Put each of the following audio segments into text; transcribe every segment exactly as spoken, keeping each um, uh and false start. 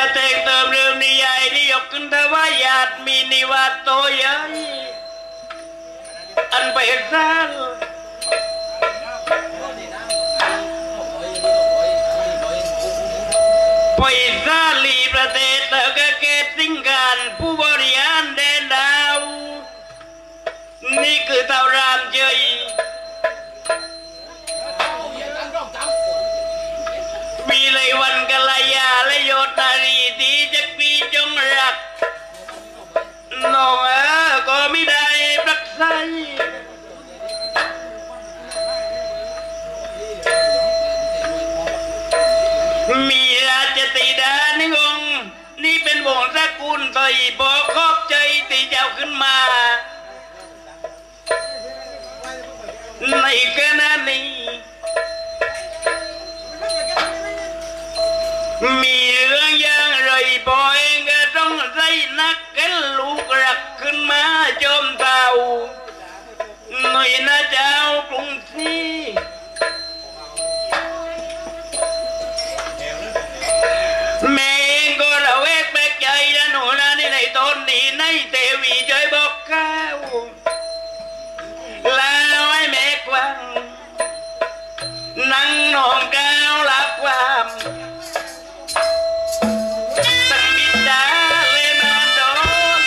แต่งเติมเรื่องนิยายที่ยกขึ้นทว่าญาติมีนิวาสโตใหญ่อันไปสร้างปอยซาลีประเทศเตอร์กเกตสิงการผู้บริหารแดนดาวนี่คือเต่ารามเจยมีเลยวันกัลยาและโยธารีที่จะปีจงรักน้องเออก็ไม่ได้ปรักษามีราชติดาหนึ่งองค์นี่เป็นวงศ์สกุลไทยพอครอบใจตีเจ้าขึ้นมาในขณะนี้มีเรื่องอย่างไรพอเองก็ต้องใส่นักกันลูกรักขึ้นมาจอมเต่าหน่อยนะเจ้ากรุงศรีแม่เองก็ระแวกแปลกใจนะหนูนะนี่ในตอนนี้ในเทวีใจบอกข้าวแล้วให้แม่กวางนั่งนอนก้าวรับความตั้งบิดาเลยมาโดน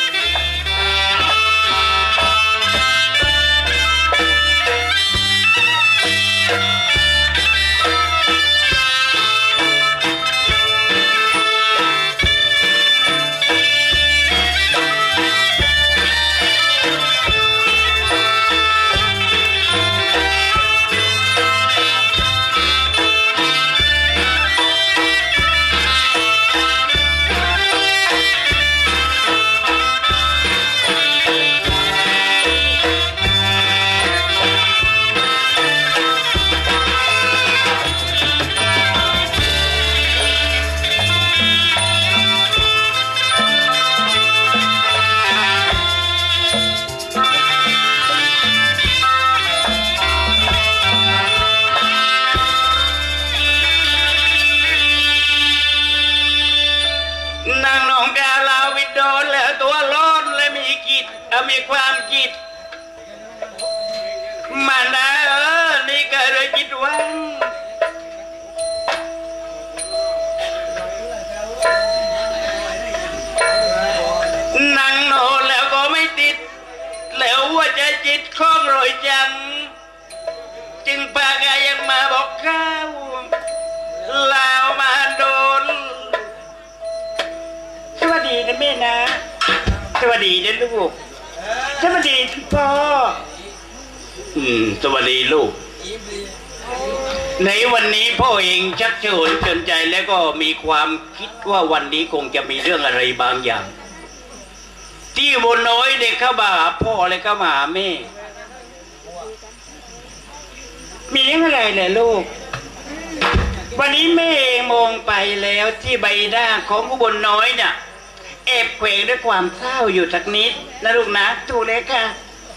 มีความคิดมันนะเออนี่ก็เลยคิดว่านั่งนอนแล้วก็ไม่ติดแล้วว่าจะจิตคล้องรอยจังจึงปากายังมาบอกข้าวลาวมาโดนสวัสดีนะแม่นะสวัสดีนะลูกสวัสดีพ่ออืมสวัสดีลูกในวันนี้พ่อเองชักชวนจนใจแล้วก็มีความคิดว่าวันนี้คงจะมีเรื่องอะไรบางอย่างที่บนน้อยเด็กเข้ามาหาพ่อเลยเข้ามาหาแม่มีเรื่องอะไรเลยลูกวันนี้แม่มองไปแล้วที่ใบหน้าของผู้บนน้อยเนี่ยแอบเขวงด้วยความเศร้าอยู่สักนิดนะลูกนะถูกเลยค่ะ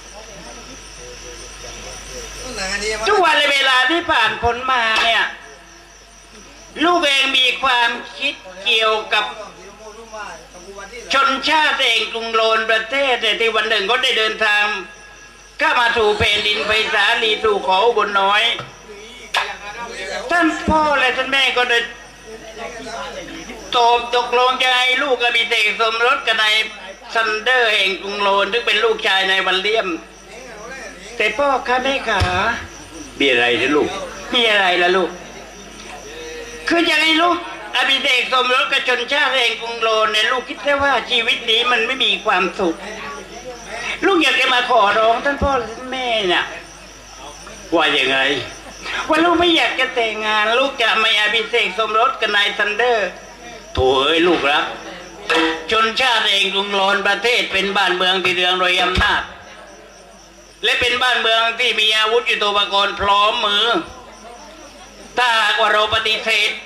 ทุกวันเวลาที่ผ่านพ้นมาเนี่ยลูกเองมีความคิดเกี่ยวกับชนชาติเองกรุงโลนประเทศแต่ที่วันหนึ่งก็ได้เดินทางเข้ามาถูแผ่นดินไพศาลีถูขอบนน้อยท่านพ่อและท่านแม่ก็ได้ตกตกลงจะให้ลูกกับมีเด็กสมรสกับนายซันเดอร์แห่งกรุงโลนซึ่งเป็นลูกชายนายวันเลียมแต่พ่อค่ะแม่ขามีอะไรนะลูกมีอะไรล่ะลูกคือจะให้ลูกอภิเษกสมรสกับชนชาติแห่งกรุงโลนเนี่ยลูกคิดแค่ว่าชีวิตนี้มันไม่มีความสุขลูกอยากจะมาขอร้องท่านพ่อและท่านแม่เนี่ยว่าอย่างไงว่าลูกไม่อยากจะแต่งงานลูกจะไม่อภิเษกสมรสกับนายซันเดอร์โถ่เอ้ยลูกรักชนชาติเองกรุงโลนประเทศเป็นบ้านเมืองที่เรืองรอยอำนาจและเป็นบ้านเมืองที่มีอาวุธยุทโธปกรณ์พร้อมมือถ้าหากว่าเราปฏิเสธ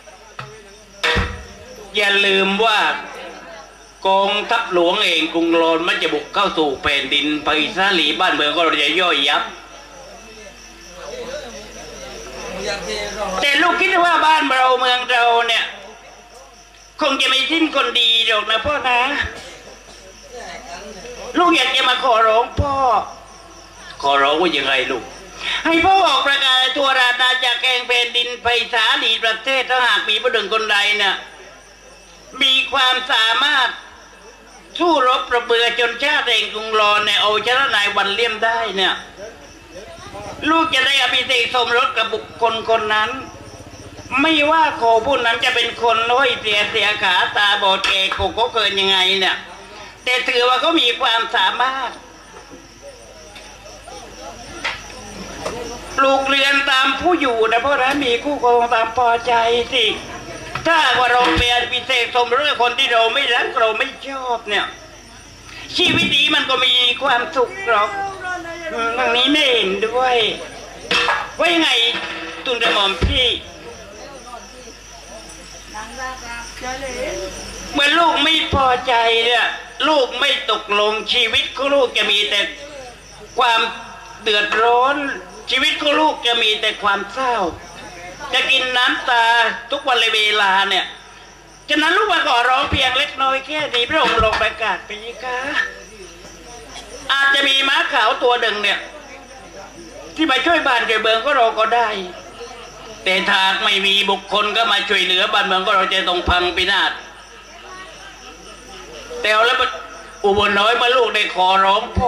อย่าลืมว่ากองทัพหลวงเองกรุงโลนมันจะบุกเข้าสู่แผ่นดินไพศาลีบ้านเมืองก็จะย่อยยับแต่ลูกคิดว่าบ้านเราเมืองเราเนี่ยคคงจะไม่สิ้นคนดีหรอกนะพ่อนะลูกอยากจะมาขอร้องพ่อขอร้องว่ายังไงลูกให้พ่อออกประกาศทั่วราชอาณาจักรแห่งแผ่นดินไพศาลีประเทศถ้าหากมีผู้หนึ่งคนใดเนี่ยมีความสามารถสู้รบประเบือจนชาติแห่งกรุงรอนในเอาชนะนายวันเลี่ยมได้เนี่ยลูกจะได้อภิเษกสมรสกับบุคคลคนนั้นไม่ว่าโคผู้นั้นจะเป็นคนน้อยเสียเสียขาตาบอดแก่โกโก้เกินยังไงเนี่ยแต่ถือว่าเขามีความสามารถปลูกเรือนตามผู้อยู่นะเพราะนั้นมีคู่ครองตามพอใจสิถ้าว่าเราเป็นพิเศษสมรสกับคนที่เราไม่รักเราไม่ชอบเนี่ยชีวิตนี้มันก็มีความสุขหรอกทางนี้ไม่เห็นด้วยว่ายังไงตุนกระหม่อมพี่เมื่อลูกไม่พอใจเนี่ยลูกไม่ตกลงชีวิตของลูกจะมีแต่ความเดือดร้อนชีวิตของลูกจะมีแต่ความเศร้าจะกินน้ำตาทุกวันเลยเวลาเนี่ยฉะนั้นลูกมาขอร้องเพียงเล็กน้อยแค่นี้พระองค์ลงประกาศไปยี่คะอาจจะมีม้าขาวตัวหนึ่งเนี่ยที่มาช่วยบ้านช่วยเมืองก็เราก็ได้แต่ถ้าไม่มีบุคคลก็มาช่วยเหลือบ้านเมืองก็เราจะต้องพังพินาศแต่แล้วอุบลน้อยมาลูกได้ขอร้องพ่อ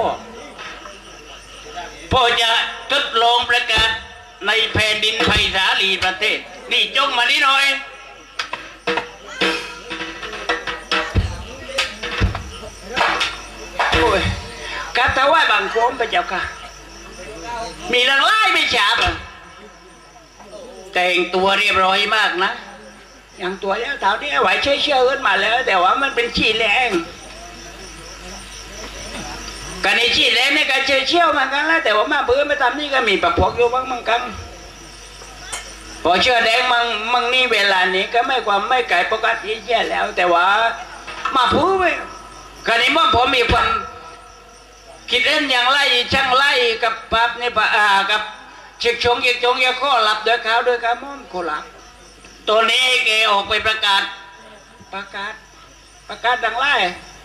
พ่อจะทดลองประกาศในแผ่นดินไพศาลีประเทศนี่จงมานี่หน่อยโอ้ยกาตาว่าบางโคมไปเจ้าค่ะมีหลังไล่ไม่ฉาบอ่ะแต่งตัวเรียบร้อยมากนะอย่างตัวเนี้ยเท้าที่ไหวเชื่อเชื่อขึ้นมาแล้วแต่ว่ามันเป็นขี้แรงกันในขี้แรงนี่ก็เชื่อเชื่อเหมือนกันแล้วแต่ว่ามาเบื่อไม่ทำนี่ก็มีปะพกอยู่บ้างมั้งกันพอเชื่อแดงมั่งมั่งนี่เวลานี้ก็ไม่ความไม่ไก่ปกติแย่แล้วแต่ว่ามาพูดไปกันนี้มันผมมีความคิดเล่นอย่างไล่ช่างไล่กับปั๊บนี่ปะอ่ากับเช็คชงเช็คชงยาข้อหลับด้วยเขาด้วยเขาม่อมโคหลับตัวนี้แกออกไปประกาศประกาศประกาศดังไล่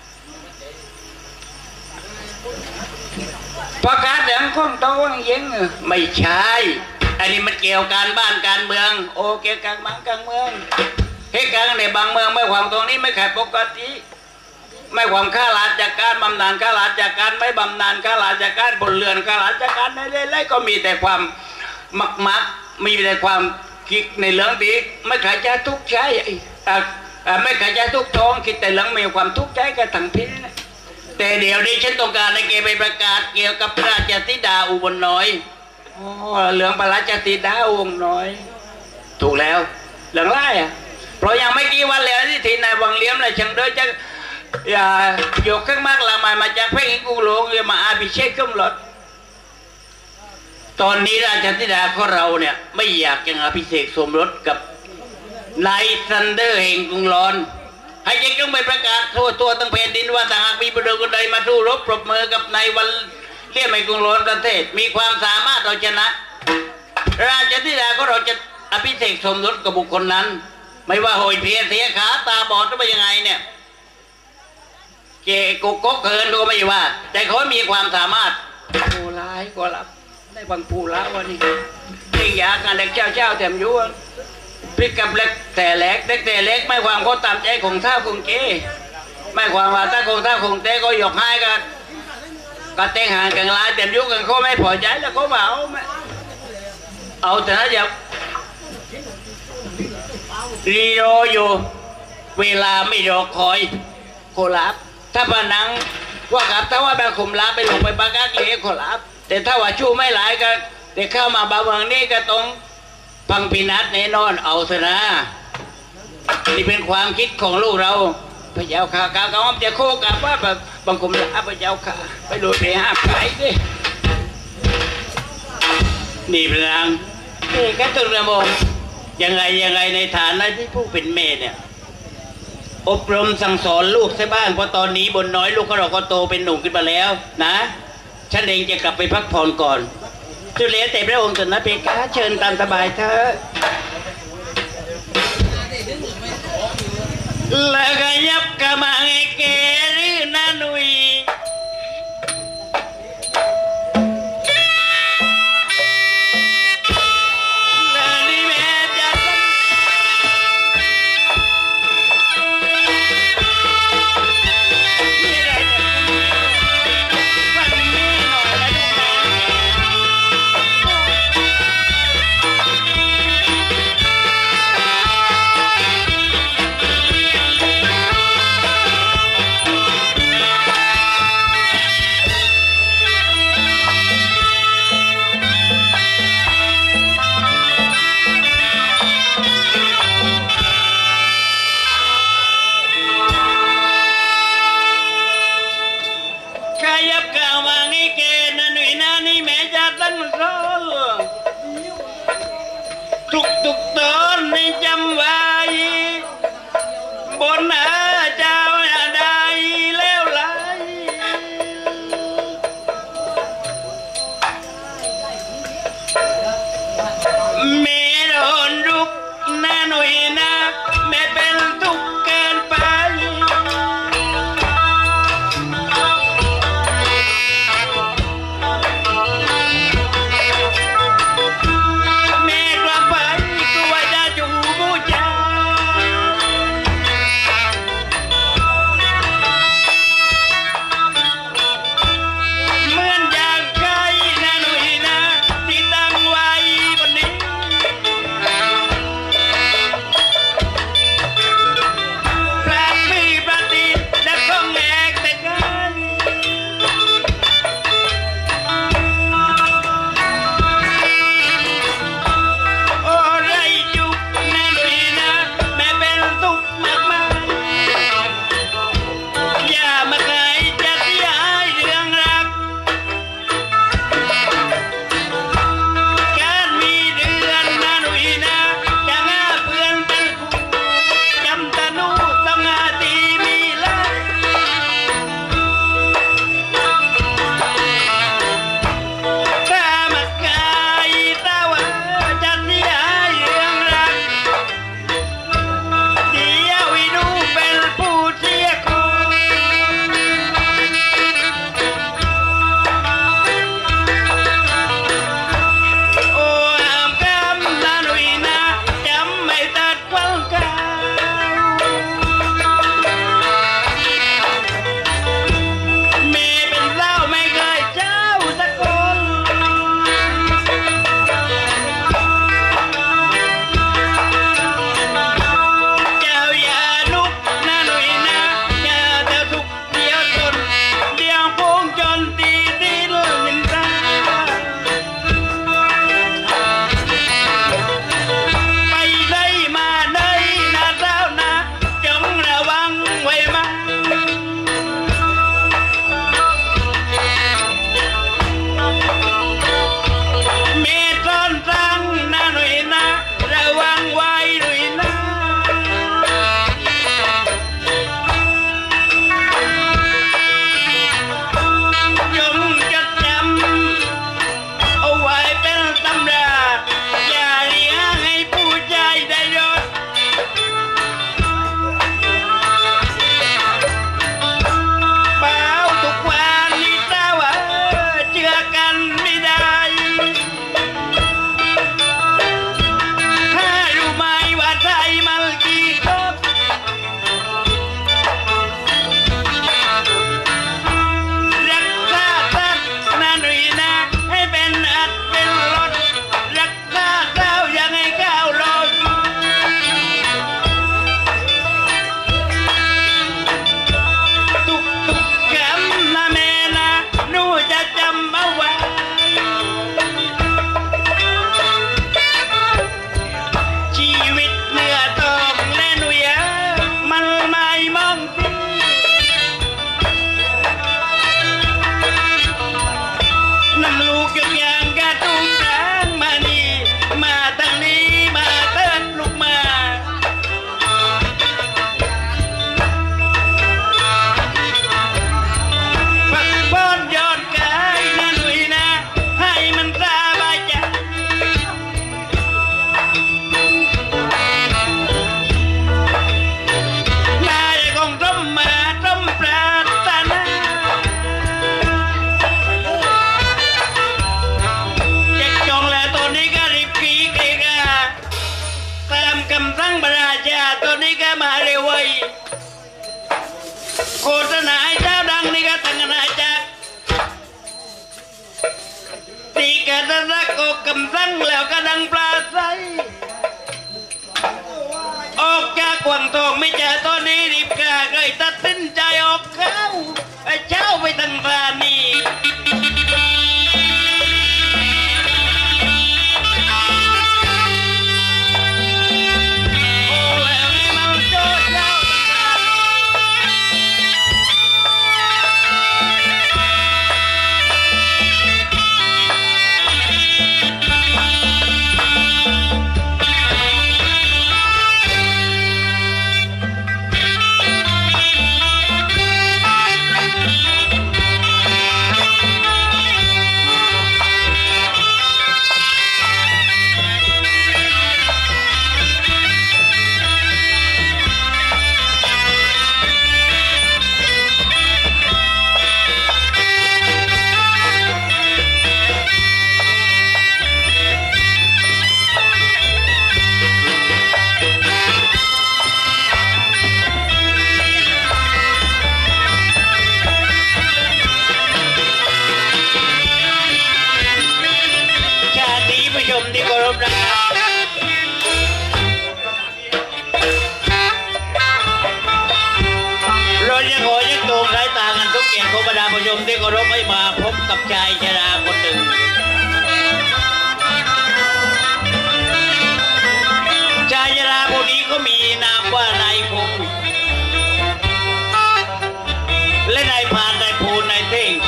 ประกาศอย่างข้องโต้งยิงไม่ใช่อันนี้มันเกี่ยวการบ้านการเมืองโอเคการบ้านการเมืองเหตุการณ์ในบางเมืองไม่ความตรงนี้ไม่ขายปกติไม่ความข้าราชการบำนาญข้าราชการไม่บำนาญข้าราชการบนเรือนข้าราชการในเล่ๆก็มีแต่ความมักมักมีแต่ความคิดในเรื่องดีไม่ขายจะทุกข์ใช้ไม่ขายจะทุกข์ท้องคิดแต่เรื่องมีความทุกข์ใจกันทั้งพิษแต่เดี๋ยวนี้ฉันต้องการให้แกไปประกาศเกี่ยวกับพระราชธิดาอุบลน้อยอ๋อเรื่องพระราชธิดาอุบลน้อยถูกแล้วเรื่องไรอ่ะเพราะยังไม่กี่วันแล้วที่ที่นายวังเลี้ยมเลยช่างเดินจะอย่าโยกข้างมากละมามาจากเพ่งกุหลงเรียมาอาภิเชษขึ้นรถตอนนี้ราชธิดาของเราเนี่ยไม่อยากจะอภิเษกสมรสกับนายซันเดอร์แห่งกรุงลอนให้ยังต้องไปประกาศทั่วตัวตั้งแผ่นดินว่าถ้าหากมีประเดิมคนใดมาสู้รบปรบมือกับนายวันเลี่ยมแห่งกรุงลอนประเทศมีความสามารถเราชนะราชธิดาของเราจะอภิเษกสมรสกับบุคคลนั้นไม่ว่าโหยเพียเสียขาตาบอดหรือว่ายังไงเนี่ยเกโกโก้เกินก็ไม่ว่าแต่เขามีความสามารถผู้ร้ายก็รับได้บางผู้ร้ายวันนี้เก่งยาการเล็กเจ้าเจ้าแถมยุ่งพลิกกับเล็กแต่เล็กเล็กแต่เล็กไม่ความเขาตามใจของท่าคงเก๋ไม่ความว่าถ้าคงท่าคงเต้ก็หยอกให้กันก็เต้งห่างกันลายแถมยุ่งกันเขาไม่พอใจแล้วเขาเอาเอาแต่ถ้าอย่ารีโรอยู่เวลาไม่รอคอยโคลับถ้าพนังว่ากับถ้าว่าแบบขุมลาไปลงไปปากกาเกลี่ยโคลับแต่ถ้าว่าชู้ไม่หลายกันแต่เข้ามาบางเมืองนี่ก็ต้องพังพินัทแน่นอนเอาเถอะนะนี่เป็นความคิดของลูกเราพระเจ้าข่ากากาจะโคกับว่าแบบบางขุมลาพระเจ้าข่าไปโดนไปห้าไผ่ดินี่เป็นทางนี่ก็ตุนระบบยังไงยังไงในฐานะที่ผู้เป็นแม่เนี่ยอบรมสั่งสอนลูกใช่บ้างเพราะตอนนี้บนน้อยลูกของเราก็โตเป็นหนุ่มขึ้นมาแล้วนะฉันเองจะกลับไปพักผ่อนก่อนจุเลแต่พระองค์ตนะเพคะเชิญตามสบายเถอะแล้วก็ยับกระมังไอ้เกหรือนาหนุยแล้วนี่แม่จะต้องมีอะไรฟังแม่หน่อยนะลูกนะขยับกาวมาไงเกนะหนุ่ยนะนี่แม่จะตั้งรอทุกทุกๆตอนนี่จำไว้บนหาเจ้าอย่าได้แล้วไหลแม่โดนรุกนะหนุ่ยนะแม่เป็นทุกข์เกินไปแม่กลับไปกลัวจะจูบผู้ชายเหมือนอย่างใครนะหนุ่ยนะที่ตั้งไว้บนนี้กระรักโอกำสั่งแล้วก็ดังปลาใสออกจากกวางทองไม่เจอตอนนี้รีบกาเลยตัดสินใจออกเข้าไอ้เจ้าไปทางรานีที่เคารพนะครับเราจะขอยักโตมสายตากันทุกเกียรติของบรรดาผู้ชมที่เคารพให้มาพบกับชายชราคนหนึ่งชายชราคนนี้ก็มีนามว่านายคงและนายพานนายภูนนายเท่ง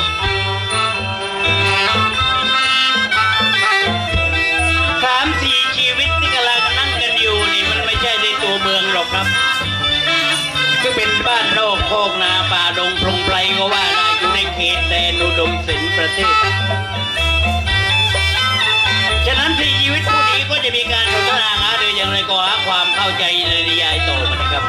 สามสี่ชีวิตที่กำลังนั่งกันอยู่นี่มันไม่ใช่ในตัวเมืองหรอกครับก็เป็นบ้านนอกโคกนาป่าดงพงไพรก็ว่าได้อยู่ในเขตแดนอุดมศิลป์ประเทศฉะนั้นสี่ชีวิตผู้นี้ก็จะมีการสนทนาหารืออย่างไรก็หาความเข้าใจในนิยายต่อมานะครับ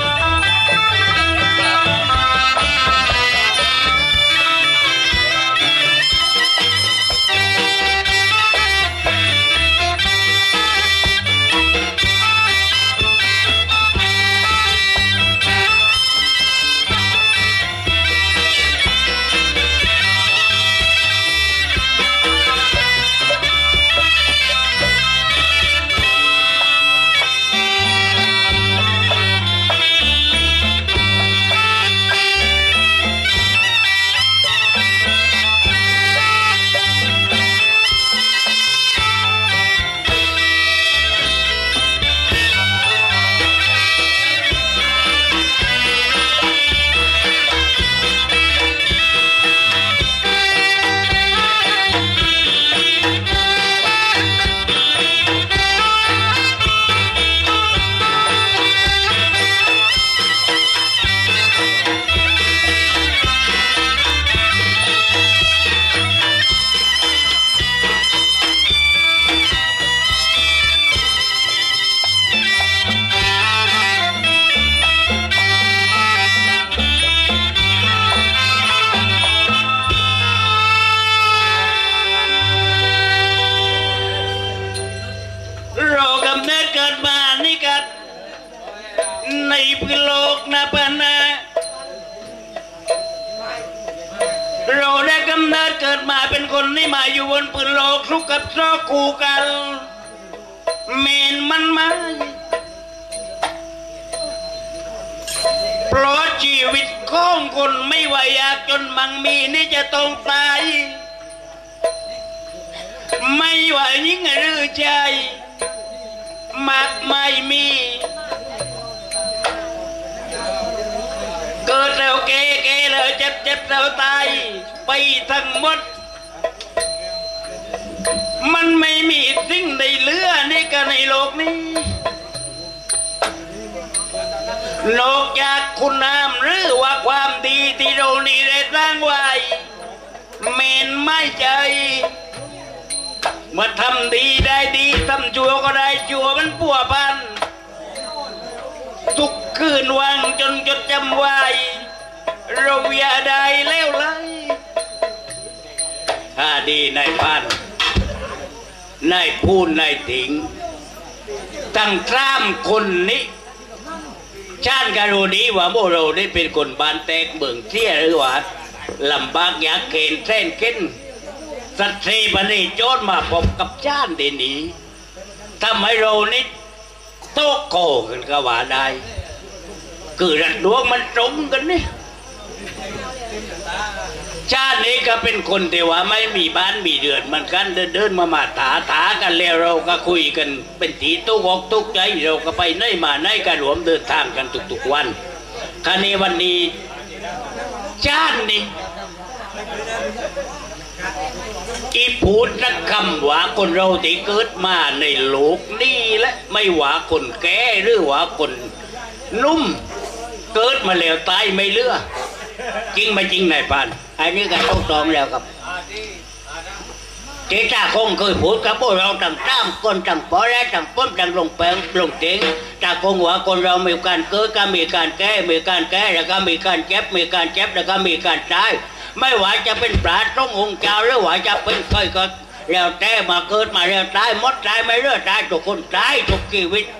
ในพื้นโลกนะปะนะเราได้กำเนิดเกิดมาเป็นคนที่มาอยู่บนพื้นโลกทุกกับซอกคู่กันเมนมันมาเพราะชีวิตของคนไม่ว่ายากจนมั่งมีนี่จะต้องตายไม่ว่ายิ่งหรือใจมากไม่มีเกิดแล้วเกเกแล้วเจ็บเจ็บแล้วตายไปทั้งหมดมันไม่มีสิ่งใดเหลือนี่ก็ในโลกนี้นอกจากคุณงามหรือว่าความดีที่เรานี่ได้สร้างไว้เมนไม่ใจเมื่อทำดีได้ดีทำชั่วก็ได้ชั่วมันปัวพันทุกคืนวังจนจดจำไว้เราอย่าได้เลวไหลถ้าดีนายพันนายพูนนายถิงตั้งสามคนนี้ชาติการูนี้ว่าโมเราได้เป็นคนบ้านแตกเมืองเที่ยหรือว่าลำบากยากเข็นแท่นเข็นสสัตย์สีบันนี้โจทย์มาพบกับจ้านเดนี้ทำให้เรานี่โตโกกันก็ว่าได้คือรัดดวงมันตรงกันนี่ชาตินี้ก็เป็นคนแต่ว่าไม่มีบ้านมีเดือนมันกันเดินเดินมามาถาถากันแล้วเราก็คุยกันเป็นตีตุกอกตุกใจเราก็ไปไหนมาไหนกันรวมเดินทางกันทุกๆวันคราวนี้วันนี้ชาตินี้อีพูดนักคำว่าคนเราที่เกิดมาในโลกนี้และไม่ว่าคนแก่หรือว่าคนนุ่มเกิดมาแล้วตายไม่เลือกจริงไม่จริงนายปานอันนี้ก็ต้องตองแล้วครับเจ้าคงเคยพูดกับพวกเราต่างจ้ามคนต่างปอและต่างป้นต่างลงแปลงลงเจ๋งแต่คงว่าคนเรามีการเกิดก็มีการแก้มีการแก้แล้วก็มีการเจ็บมีการเจ็บแล้วก็มีการตายไม่ว่าจะเป็นปราชญ์ต้ององค์เจ้าหรือว่าจะเป็นใครก็แล้วแต่มาเกิดมาแล้วตายมดตายไม่เลือกตายทุกคนตายทุกชีวิต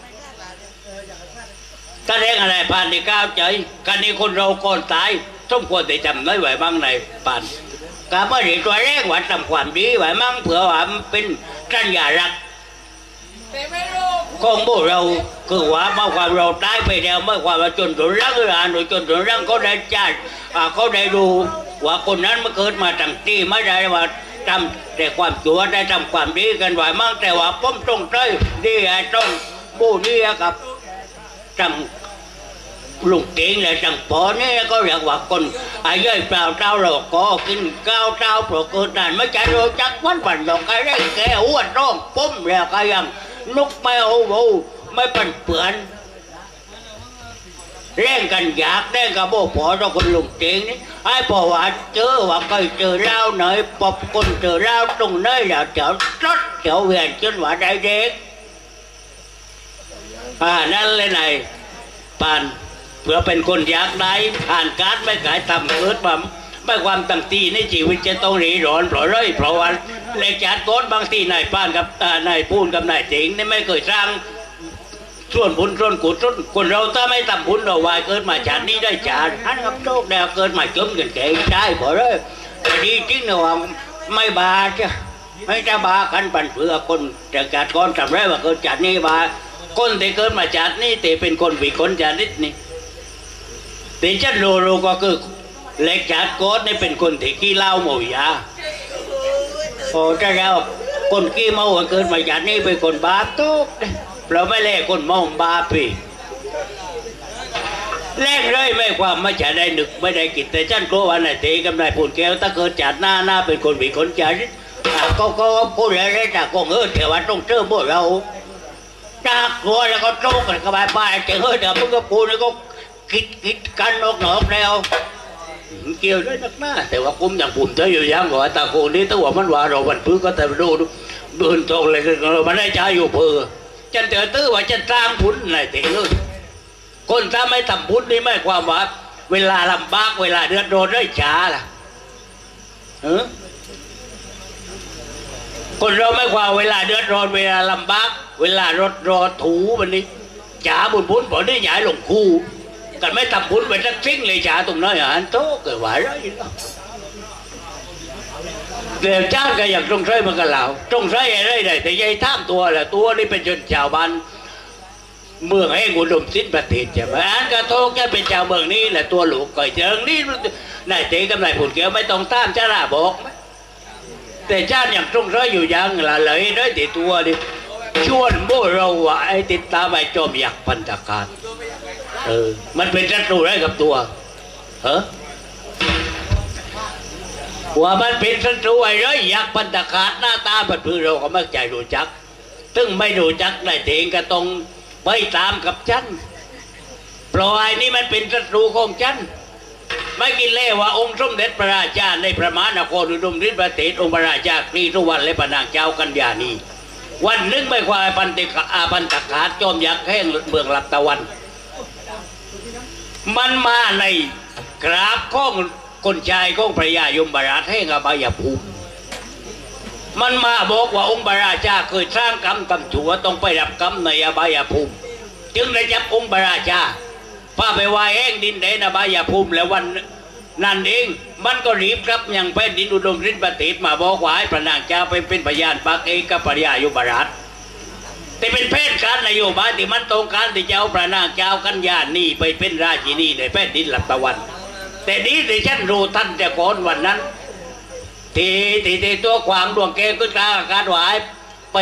ถ้าเรื่องอะไรผ่านในก้าวใจการนี้คนเราก่อนตายสมควรได้จำได้ไว้บ้างในผ่านการเมื่อเด็กตัวแรกว่าทำความดีไว้มั่งเผื่อว่าเป็นสัญญารักของพวกเราคือว่าเมื่อความเราตายไปแล้วเมื่อความว่าจนถึงรักหรืออ่านหรือจนถึงรักเขาได้จัดเขาได้ดูว่าคนนั้นมาเกิดมาตั้งที่ไม่ได้ว่าทำแต่ความชั่วได้ทำความดีกันไว้มั่งแต่ว่าผมตรงใจดีไอ้ต้องบูนี่กับจำลุงเก่งเลยจังปอนี่ก็เรียกว่าคนไอ้ย่อยเปล่าเจ้าเราก็กินข้าวเจ้าโปรเกิดนั่นไม่ใช่เราจักวันวันดอกไอ้ได้แก่อ้วนร้องปุ้มแล้วก็ยังนุกไม่เอาโว้ไม่เป็นเปลือนเร่งกันอยากเร่งกับโบพอเราคนลุงเก่งนี่ไอ้พอว่าเจอว่าเคยเจอเล่าหน่อยปอบคนเจอเล่าตรงไหนแล้วเจ้าจัดเจ้าเวียนจนว่าได้เด็กอ่านั่นเลยไหนปานเพื่อเป็นคนอยากได้ผ่านการไม่ขายทำเกิดมาไม่ความตั้งตีในชีวิตจะต้องหนีร้อนเพราะไรเพราะว่าเลจัดโกดบางทีนายป้านกับนายพูนกับนายเจ๋งนี่ไม่เคยสร้างส่วนบุญส่วนกุศลคนเราถ้าไม่ทำบุญเราวายเกิดมาชาตินี้ได้ชาติท่านกับโชคแล้วเกิดมาจมกันแก่ได้เพราะไรดีจริงนะว่าไม่บาใช่ไม่จะบากันปั่นเพื่อคนจะจัดก้อนทำไรว่าเกิดชาตินี้บาคนที่เกิดมาชาตินี้แต่เป็นคนวิกลจริตนี่แต่ฉันรู้รู้ก็คือเล็กจัดโกดนี่เป็นคนที่ขี้เหล้าเมายาโอ้จะแล้วคนขี้เมาเกิดมาจากนี้เป็นคนบาปทุกเราไม่เล่คนเมาบาปีแรกเลยไม่ความไม่จะได้นึกไม่ได้กินแต่ฉันกลัววันไหนเตะกับนายพูนแก้วถ้าเกิดจัดหน้าหน้าเป็นคนมีคนจัดก็ก็พูดอะไรจากกงเออเทวันต้องเจอพวกเราจากกลัวแล้วก็โจกกันกระบายไปเจอเฮ้ยเดี๋ยวมึงก็พูดแล้วก็คิดคิดกันนอกนอกแล้วเกี่ยวด้วยนักหน้าแต่ว่าคุ้มอย่างปุ่มเธออยู่ยังกว่าตาโกนี้ตัวมันว่าเราวันพื้นก็แต่ดูเดินตรงเลยเราไม่ได้ใจอยู่เพื่อฉันเจอตื้อว่าฉันสร้างบุญไหนเถอะคนถ้าไม่ทำบุญนี่ไม่ความว่าเวลาลำบากเวลาเดือดร้อนได้ช้าล่ะเออคนเราไม่ความเวลาเดือดร้อนเวลาลำบากเวลารถรอถูวันนี้จ๋าบุญบุญผมได้ย้ายหลงคู่กันไม่ทำบุญไปสักชิ้นเลยจ๋าตรงนั้นอ่ะอันโตเกิดว่าไรเดี๋ยวจ้างก็อยากตรงใช้มันกันแล้วตรงใช้อะไรได้แต่ยัยท่ามตัวแหละตัวนี่เป็นชนชาวบ้านเมืองให้อุดมสิ้นประเทศใช่ไหมอันกระโทกแค่เป็นชาวเมืองนี้แหละตัวหลูกก่อยเจิงนี่นายเต๋กับนายผุนเกี้ยวไม่ต้องท่ามจ้าราบอกแต่จ้าอย่างตรงใช้อยู่ยังละเลยได้แต่ตัวดิชวนโบเราว่าไอ้ติดตามไอ้จอมยักษ์พันธการเออมันเป็นศัตรูได้กับตัวเออว่ามันเป็นศัตรูไอ้ร้อยยักษ์พันธการหน้าตาแบบพื้นเราก็ไม่ใจรู้จักตึงไม่รู้จักได้เถงก็ต้องไปตามกับฉันเพราะไอ้นี่มันเป็นศัตรูของฉันไม่กินเล่ว่าองค์สมเด็จพระราชาในพระมหานครอุดมฤทธิ์ประเทศองค์พระราชากรีสุวรรณและพระนางเจ้ากัญญาณีวันนึงไม่ควายพันติกอาพันตขาดจอมยักษ์แห่งเมืองลับตะวันมันมาในกราบของคนชายของพระยายมบาราชแห่งอบายภูมิมันมาบอกว่าองค์พระราชาเคยสร้างกรรมทำชั่วต้องไปรับกรรมในอบายภูมิจึงได้จับองค์พระราชาพาไปวายแห่งดินแดนอบายภูมิแล้ววันนั่นเองมันก็รีบครับยังแผ่นดินอุดมฤทธิ์ประเทศมาบอกว่าให้พระนางเจ้าไปเป็นพยานปักเองกับปริยายุบรัตแต่เป็นแผนการนโยบายที่มันตรงกันที่จะเอาพระนางเจ้ากัญญานี่ไปเป็นราชินีในแผ่นดินหลักตะวันแต่นี้ที่ฉันรู้ท่านแต่ก่อนวันนั้นที่ที่ที่ตัวขวางดวงแก้วก็กล้าการหวายไป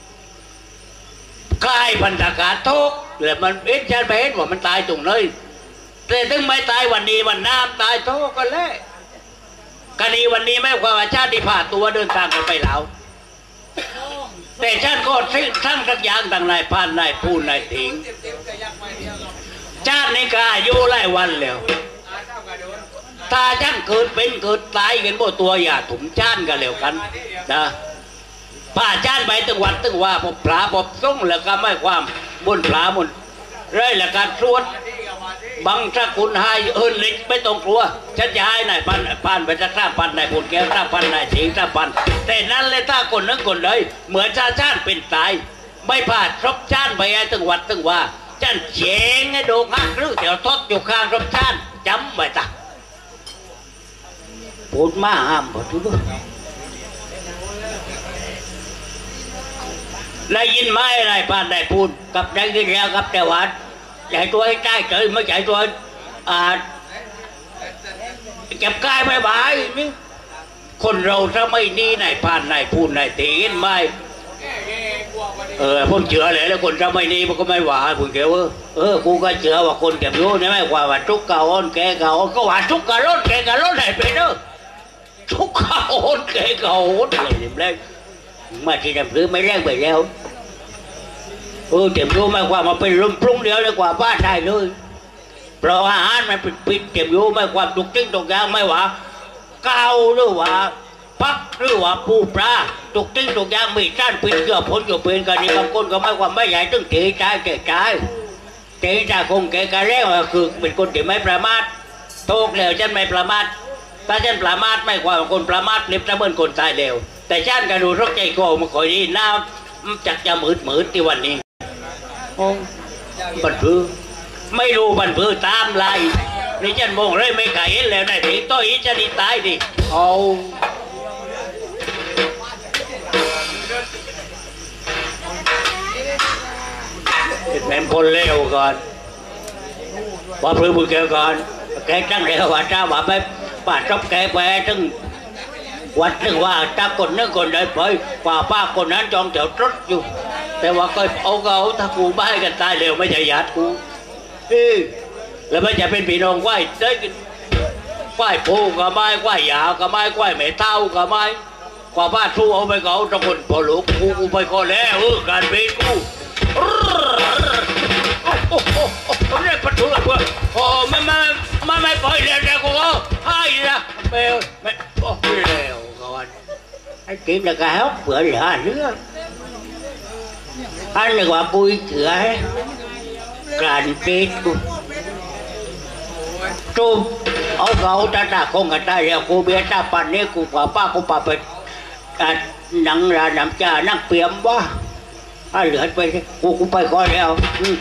ใกล้พันธการทุกแล้วมันเอ็นฉันไปเห็นว่ามันตายตรงเลยแต่ถึงไม่ตายวันนี้วันน้ำตายทุกกันเลยคดีวันนี้ไม่ความว่าชาติผ่าตัวเดินทางกันไปแล้วแต่ชาติก็ทั้งทั้งสักอย่างต่างนายพานนายพูนนายถิงชาติในกาอยู่ไล่วันแล้วถ้าช่างเกิดเป็นเกิดตายกันบ่ตัวอย่าถุมชาติกันแล้วกันนะผ่าชาติไปตึงวัดตึงว่าพบพระพบส่งแล้วก็ไม่ความบนพระบนเรื่อยและการตรวจบังถ้าคุณให้เอิญเล็กไม่ต้องกลัวฉันจะให้นายพันพันไปจะข้าพันนายพูนแก้วข้าพันนายถิงข้าพันแต่นั้นเลยถ้าคนนึงคนใดเหมือนชาชาติเป็นตายไม่ผ่าครบชาติไปไอ้ตึงวัดตึงว่าฉันเฉงให้ดูข้างหรือเดี๋ยวทดอยู่ข้างครบชาติจำไว้จ้ะพูดมาห้ามหมดทุกคนได้ยินไหมอะไรผ่านได้พูดกับได้ยินแล้วกับแต่วัดใหญ่ตัวให้ใกล้เฉยไม่ใหญ่ตัวอ่าเก็บกายไม่บายนี่คนเราถ้าไม่นี่ไหนผ่านไหนพูดไหนตีนไม่เออผมเชื่อเลยแล้วคนถ้าไม่นี่มันก็ไม่หวาคุณเกี่ยวเออกูก็เชื่อว่าคนเก็บรู้นี่ไม่ว่าว่าทุกเก่าอ่อนแก่เก่าก็ว่าทุกกะรถแก่กะรถไหนไปเนอะทุกข้าวอนแกเก่าอนเลยเต็มแรงมาที่ทำซื้อไม่แรงไปแล้วเออเต็มรู้ไม่กว่ามาเป็นลมปรุงเดียวเลยกว่าบ้านได้เลยเพราะอาหารมันปิดปิดเต็มรู้ไม่ความตุกติ้งตุกยางไม่ว่าเก่าหรือว่าพักหรือว่าปูปลาตุกติ้งตุกยางมีด้านปิดเกือบพ้นเกือบเป็นกันนี่บางคนก็ไม่ความไม่ใหญ่ตึ้งเตะใจเตะใจเตะใจคงแกกันแล้วคือเป็นคนที่ไม่ประมาทโชคแล้วฉันไม่ประมาทถ้าฉันประมาทไม่กว่าคนประมาทเล็บจะเหมือนคนตายเร็วแต่ฉันก็ดูรกใจโกมาคอยดีน้ำจักจะมืดมืดที่วันนี้บันพื้ไม่รู้บันพื้ตามไล่นี่ฉันมองเลยไม่ไกลแล้วนายถึงต้อยจะดีตายดิเอาเป็นแม่คนเลวก่อนว่าพื้นมือแกก่อนแกตั้งแต่ว่าเจ้าว่าไปป้าชอบแกไปถึงวัดนึงว่าถ้าคนนึงคนใดไปกว่าป้าคนนั้นจองแถวรถอยู่แต่ว่าก็เอาเกาถ้ากูไม่ให้กันตายเร็วไม่ใช่ญาติกูเออแล้วไม่จะเป็นพี่น้องไหวได้ไหวปูก็ไม่ไหวยาวก็ไม่ไหวแม่เท่าก็ไม่กว่าป้าสู้เอาไปเกาตะคนพอหลุกกูกูไปก็แล้วเออการเป็นกูโอ้โหผมได้ประตูแล้วกูโอ้ไม่ไม่ไม่ไม่ปล่อยแล้วแต่กูให้ละไม่ไม่โอ้แล้วก่อนไอ้กินแล้วก็ฮอกเผื่อเหลือเนื้ออันนี้ว่าปุยเถื่อการปิดกูจูเอาเขาตาตาคงกันได้แล้วกูเบียตาปันนี้กูกว่าป้ากูป้าไปหนังราหนังจ่านั่งเปียมวะถ้าเหลือไปกูกูไปก่อนแล้ว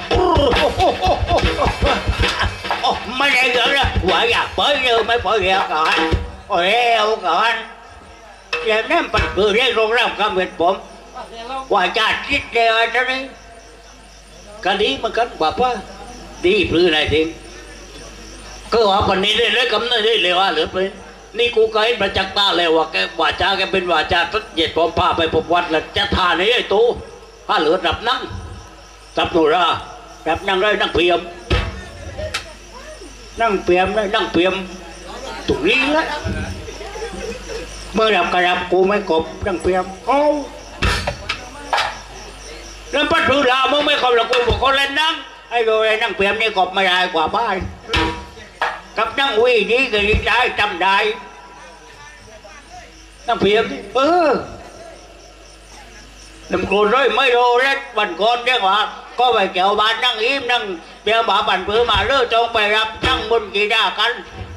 ไม่ได้เหลือแล้วหัวอยากไปเลยไม่ไปแล้วก่อนโอ้แล้วก่อนอย่างนั้นปัดปืนเรียกโรงแรมคำเป็นผมว่าจะคิดเดียวจะนี่กันนี้มันกันแบบว่าดีปลื้มอะไรทิ้งก็ว่าคนนี้ได้เลยกำนันได้เลยว่าเหลือไปนี่กูก็เห็นประจักษ์ตาเลยว่าแกว่าจ้าแกเป็นว่าจ้าทุกเย็ดผมพาไปพบวัดแล้วจะทานไอ้ตู้ถ้าเหลือดับนั่งดับหนูราดับนั่งได้นั่งเพียมนั่งเพียมได้นั่งเพียมตุกนี้ละเมื่อดับกระดับกูไม่กบนั่งเพียมโอ้แล้วปัดผืนลาเมื่อไม่กบหรอกกูบอกคนเล่นนั่งไอ้โดยนั่งเพียมนี่กบไม่ได้กว่าบ้านกับนั่งวิ่งนี้ก็ยิ่งได้จำได้นั่งเพียมเออลำโกนร้อยไม่โดเล็ดบันโกนเรียกว่าก็ไปเกี่ยวบ้านนั่งอิ่มนั่งเปียบ่าบันผือมาเลือจงไปรับนั่งบนกีดากัน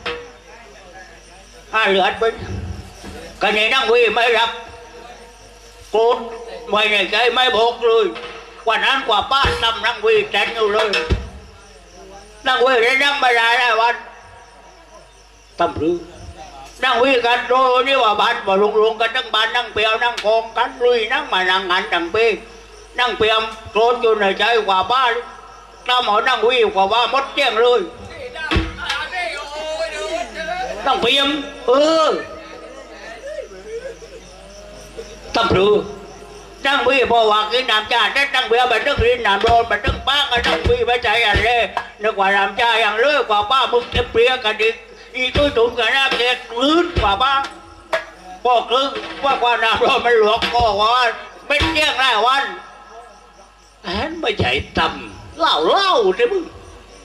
ถ้าเหลือไปกันนี้นั่งวิ่งไม่รับโกนไม่ในใจไม่บอกเลยวันนั้นกว่าป้าทำนั่งวิ่งแทนอยู่เลยนั่งวิ่งได้นั่งไม่ได้ได้วันตทำหรือนั่งวิกันโดนี่ว่าบ้านว่าลุงลุงกันนั่งบ้านนั่งเปียวนั่งกองกันลุยนั่งมานั่งงานนั่งเปีนั่งเปียมโกรธอยู่ในใจกว่าบ้านถ้าหมอนั่งวิกว่าบ้ามดเจี้ยงเลยนั่งเปียมเออทำหรือนั่งวิพอว่ากินน้ำชาแต่นั่งเปียไปนั่งรินน้ำร้อนไปนั่งป้ากันนั่งวิไปใจอะไรนึกว่าน้ำชาอย่างเลยกว่าป้ามึงเปรี้ยกันดิอีตุ้ยตุ้มกันนะเกล็ดลื้นกว่าบ้าบอกคือว่าความน้ำร้อนมันหลวกก็ว่าเป็นเที่ยงหน้าวันอันไม่ใช่ตำเล่าเล่าใช่มึง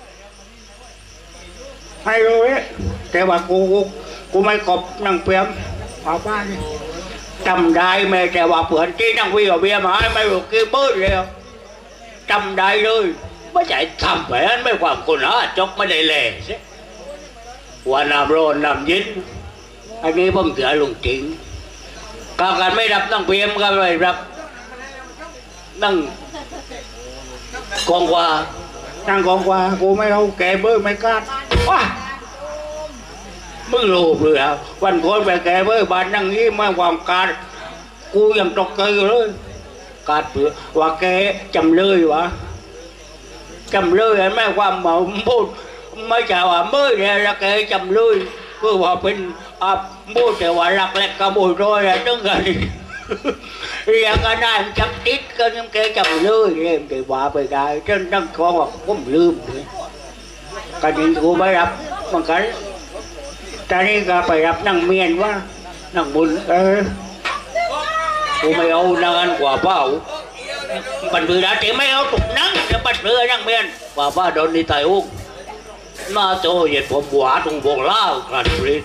ให้รู้เนี่ยแต่ว่ากูกูไม่กบนั่งเปียมกว่าบ้านนี่จำได้ไหมแต่ว่าเผื่อที่นั่งวิ่งเบียร์มาไม่รู้กี่เบิร์ดเลยจำได้เลยไม่ใช่ทำแบบไม่ความคนฮะจกไม่ได้เลยว่าน้ำร้อนน้ำเย็นอันนี้ผมเสือลุงจริงการกันไม่รับนั่งเพียมก็ไม่รับนั่งกองกว่านั่งกองกว่ากูไม่เอาแกเบอร์ไม่กล้าว้ามึงโลภเลยอ่ะวันก่อนไปแกเบอร์บ้านนั่งนี้ไม่ความการกูยังตกใจเลยการเปลือว่าแกจำเลยวะจำเลยไม่ความเมาพูดไม่ใช่ว่าเมื่อเนี่ยละแกจำเลยคือว่าเป็นอ่ะพูดแต่ว่าหลักแหลกกระโมยร้อยอะไรตั้งกันเรียกกันได้จับติดกันยังแกจำเลยเนี่ยแต่ว่าไปได้จนตั้งคอว่าผมลืมเลยกันนี้กูไม่รับมันกันตอนนี้ก็ไปรับนั่งเมียนว่านั่งบุญเออกูไม่เอานานกว่าเปล่าปันเรือได้แต่ไม่เอาตุกนั่งจะปันเรือนั่งเมียนกว่าป้าโดนในไตอุ้งน่าโจเหยียดผมหวาตรงวงเล่ากันเรียก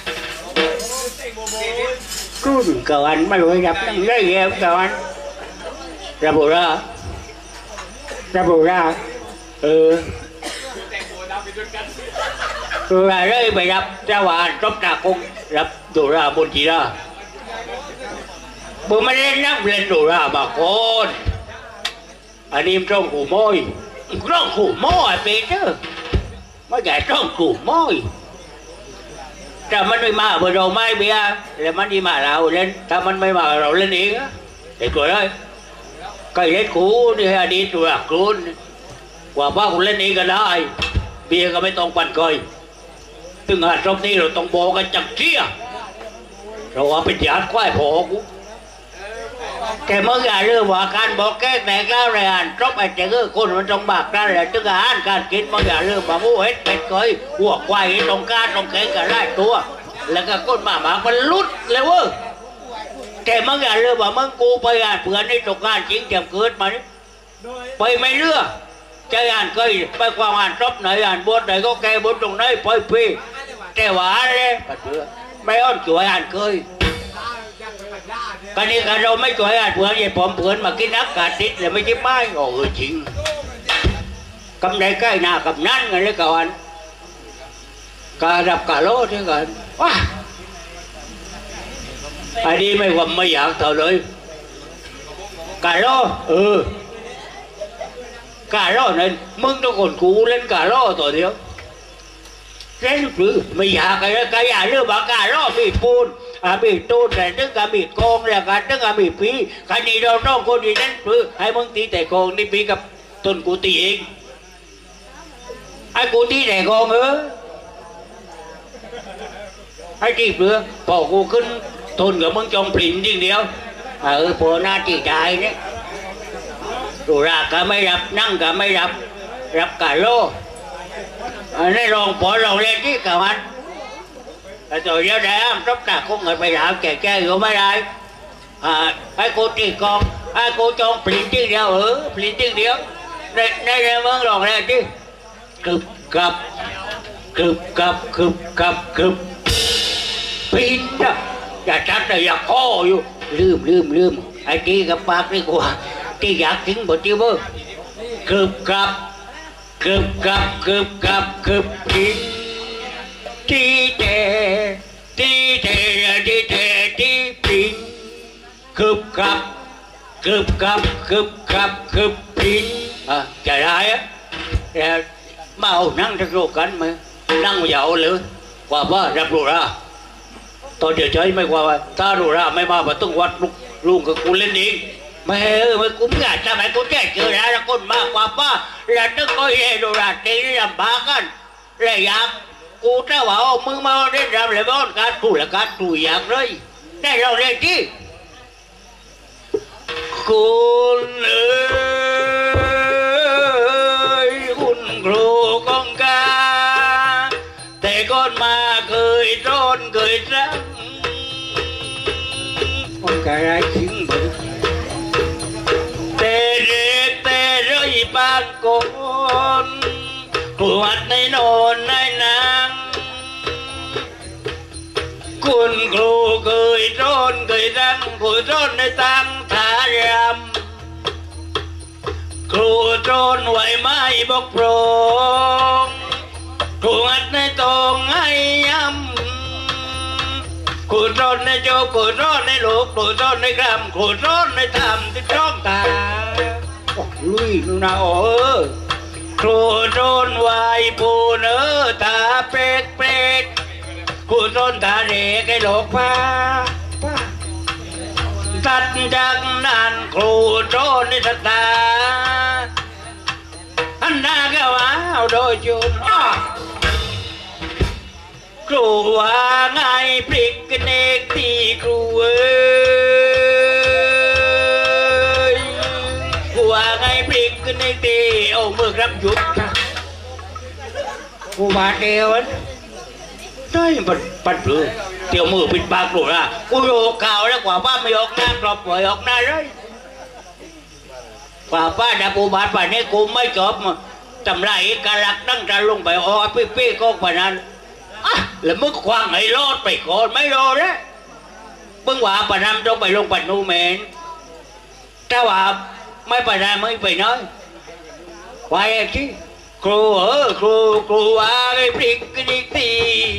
รุ่นเกินไม่รู้จับนั่งได้เงี้ยเกินระบุระระบุระเออตัวอะไรเลยไปรับเจ้าหวานรบตาคงรับตัวระบนจีระผมไม่ได้นั่งเล่นตัวระบางคนอันนี้ต้องขู่มอยต้องขู่มอยไปเถอะไม่ใช่ต้องขู่มอยแต่มันไม่มาเบอร์เราไม่เบียร์แล้วมันดีมาเราเล่นถ้ามันไม่มาเราเล่นเองอะเด็กตัวเลยก็เล่นกูนี่อดีตตัวกูนกว่าว่ากูเล่นเองก็ได้เบียร์ก็ไม่ต้องปั่นก้อยถึงหาตรงนี้เราต้องบอกกันจังเชี่ยเราว่าเป็นญาติควายพอกูแต่เมื่อการเรื่องว่าการบอกแก้แต่ก้าวแรงจบไอ้เจ้าคนมันต้องบากได้เลยถึงการการกินเมื่อการเรื่องว่าผู้เฮ็ดเป็ดก้อยหัวควายตรงการตรงแข้งกันไล่ตัวแล้วก็ก้นมาหมามันลุดเลยเว้ยแต่เมื่อการเรื่องว่ามึงกูไปอ่านเผื่อในตกการจริงจะเกิดมานี่ไปไม่เลือกใจอ่านเคยไปความอ่านจบไหนอ่านบทไหนก็แก้บทตรงไหนไปพี่แต่ว่าเลยไม่อ้อนช่วยอ่านเคยกันนี้กันเราไม่ช่วยอ่านเผื่อไอ้ผมเผื่อมากินนักกาติดเลยไม่ใช่ป้ายโอ้จริงกำไรใกล้หน้ากับนั่นกันเลยก่อนการักาโลที่กันว้าอันนี้ไม่ว่าไม่อยากเท่าเลยกาโลเออกาโลนั่นมึงต้องคนกูเล่นกาโลตัวเดียวเล่นหรือไม่อยากอะไรก็อยากเรื่องบากาโลมีปูนอาบีตูนแต่ตึ้งอาบีโกงแล้วกันตึ้งอาบีปีคันนี้เราต้องคนดีนั่นคือให้มึงตีแต่โกงนี่ปีกับต้นกูตีเองไอ้กูตีแต่โกงเออไอ้ที่เปลือกพอกูขึ้นต้นกับมึงจงปลิ่นจริงเดียวเออพอหน้าที่ใจเนี่ยดูราก็ไม่รับนั่งก็ไม่รับรับกาโลอันนี้ลองพอลองเล่นที่กับมันแต่ตัวเดียวได้รบตาคงเงินไปหาแก่แก่อยู่ไม่ได้อ่าไอ้กูตีกองไอ้กูจงปลิ่นจริงเดียวเออปลิ่นจริงเดียวในในเรื่องมึงลองเล่นที่กึบกับกึบกับกึบกับกึบปีนนะอย่าชัดเลยอยากพ่ออยู่ลืมลืมลืมไอ้ที่กับปากนี่กว่าที่อยากทิ้งบทที่เบอร์กึบกับกึบกับกึบกับกึบปีนทีเตทีเตทีเตทีปีนกึบกับกึบกับกึบกับกึบปีนอ่ะจะได้อะมาเอานั่งจะโรกันไหมนั่งยาวเลยกว่าว่ารับรู้ละตอนเดี๋ยวใช้ไม่กว่าว่าถ้ารู้ละไม่มาว่าต้องวัดลุกลุงกับกูเล่นเองไม่เออไม่กูไม่อยากทำไมกูแค่เจอแล้วคนมากกว่าป้าแล้วต้องก็เฮดูละตีนี่ลำบากกันเลยอยากกูถ้าว่าเอามึงมาเล่นรำเลยบ้านการถูกและการถูกอยากเลยได้เราเรียนที่คุณเอ๋ยคุณครูกองกาแต่ก่อนมาเคยโดนเคยรังกองกาไรทิ้งแต่เด็กแต่เรื่อยปานกอนกวดในนอนในนางคุณครูเคยโดนเคยรังครูโดนในตังทารำครูโดนไหวไม้บกโปร่งครูอัดในตรงให้ย้ำครูโดนในโจครูโดนในลูกครูโดนในกรรมครูโดนในธรรมที่จ้องตาลุยนูนาเออครูโดนไหวปูเนื้อตาเป็ดเป็ดครูโดนตาเด็กไอ้โลกฟ้าตัดจากนั้นครูโดนในสตาอันน่าก็ว่าเอาโดยจุนครูว่าไงพริกกันเอกที่ครูเอ้ยครูว่าไงพริกกันเอกที่เอามือรับหยุดครูมาเดียวได้ปัดปัดเปลือกเดี๋ยวมือปิดปากหนูนะกูโยกข่าวแล้วกว่าป้าไม่ออกหน้ากรอบปล่อยออกหน้าเลยกว่าป้าดับอุบาทป่านนี้กูไม่จบจำไรกาลักตั้งใจลงไปอ๋อปี้ปี้ก็กว่านั้นอ่ะแล้วมึงควางไอ้รอดไปก่อนไม่รอแล้วมึงว่าป่านนั้นต้องไปลงปัดนูเมนถ้าว่าไม่ไปได้ไม่ไปน้อยไว้ที่ครูเออครูครูว่าไอ้พริกกันอีกที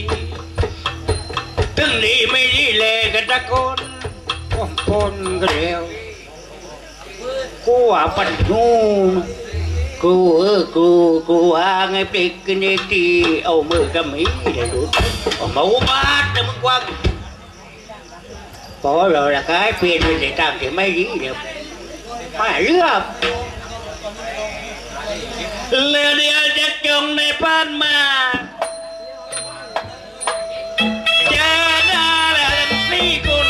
ถึงดีไม่ดีเลยกันตะโกนปนกันแล้วกูว่าปันนูครูเออครูครูว่าไงพริกกันอีกทีเอามือกำมีได้ดูเอามาอุบาทนะมึงกวางพอเราละcáiเปลี่ยนเป็นทางที่ไม่ดีเดี๋ยวไม่เลือกเรือเดียวจะจงในบ้านมาจะน่าละนี่คุณ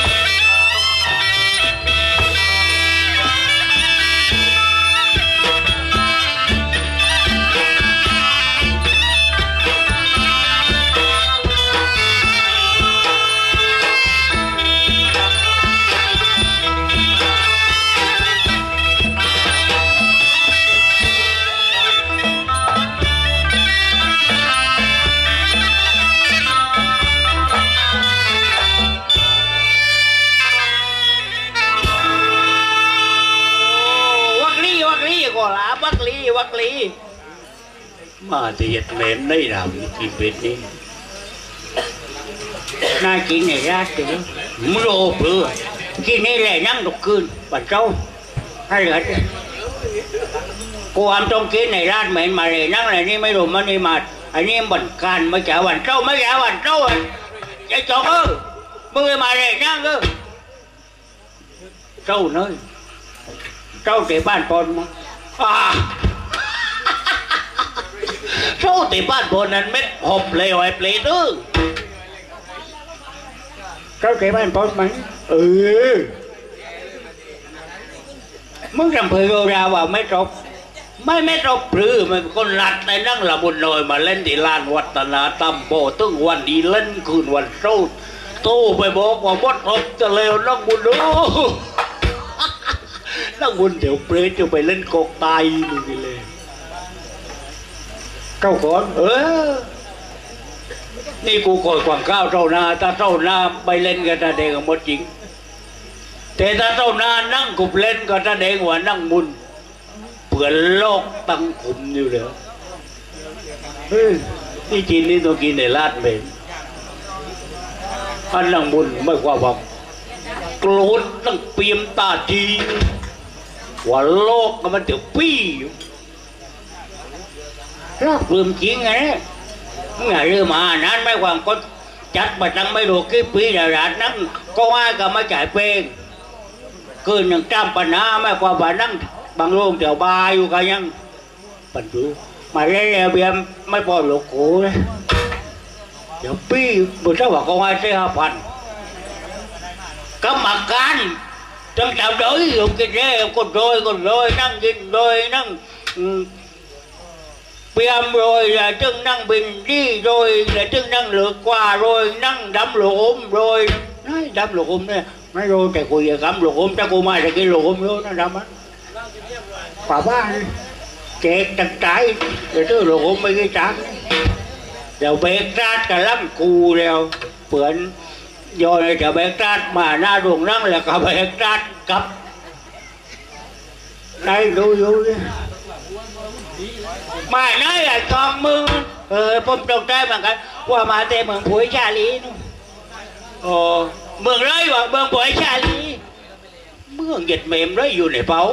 วักลีวักลีมาจะยัดเล่นได้ดาวกินเป็ดนี่น่ากินในราชเลยมึงโลเปลือกกินนี่แหละนั่งตกคืนปัดเจ้าให้เหลือกูทำต้องกินในราชเหม็นมาเลยนั่งอะไรนี่ไม่รู้มันนี่มาอันนี้บันการไม่จ่าวันเจ้าไม่จ่าวันเจ้าไอ้จอกเออมึงมาเลยนั่งเออเจ้าเนยเจ้าเตะบ้านปนมั้งโชว์ติบ้านบนนั้นเม็ดหอบเลยไอ้เปลตื้อเจ้าเตะบ้านปนมั้งเออมึงจำเพยโกราว่าไม่จบไม่ไม่จบหรือมันคนหลัดในนั่งละบุญหน่อยมาเล่นที่ลานวัฒนาตำโบตึ้งวันดีเล่นคืนวันโซ่ตู้ไปบอกว่าวัดหอบจะเลวนั่งบุญดูนั่งบนเดี๋ยวเปรตจะไปเล่นกอกตายนี่เลยเจ้าก่อนเออนี่กูคอยกวางข้าวเจ้านาถ้าเจ้านาไปเล่นกันตาเด็กหมดจริงแต่ถ้าเจ้านานั่งกุบเล่นก็ตาเด็กหัวนั่งบุญเปื่อนโลกตั้งขุมอยู่เลยเฮ้ยที่จีนนี่ต้องกินในลาดเป็นอันนั่งบุญไม่กว่าบอกโกรธตั้งเปียมตาจีว่าโลกมันเดี๋ยวปี้รักเริ่มจริงไงอย่าเรื่องมานั้นไม่ความก็จัดมาตั้งไม่รู้กี่ปีแต่ร้านนั่งก็ว่าก็มาจ่ายเพลงคืนหนึ่งจ้ำปัญหาไม่ความว่านั่งบางโรงเดี๋ยวบายอยู่กันยังปัญจุมาเรียเบียมไม่พอหลอกโขเลยเดี๋ยวปีบุตรว่าก็ว่าเสียพันก็มากันจังจับđối dùng cái rễ còn rồi còn rồi năng nhìn rồi năng biếm rồi là chân năng bình đi rồi là chân năng lược qua rồi năng đâm lỗ ôm rồi nói đâm lỗ ôm này nói rồi cái cô giờ cắm lỗ ôm cho cô mai là cái lỗ ôm đó nó đâm á bà ba chẹt trắng trái rồi tới lỗ ôm mấy cái trắng đều bẹt ra cả lắm cù đều bữa do này cả bẹt ra mà na ruộng năng là cả bẹt ra cặp đây đôi đôi mà nói là con mương ờ phong trồng trai mà cái qua mà tên mường phối cha lý ồ mường rơi và mường phối cha lý mường dịch mềm rơiอยู่ในเป้า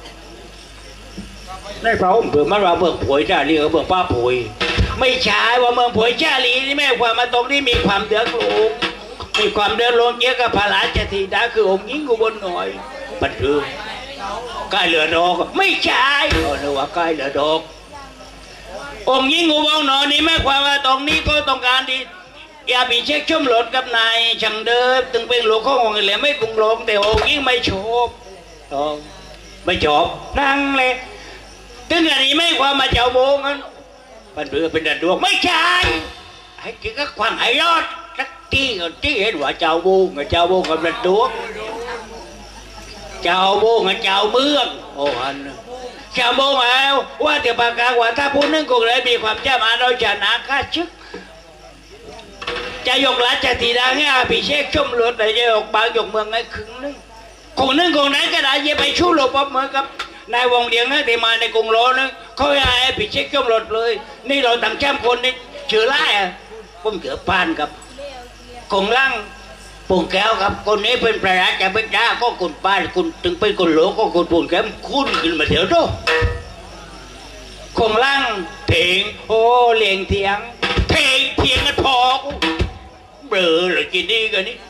ในเป้าเบื่อมาว่าเมืองผวยชาลีกับเมืองป้าผวยไม่ใช่ว่าเมืองผวยชาลีนี่แม่ความมาตรงนี้มีความเดือดร้อนมีความเดือดร้อนเยอะกับพระราชธิดาคือองค์หญิงอุบลหน่อยบันทึกใกล้เหลือดอกไม่ใช่ก็นึกว่าใกล้เหลือดอกองค์หญิงอุบลหน่อยนี่แม่ความว่าตรงนี้ก็ต้องการดีอย่าไปเช็คชุ่มหลดกับนายช่างเดิมถึงเป็นหลวงขององค์เหลวไม่กรุงหลงแต่องค์หญิงไม่ชอบไม่ชอบนั่งเลยถึงอันนี้ไม่ความมาเจ้าโบงั้นมันเรือเป็นดันดวงไม่ใช่ให้กินก็ควันให้รอดสักทีก่อนที่เห็นว่าเจ้าโบกับเจ้าโบกับดันดวงเจ้าโบกับเจ้าเมืองโอ้ฮันเจ้าโบเอาว่าเดี๋ยวประกาศว่าถ้าผู้นึงคงเลยมีความเจ้ามาเราจะนาค่าชึกจะยกราชธิดาให้อาภิเษกชมรถแต่จะยกบางยกเมืองให้ขึงนึงคงนึงคงนั้นก็ได้จะไปชู้หลบเหมือนกับนายวงเดียงนะที่มาในกรุงโลนึงเขาให้ไปเช็คเครื่องรถเลยนี่เราตั้งแชมป์คนนี่ชื่อไล่อะผมเจอปานกับคงล่างปุ่งแก้วครับคนนี้เป็นประธานจะเป็นจ้าก็คนปานคนถึงเป็นคนโลก็คนปุ่งแก้วคุ้นขึ้นมาเดี๋ยวโตคงล่างเถียงโอ้เลี้ยงเถียงเถียงเถียงกันพอเบลอเลยกินดีกันนี่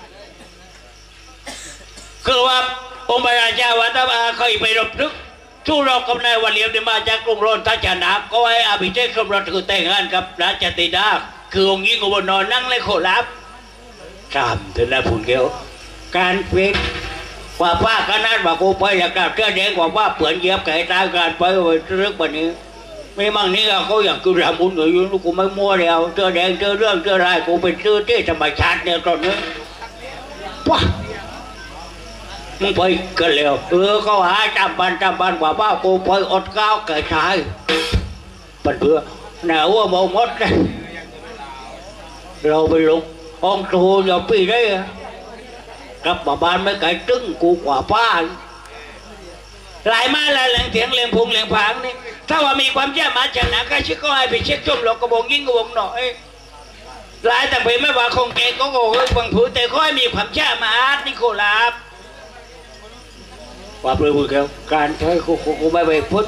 คือว่าองค์พระราชาวัฒนาเคยไปรบทึกสู้รบกับนายวันเลียมที่มาจากกรุงโรนทัชนาก็ให้อภิเษกสมรสคือแต่งงานกับราชธิดาคือองค์หญิงอุบลนอนนั่งเลยโคลับตามถึงนายผุนเกลการเพ็กว่าป้าก็นัดว่ากูไปอยากจะเชื่อแดงกว่าป้าเปลี่ยนเย็บไก่ตายการไปเรื่องแบบนี้ไม่มั่งนี่เขาอย่างคือรำบุญอยู่ลูกกูไม่มั่วเดียวเชื่อแดงเชื่อเรื่องเชื่ออะไรกูเป็นเชื่อที่ธรรมชาติเดียวตอนนี้ว้ามึงไปกันแล้วเออเขาหาจำบันจำบันกว่าบ้ากูไปอดก้าวเกิดชายปันเบื่อหนาวว่ามองมดเลยเราไปลุกห้องตูเราปีได้กลับมาบ้านไม่ไกลตึ้งกูกว่าป้าหลายมาหลายแหล่งเถียงเลี้ยงพุงเลี้ยงผางนี่ถ้าว่ามีความเชื่อมาจากไหนก็ชิก็ให้ไปเช็คชมหลอกกระบอกยิ่งกระบอกหน่อยหลายแต่ไปไม่ว่าคงเก่งก็โง่บางผู้แต่ค่อยมีความเชื่อมาอาร์ตนิโคลาบว่าเพื่อพูดแล้วการใช้คุกคุกไม่ไปพุทธ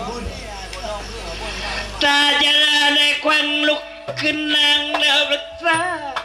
ตาจะได้ควันลุกขึ้นนั่งแล้วรักษา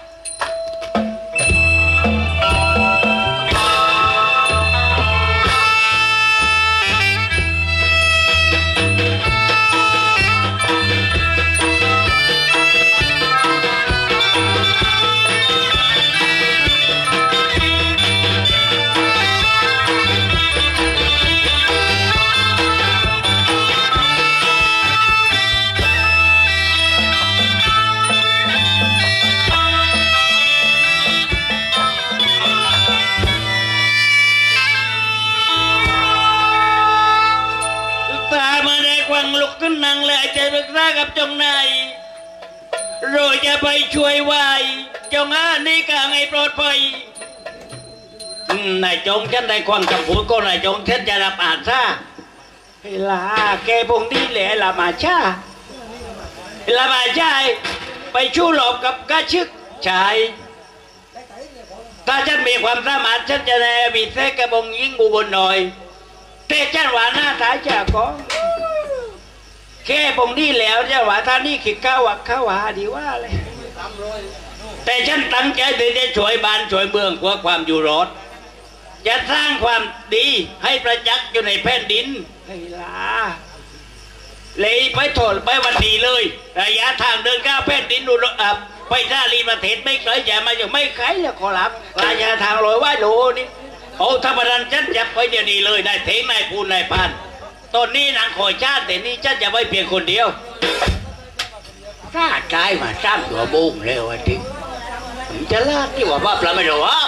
ลุกขึ้นนั่งเลยใจรึกษากับจงนายโรยจะไปช่วยวายจงอานี่กางให้ปลอดภัยนายจงฉันได้ความคำพูดก็นายจงฉันจะรับอ่านซะเวลาแกพงนี้แหละละมาชาละมาชาไปชู้หลอกกับกระชึกชายถ้าฉันมีความสามารถฉันจะได้มีเสกกระบงยิ่งอุบลหน่อยแต่ฉันว่าหน้าตาจะก้องแค่ปงนี้แล้วจะว่าท่านนี่ขิดข้าววักข้าวหาดีว่าเลยแต่ฉันตั้งใจที่จะช่วยบ้านช่วยเมืองเพื่อความอยู่รอดจะสร้างความดีให้ประจักษ์อยู่ในแผ่นดินให้ลาเลยไปโถดไปวันดีเลยระยะทางเดินก้าวแผ่นดินดูอับไปซาลีประเทศไม่เคยจะมาอยู่ไม่ไกลแล้วขอรับระยะทางลอยว่าโลนี่โอ้ธรรมดาฉันจะไปเดี๋ยวนี้เลยได้เทงนายพูนนายพานตอนนี้นางคอยชาติแต่นี่ฉันจะไม่เพียงคนเดียวถ้าใจมาสร้างตัวบุ้งเร็วจริงผมจะลาดที่ว่าว่าปลาไม่รู้ว่า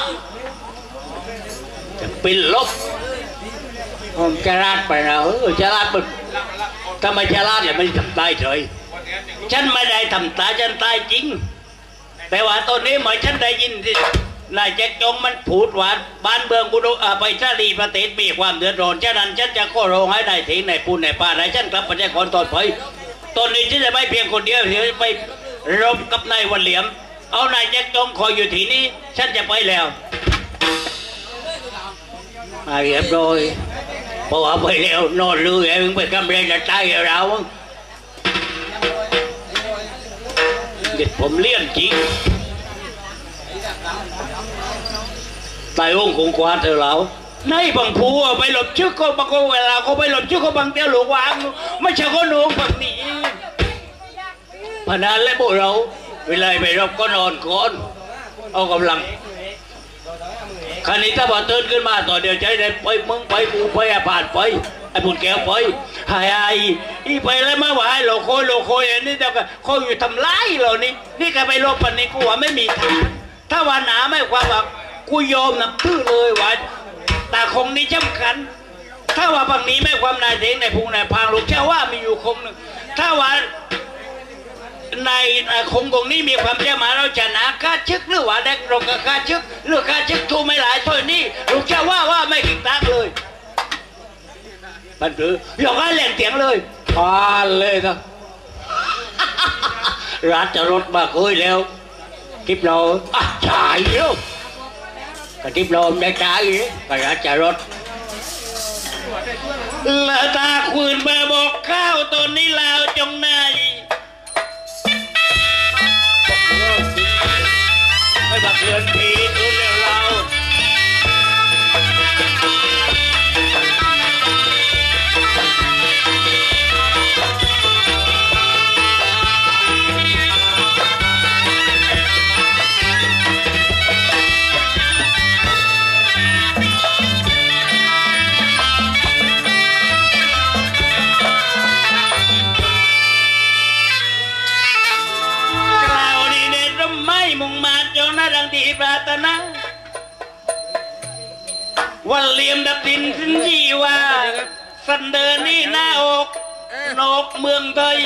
จะเป็นลบผมจะลาดไปนะเออจะลาดมันทำไมจะลาดเนี่ยไม่ทำตายเฉยฉันไม่ได้ทำตายฉันตายจริงแต่ว่าตอนนี้เหมือนฉันได้ยินที่นายแจ็คจงมันผูดหวานบ้านเมืองบุรุษไปซาลีประเทศมีความเดือดร้อนฉะนั้นฉันจะขอร้องให้ได้ถึงในปูนในป่าในฉันกลับประชากรตอนไปตอนนี้ฉันจะไม่เพียงคนเดียวเดี๋ยวไปรบกับนายวันเหลี่ยมเอานายแจ็คจงคอยอยู่ที่นี่ฉันจะไปแล้วมาเรียบร้อยพอเอาไปแล้วนอนลือไอ้มึงไปกำเริบจะตายเราเด็กผมเลี้ยนจริงตายองค์คงกวาดเธอแล้วในบางผู้ไปหลบชึกก็บางคนเวลาเขาไปหลบชึกเขาบางเตี้ยหลวงวางไม่ใช่คนหลวงแบบนี้พนันและพวกเราเวลาไปรบก็นอนก่อนเอากำลังคันนี้ถ้าพอตื่นขึ้นมาต่อเดี๋ยวใจได้ไปมึงไปกูไปอาผ่านไปไอ้บุญแก้วไปหายไอ้อีไปแล้วมาว่าให้โลโคโลโคอย่างนี้เดี๋ยวก็เขาอยู่ทำร้ายเรานี่นี่ก็ไปรบปันนี้กูว่าไม่มีทางถ้าวันหนาไม่ความว่ากูยอมนับถือเลยว่าแต่คงนี้จำกันถ้าว่าบางนี้ไม่ความนายเด้งในพุงในพางลูกแค่ว่ามีอยู่คงหนึ่งถ้าว่าในคงตรงนี้มีความเจ้ามาเราจะนาคาชึกหรือว่าเด็กลงกับคาชึกหรือคาชึกทูไม่หลายถ้วยนี่ลูกแค่ว่าว่าไม่กินตักเลยปันถือหยอกให้แหล่งเสียงเลยพานเลยนะรัฐจะรถมาคุยแล้วทิพย์เราอ่ะจ่ายเยอะกระทิบลมได้ใจกระราชรถละตาคืนมาบอกข้าวตอนนี้ลาวจงนายไม่บักเลือนผีตัวเร็วเราปรารถนาวันเลียมดับดินสินจีว่าสันเดินนี่หน้าอกนกเมืองไทย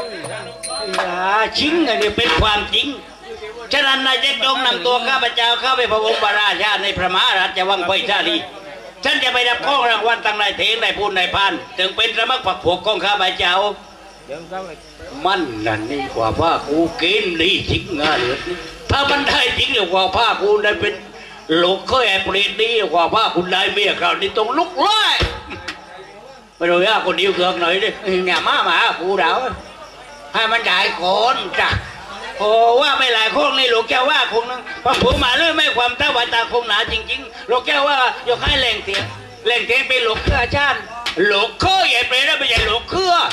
จริงอันนี้เป็นความจริงฉะนั้นนายจะจงนำตัวข้าพเจ้าเข้าไปพระองค์พระราชาในพระมหาราชวังไพศาลีฉันจะไปรับข้องรางวัลตั้งนายเทงนายพูนนายพานถึงเป็นสมัครผักผกของข้าพเจ้ามันนั่นนี่กว่าว่ากูเกณฑ์ดีจริงงานเลยถ้ามันได้จริงกว่าผ้าคุณได้เป็นโลกเคยแอบเปลี่ยนดีกว่าผ้าคุณได้เมียคราวนี้ต้องลุกไล่ไปดูว่าคนเดียวเกือบหน่อยดิเนี่ยมาหมากูเดาให้มันได้คนจ้ะโอ้ว่าไม่หลายคนในโลกแก้วว่าคงนึงพอผมมาเรื่อยไม่ความท้าวันตาคงหนาจริงๆโลกแก้วว่ายกให้แหล่งเสียงแหล่งเสียงเป็นโลกเครือชาติโลกเคยแอบเปลี่ยนแล้วไม่ใช่โลกเครือ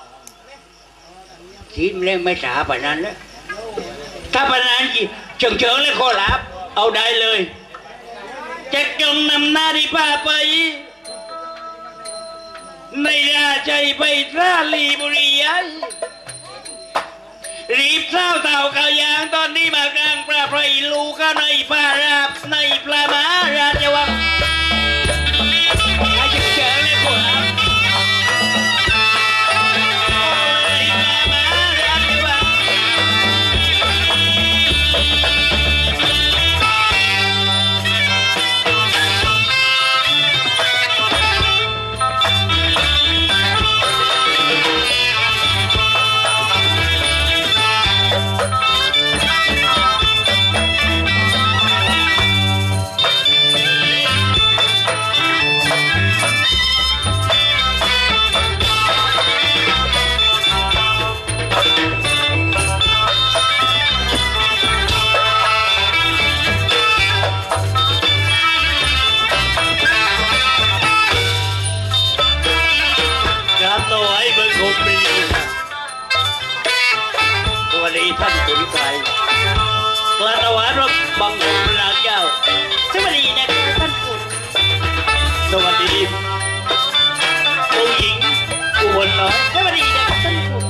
คิดเล่นไม่สาปนั้นนะถ้าปนันเฉิงเฉิงเลยขอรับเอาได้เลยจะจงนำนาฬิกาไปในราใจไปราลีบุรีรีบเศร้าเต่าเขายางตอนนี้มากลางปลาไพรลูกในพาราบในปลามาราชวังเฉิงเฉิงเลยขอรับกระถวายรบบังคมพระเจ้าสวัสดีนะครับท่านขุนสวัสดีองค์หญิงอุบลน้อยสวัสดีนะครับท่านขุน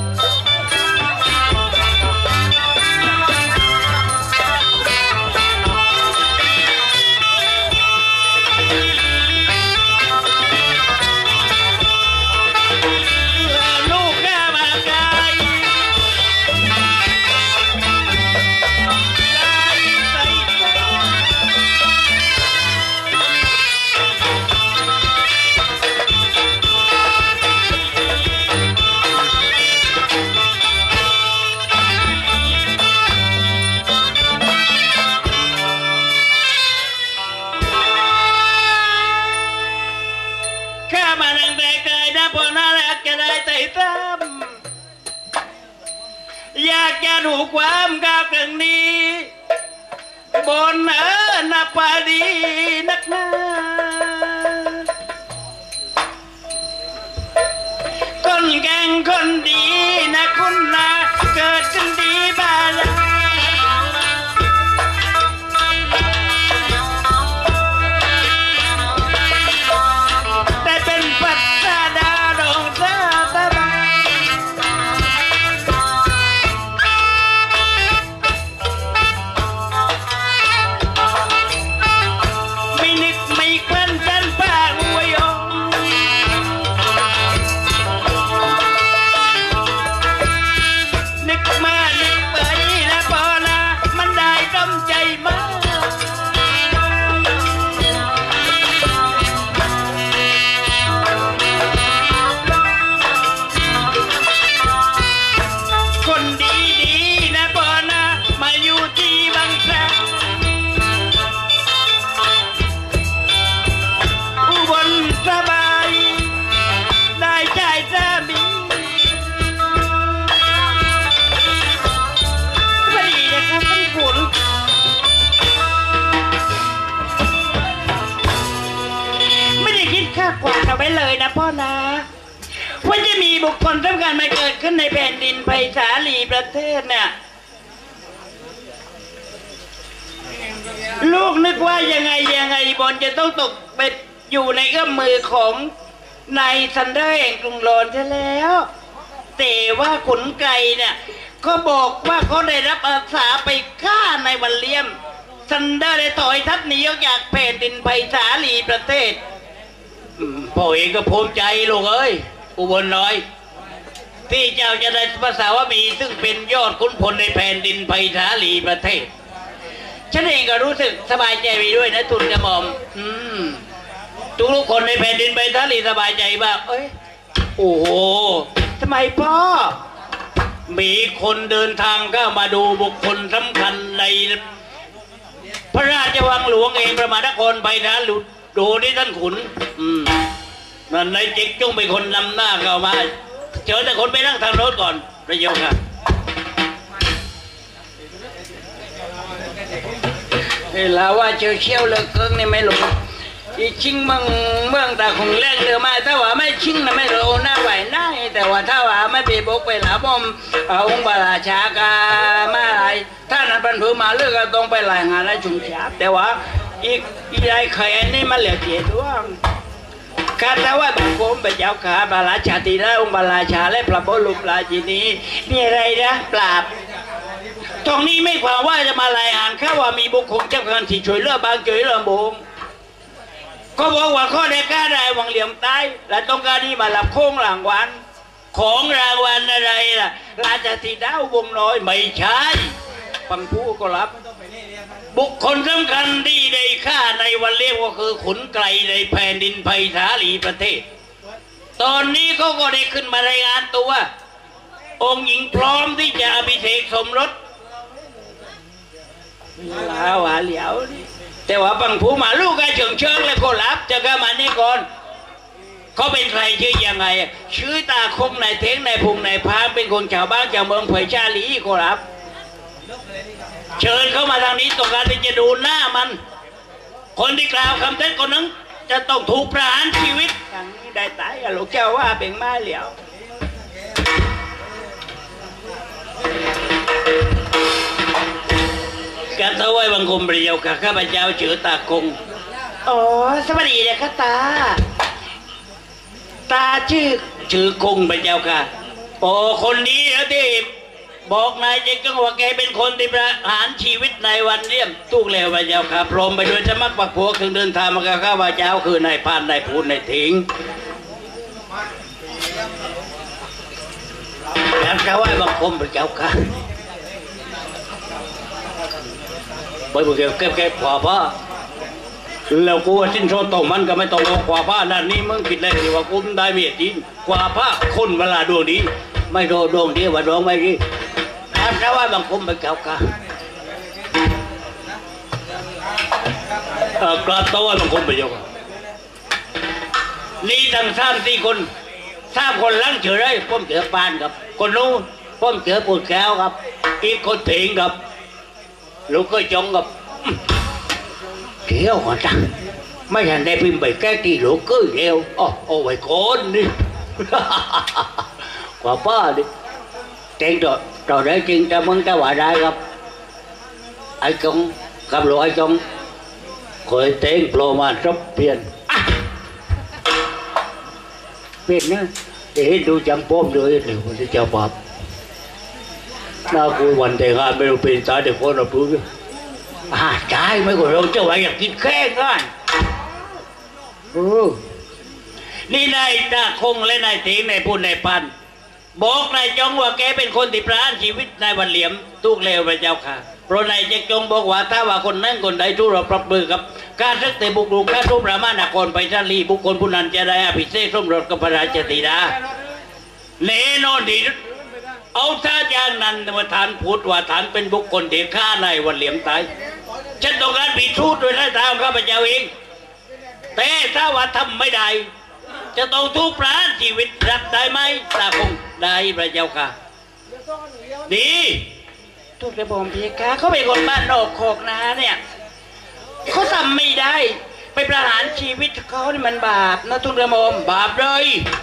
อยากจะดูความก้าวกระนี้บนเออนาปาดีนักหนาคนแก่งคนดีนะคุณนาเกิดขึ้นดีบ้านแต่เป็นปัตตาดาดงซาตาเอาไว้เลยนะพ่อนะว่าจะมีบุคคลสำคัญมาเกิดขึ้นในแผ่นดินไผ่สาลีประเทศเนี่ยลูกนึกว่ายังไงยังไงบอลจะต้องตกไปอยู่ในเอื้อมมือของนายซันเดอร์แห่งกรุงโลนใช่แล้วแต่ว่าขุนไกรเนี่ยก็บอกว่าเขาได้รับอาสาไปฆ่าในวันเลียมซันเดอร์ได้ถอยทัพหนีออกจากแผ่นดินไผ่สาลีประเทศพ่อเองก็ภูมิใจลูกเอ้ยอุบลน้อยที่เจ้าจะได้ภาษาวมีซึ่งเป็นยอดขุนพลในแผ่นดินไผ่สาลีประเทศฉันเองก็รู้สึกสบายใจไปด้วยนะทุนกระหม่อมอืมทุกทุกคนในแผ่นดินไผ่สาลีสบายใจบ้างเอ้ยโอ้โหทำไมพ่อมีคนเดินทางเข้ามาดูบุคคลสำคัญในพระราชวังหลวงเองประมาณนครไผ่สาลีดูนี่ท่านขุนอืมนั่นนายเจ๊กจงเป็นคนนำหน้าเข้ามาเชิญแต่คนไปนั่งทางโน้นก่อนประโยคค่ะเวลาว่าเชียวเชี่ยวเลิกเกิงนี่ไม่หลงอีชิงเมืองเมืองตาคงเล่นเรือมาถ้าว่าไม่ชิงนะไม่รู้หน้าไหวหน้าแต่ว่าถ้าว่าไม่ไปบกไปหลาบอมองค์บาราชากามาอะไรถ้านั้นบรรทุมาเลือกก็ต้องไปรายงานและชุมชาบแต่ว่าอีกอีไรเคยนี่มาเหลือเกียรติว่าการแต่ว่าบังคมเป็นเจ้าขาบาราชาติและองค์บาราชาและพระบรมราชินีนี่อะไรนะปราบตรงนี้ไม่ความว่าจะมารายงานแค่ว่ามีบุคคลเจ้าการที่ช่วยเลือกบางช่วยเลือกบุงก็บอกว่าข้อได้กล้าได้วังเหลี่ยมใต้และต้องการนี้มารับโค้งรางวัลของรางวัลอะไรล่ะราชธิดาวงน้อยไม่ใช่ฟังผู้ก็รับบุคคลสำคัญที่ได้ฆ่าในวันเรียกว่าคือขุนไกรในแผ่นดินไผ่สาลีประเทศตอนนี้เขาก็ได้ขึ้นมารายงานตัวองค์หญิงพร้อมที่จะอภิเษกสมรสลาหวาเหลียวแต่ว่าบังผู้มาลูกก็เฉิงเชิงเลยก็รับจะก็มานี่ก่อนเขาเป็นใครชื่อยังไงชื่อตาคงในเทงในพุงในพางเป็นคนชาวบ้านชาวเมืองเผยชาลีก็รับเชิญเข้ามาทางนี้ต้องการที่จะดูหน้ามันคนที่กล่าวคำเท็จคนนั้นจะต้องถูกประหารชีวิตอย่างนี้ได้ตายกับลูกเจ้าว่าเป็นไม้เหลียวกระถวายบังคมพระเจ้าค่ะข้าพเจ้าชื่อตาคงอ๋อสวัสดีเลยค่ะตาตาชื่อชื่อคงพระเจ้าค่ะโอ้คนนี้นะที่บอกนายเจ๊กังว่าแกเป็นคนที่ประหารชีวิตในวันเลี่ยมทุกแล้วพระเจ้าค่ะพร้อมไปด้วยสมัครปักผัวเครื่องเดินทางมากับข้าพเจ้าคือนายพานนายพูนนายถิงแล้วจะไหว้บังคมพระเจ้าค่ะไปบุกเก็บเก็บเก็บขวาผ้าแล้วกูว่าสิ้นโซนตรงมันก็ไม่ตรงขวาผ้านั่นนี่มึงคิดเลยว่ากูได้เมียจริงขวาผ้าคนเวลาดวงดีไม่โดนดวงดีว่าดวงไม่ดีแล้วจะไหว้บังคมพระเจ้าค่ะกราบไหว้บังคมพระเจ้าค่ะนี่ทั้งสามสี่คนสามคนลังเฉยเลยผมเจอปานกับคนนู้นผมเจอปูดแก้วครับอีกคนถิงกับลูกก็จงกับเกี่ยวหัวจังไม่ทันได้พิมพ์ไปแก้ที่ลูกก็เดียวอ๋อโอ้ยคนนี่กว่าป้าดิเต็งต่อต่อได้จริงจะมึงจะว่าได้ครับไอ้จงกับลูกไอ้จงคอยเต็งโผล่มาซับเปลี่ยนเปลี่ยนนะเดี๋ยวดูจังป้อมเลยเดี๋ยวจะเจ้าปับน่าคุยวันแต่งงานไม่รู้เป็นตาเด็กคนเราพูดอ่าใช่ไม่ก็เราเจ้าไว้อยากกินแค่ง่ายนี่นายตาคงและนายถิงนายพูดนายพันบอกนายจงว่าแกเป็นคนที่ประหารชีวิตนายวันเหลี่ยมทุกเลวพระเจ้าค่ะเพราะนายเจ๊จงบอกว่าถ้าว่าคนนั้นคนใดทุเราปรับมือกับการสักแต่บุกรุกการทุบรามานาครไปชาลีบุคคลผู้นั้นจะได้อภิเษกสมรสกับพระราชธิดาแน่นอนดีเอาถ้าอย่างนั้นมาฐานพูดว่าฐานเป็นบุคคลที่ฆ่านายวันเหลี่ยมตายฉันต้องการพิสูจน์ด้วยสายตาของข้าพเจ้าเองแต่ถ้าว่าทำไม่ได้จะต้องทุกข์ประหารชีวิตรับได้ไหมตาคงได้พระเจ้าค่ะดีทุกระบบพีกาเขาเป็นคนบ้านนอกโคกนาเนี่ยเขาทำไม่ได้ไปประหารชีวิตเขานี่มันบาปนะทุกระบบบาปเลย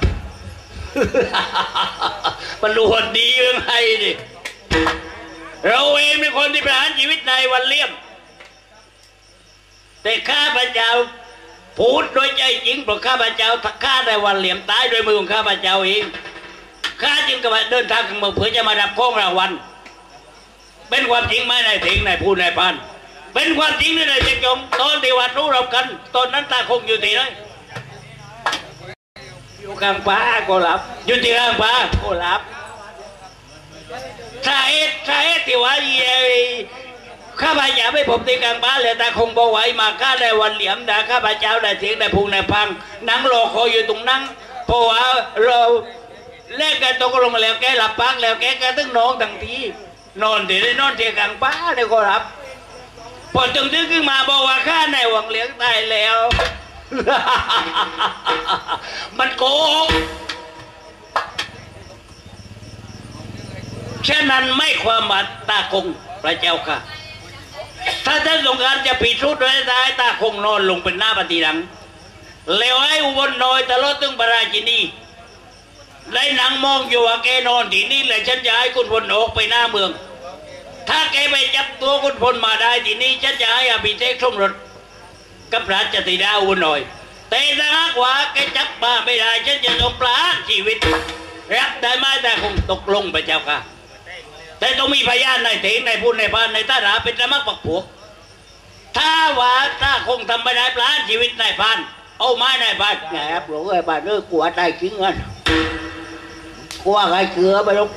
มันรู้คนดียังไงดิเราเองเป็นคนที่ประหารชีวิตนายวันเลี่ยมแต่ข้าพเจ้าพูดโดยใจจริงเพราะข้าพเจ้าฆ่านายวันเหลี่ยมตายโดยมือของข้าพเจ้าเองข้าจึงกำลังเดินทางมาเพื่อจะมารับของรางวัลเป็นความจริงไหมนายถิงนายพูดนายพันเป็นความจริงหรือนายเจจงตอนที่วัดรู้เรากันตอนนั้นตาคงอยู่ที่ไหนอยู่กลางป่าก็หลับอยู่ที่กลางป่าก็หลับสาเหตุสาเหตุที่ว่าข้าพเจ้าไม่ผมที่กลางป่าเลยตาคงบอกไว้มาข้าได้วันเหลี่ยมด่าข้าพเจ้าได้เถียงได้พุงได้พังนั่งรอคอยอยู่ตรงนั่งเพราะว่าเราแลกกันตกลงแล้วแกหลับปักแล้วแกก็ตึ้งน้องทั้งทีนอนเดี๋ยวได้นอนที่กลางป่าได้ก็หลับพอจึงดึงขึ้นมาบอกว่าข้าในหวังเหลียงตายแล้วมันโกงฉะนั้นไม่ความหมายตาคงพระเจ้าค่ะถ้าท่านสงการจะผิดชุดโดยตายตาคงนอนลงเป็นหน้าปฏิหลังแล้วให้อุบลน้อยตลอดถึงพระราชินีได้นั่งมองอยู่ว่าแกนอนที่นี่แหละฉันจะให้คุณพลออกไปหน้าเมืองถ้าแกไปจับตัวคุณพลมาได้ที่นี่ฉันจะให้อภิเษกสมรสกับพระราชธิดาอุบลน้อยแต่ถ้าหากว่าแกจับมาไม่ได้ฉันจะต้องประหารชีวิตรับได้ไหมแต่คงตกลงพระเจ้าค่ะแต่ต้องมีพยานในเถงในพูดในพานในตาหราเป็นสมัครปักผัวถ้าว่าถ้าคงทำไม่ได้ประหารชีวิตในพานเอาไม้ในพานแงบหลงไอ้พานเรื่องกลัวตายจริงเงินกลัวใครเกลือไปลูก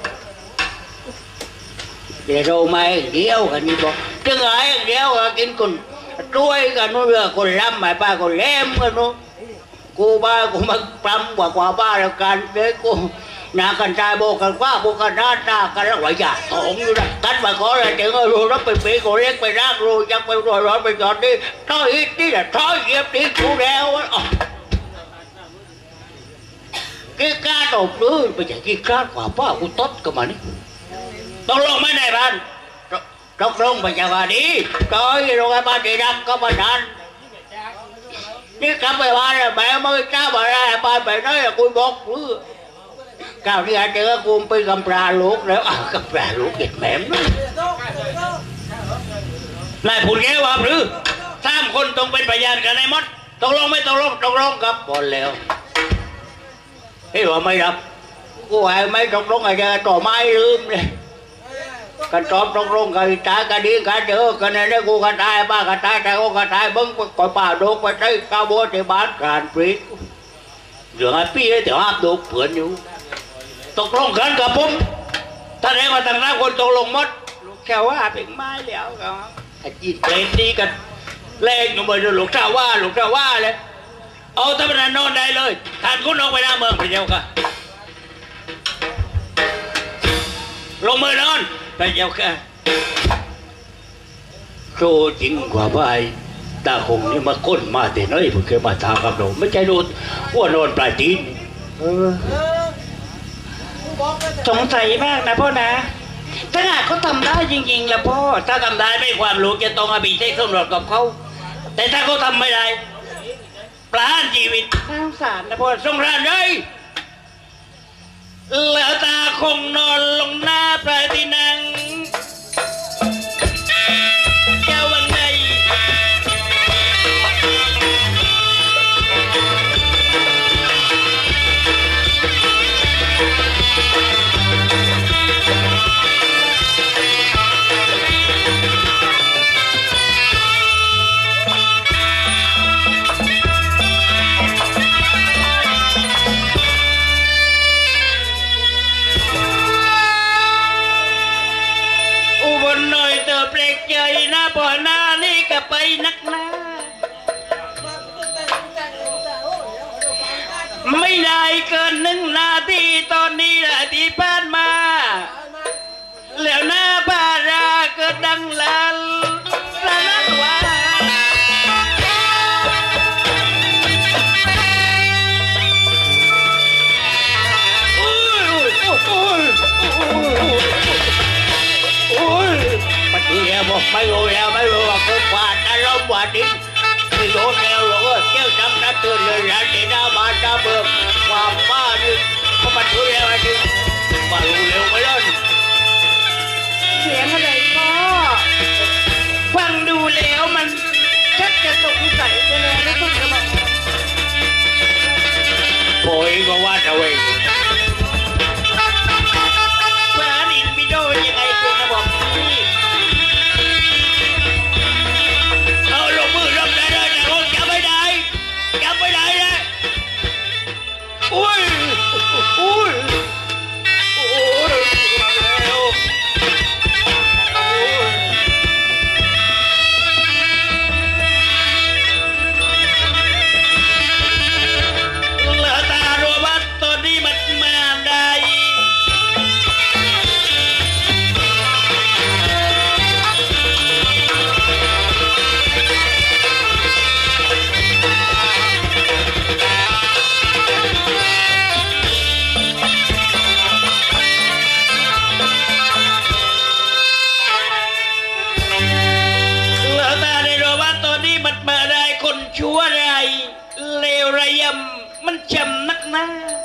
เดี๋ยวเราไม่เดียวกันนี่บอกจึงไอ้เดียวกันกินคนช่วยกันนู้นเรื่องคนล้ำหมายป้าคนเล่มกันนู้นกูบ้ากูมาปั๊มกว่ากว่าบ้าแล้วกันเด็กกูนากันใจโบกันว่าโบกันหน้าตากันแล้วไหวหยาดของอยู่นะกัดมาขออะไรเจ๋งเอารูรับไปปีกูเรียกไปร่างรูยังไปรอยร้อนไปจอดนี่ท้อยนี่แหละท้อยเยียบนี่กูแล้วcái cá đột nữa bây giờ cái cá quả bao của tốt cơ mà đi tao lông mấy này bạn tróc lông bây giờ bà đi trời rồi ba chị đâm có bà anh cái cặp về ba là mẹ mới cháu bà ra ba mẹ nói là cùi bột nữa cao đi ai chơi cô bị cầm ra luộc nữa à cầm ra luộc dịch mềm đó นายพูดแค่ว่าหรือสามคนต้องเป็นพยานกันในมดตกลงไม่ตกลงตกลงครับบอลแล้วเฮ้ยว่าไม่รับกูไอ้ไม่ตกลงไอ้แกต่อไม้ลืมเลยกันตอบตกลงกันตายกันดีกันเจอกันเนี่ยกูกันตายบ้ากันตายแต่กูกันตายบึ้งก่อยป่าโดกไปใช้ก้าวบัวที่บ้านการปรีเรื่องไอ้พี่เดี๋ยวห้ามโดกเผื่ออยู่ตกลงกันกับผมถ้าได้มาตั้งน้าคนตกลงมดลูกแค่ว่าเป็นไม้แล้วก็ไอ้จีนเปรตดีกันเล่นอยู่บนลูกเจ้าว่าลูกเจ้าว่าเลยเอาถ้าเป็นนอนได้เลยท่านคุณลงไปหน้าเมืองไปเดียวกันลงมือนอนไปเดียวกันโชว์จริงกว่าไปตาคงนี่มาก้นมาแต่น้อยผมเคยมาทางกับเราไม่ใช่โดนว่านอนปลายตีนสงสัยมากนะพ่อนะถ้าหากเขาทำได้จริงๆแล้วพ่อถ้าทำได้ไม่ความรู้จะต้องอภิเษกสมรสกับเขาแต่ถ้าเขาทำไม่ได้ปราณชีวิตน่าสงสารนะพ่อสงสารเลยแล้วตาคงนอนลงหน้าพระที่นั่งแก้ววันใดบ่อหน้านี่ก็ไปนักหน้าไม่ได้เกินหนึ่งนาทีตอนนี้แหละที่ผ่านมาแล้วหน้าบาราเกิดดังลันละนักว่าโอ้ยโอ้ยโอ้ยโอ้ยปัจจุบันบอกไม่รู้แล้วไม่รู้ว่าคือว่าจะล้มว่าดิ้งไม่รู้แล้วหรอกเจ้าจำนัดตื่นเลยร้านที่หน้าบ้านหน้าเมืองความบ้านี่เพราะปัจจุบันอะไรดิ้งมารู้เร็วไม่ได้เสียงอะไรก็ฟังดูแล้วมันชักจะสงสัยไปเลยนะคุณกระบอกโผล่ก็ว่าจะเวงฟ้าดินพิโดยังไงคุณกระบอกอุ้ยอุ้ยโอ้ยแล้วโอ้ยเหลือตาโรบัสตัวนี้มันมาได้ชั่วไรเลวระยำมันจำนักหน้า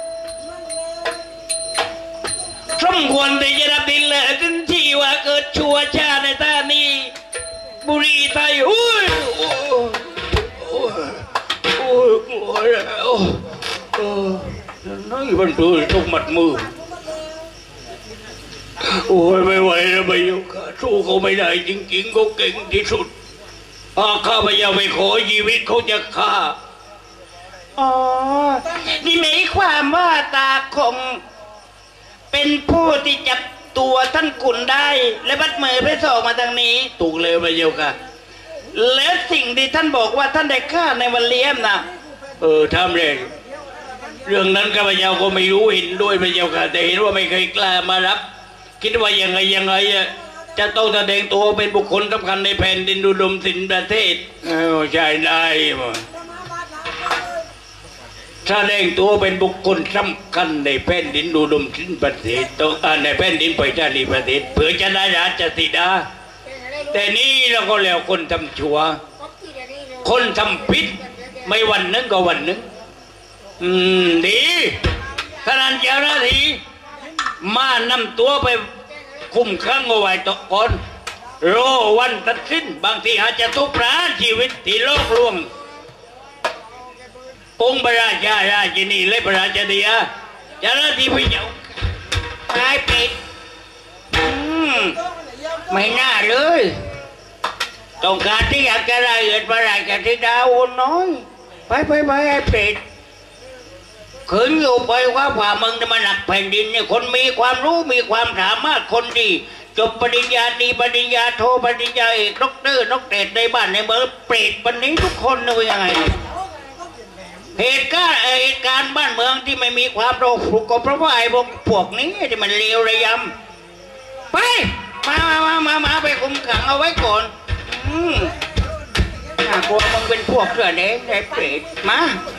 สมควรที่จะรับดินเลยถึงที่ว่าเกิดชั่วชาในตานี้บุรีไทยโอ้ยโอ้ยโอ้ยโอ้ยโอ้ยโอ้ยโอ้ยน้อยมันตัวตกมัดมือโอ้ยไม่ไหวแล้วไม่อยู่ค่ะสู้เขาไม่ได้จริงๆเขาเก่งที่สุดอาข้าพเจ้าไปขอชีวิตเขาจะฆ่าอ๋อนี่หมายความว่าตาคงเป็นผู้ที่จับตัวท่านขุนได้และบัดมือไปส่งมาทางนี้ถูกเลยพระเจ้าค่ะแล้วสิ่งที่ท่านบอกว่าท่านได้ฆ่าในวันเลี้ยมนะเออทำเลยเรื่องนั้นข้าพเจ้าก็ไม่รู้เห็นด้วยพระเจ้าค่ะแต่เห็นว่าไม่เคยกล้ามารับคิดว่ายังไงยังไงจะต้องแสดงตัวเป็นบุคคลสำคัญในแผ่นดินอุดมศิลป์ประเทศเออใช่ได้มั้งแสดงตัวเป็นบุคคลสำคัญในแผ่นดินอุดมศิลป์ประเทศต้องในแผ่นดินประชาธิปไตยเพื่อจะได้ราชสิทธิ์แต่นี่เราก็แล้วคนทำชั่วคนทำผิดไม่วันนึงก็วันนึงอืมดีท่านเจ้าหน้าที่มานำตัวไปคุมขังเอาไว้ตะกอนโรวันตัดสินบางทีอาจจะทุกข์ร้านชีวิตที่โลกลวงองค์พระราชาราชินีและพระราชธิดาจะเลิกที่พระเจ้าตายปิดไม่น่าเลยต้องการที่อยากจะรายเกิดพระราชธิดาอุ่นน้อยไปไปไปไอ้เป็ดขืนอยู่ไปว่าฝ่ามึงจะมาหนักแผ่นดินเนี่ยคนมีความรู้มีความสามารถคนดีจบปริญญาตรีปริญญาโทปริญญาเอกด็อกเตอร์ด็อกเตอร์ในบ้านในเมืองเปรตวันนี้ทุกคนนะว่ายังไงเหตุการณ์เหตุการณ์บ้านเมืองที่ไม่มีความโรคผูกก็เพราะว่าไอ้พวกพวกนี้ที่มันเลวระยำไปมามามามาไปคุมขังเอาไว้ก่อนอืมน่ากลัวมึงเป็นพวกเสือแดงไอ้เปรตมา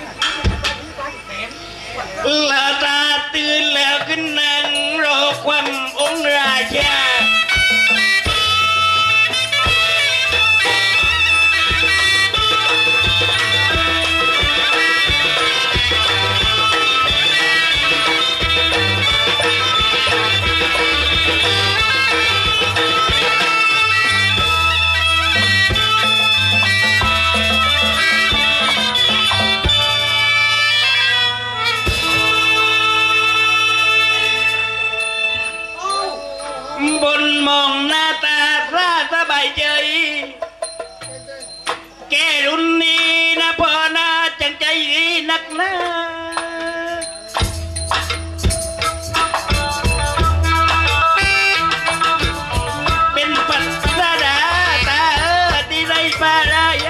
ลาตาตื่นแล้วขึ้นนั่งรอความองค์ราชาบนมองหน้าตาพระสบายใจแกรุ่นนี้นะพ่อนาจังใจดีนักหนาเป็นปัสสาวะตาเออที่ไรปาลาย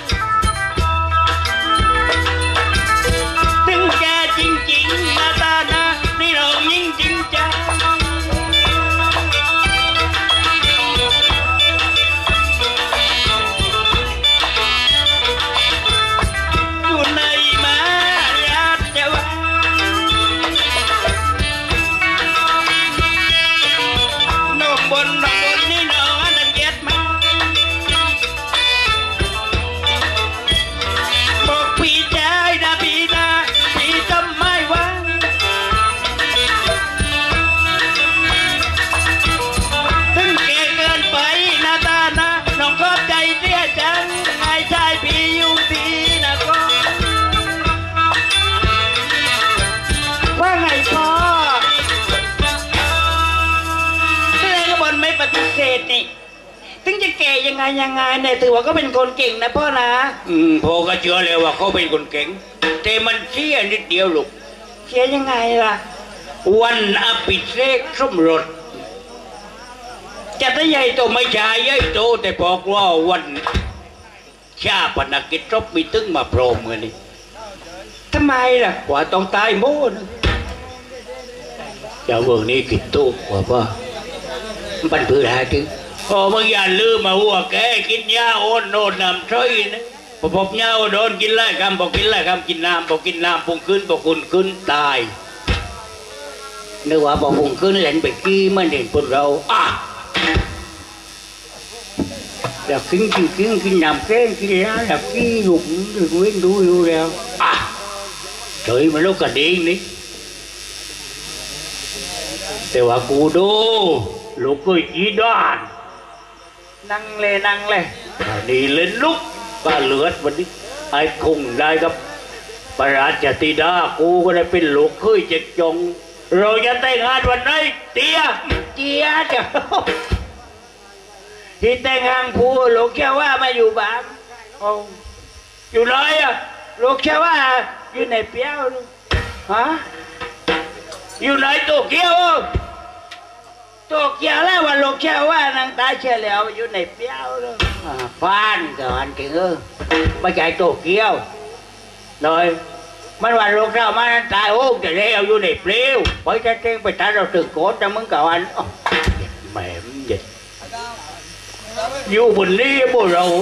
ถึงแกจริงๆนะตานะนี่เรายิ่งจริงจังถึงจะแก่ยังไงยังไงเนี่ยถือว่าก็เป็นคนเก่งนะพ่อนะอืมพ่อก็เชื่อเลยว่าเขาเป็นคนเก่งแต่มันเชี่ยนิดเดียวลูกเชี่ยยังไงล่ะวันอภิเษกสมรสจะได้ใหญ่โตไม่ใช่ใหญ่โตแต่บอกว่าวันชาปนกิจศพมีตึ้งมาโปรมกันนี่ทำไมล่ะว่าต้องตายโม่นะเจ้าเมืองนี้กินตู้กว่าป่ะมันพื้นหาจึงโอ้มึงอย่าลืมมาหัวแกกินยาโอนโนดน้ำช่วยนะพอพบยาโดนกินไล่คำบอกกินไล่คำกินน้ำบอกกินน้ำปุ่งขึ้นบอกคุณขึ้นตายนึกว่าบอกปุ่งขึ้นเล่นไปกี้มันเห็นพวกเราอ่ะอยากกินกินกินกินน้ำแก้กินยาอยากกี้หยุดหยุดเว้นดูอยู่แล้วอ่ะเฉยมันลูกกระดิ่งนี่แต่ว่ากูดูลูกก็ยีด้านนั่งเลยนั่งเลยนี่เล่นลุกป้าเลือดวันนี้ไอ้คงได้ครับพระราชธิดากูก็ได้เป็นลูกเคยเจ็ดจงเราจะแต่งงานวันไหนเตี้ยเตี้ยจ้ะที่แต่งงานผู้ลูกแค่ว่ามาอยู่บ้านอยู่น้อยอ่ะลูกแค่ว่าอยู่ในเปี้ยวฮะอยู่ไหนโตเกียวโตเกียวแล้วว่าลูกแค่ว่านางตาเฉลียวอยู่ในเปี้ยวเลยฟ้านก่อนจริงเออไม่ใช่โตเกียวเลยมันว่าลูกเรามานั้นตายโอ้จะเลี้ยวอยู่ในเปรี้ยวไปจะเต้งไปตาเราตึกโกดจะมึงก่อนแหม่มเด็ดอยู่บนนี้พวกเรา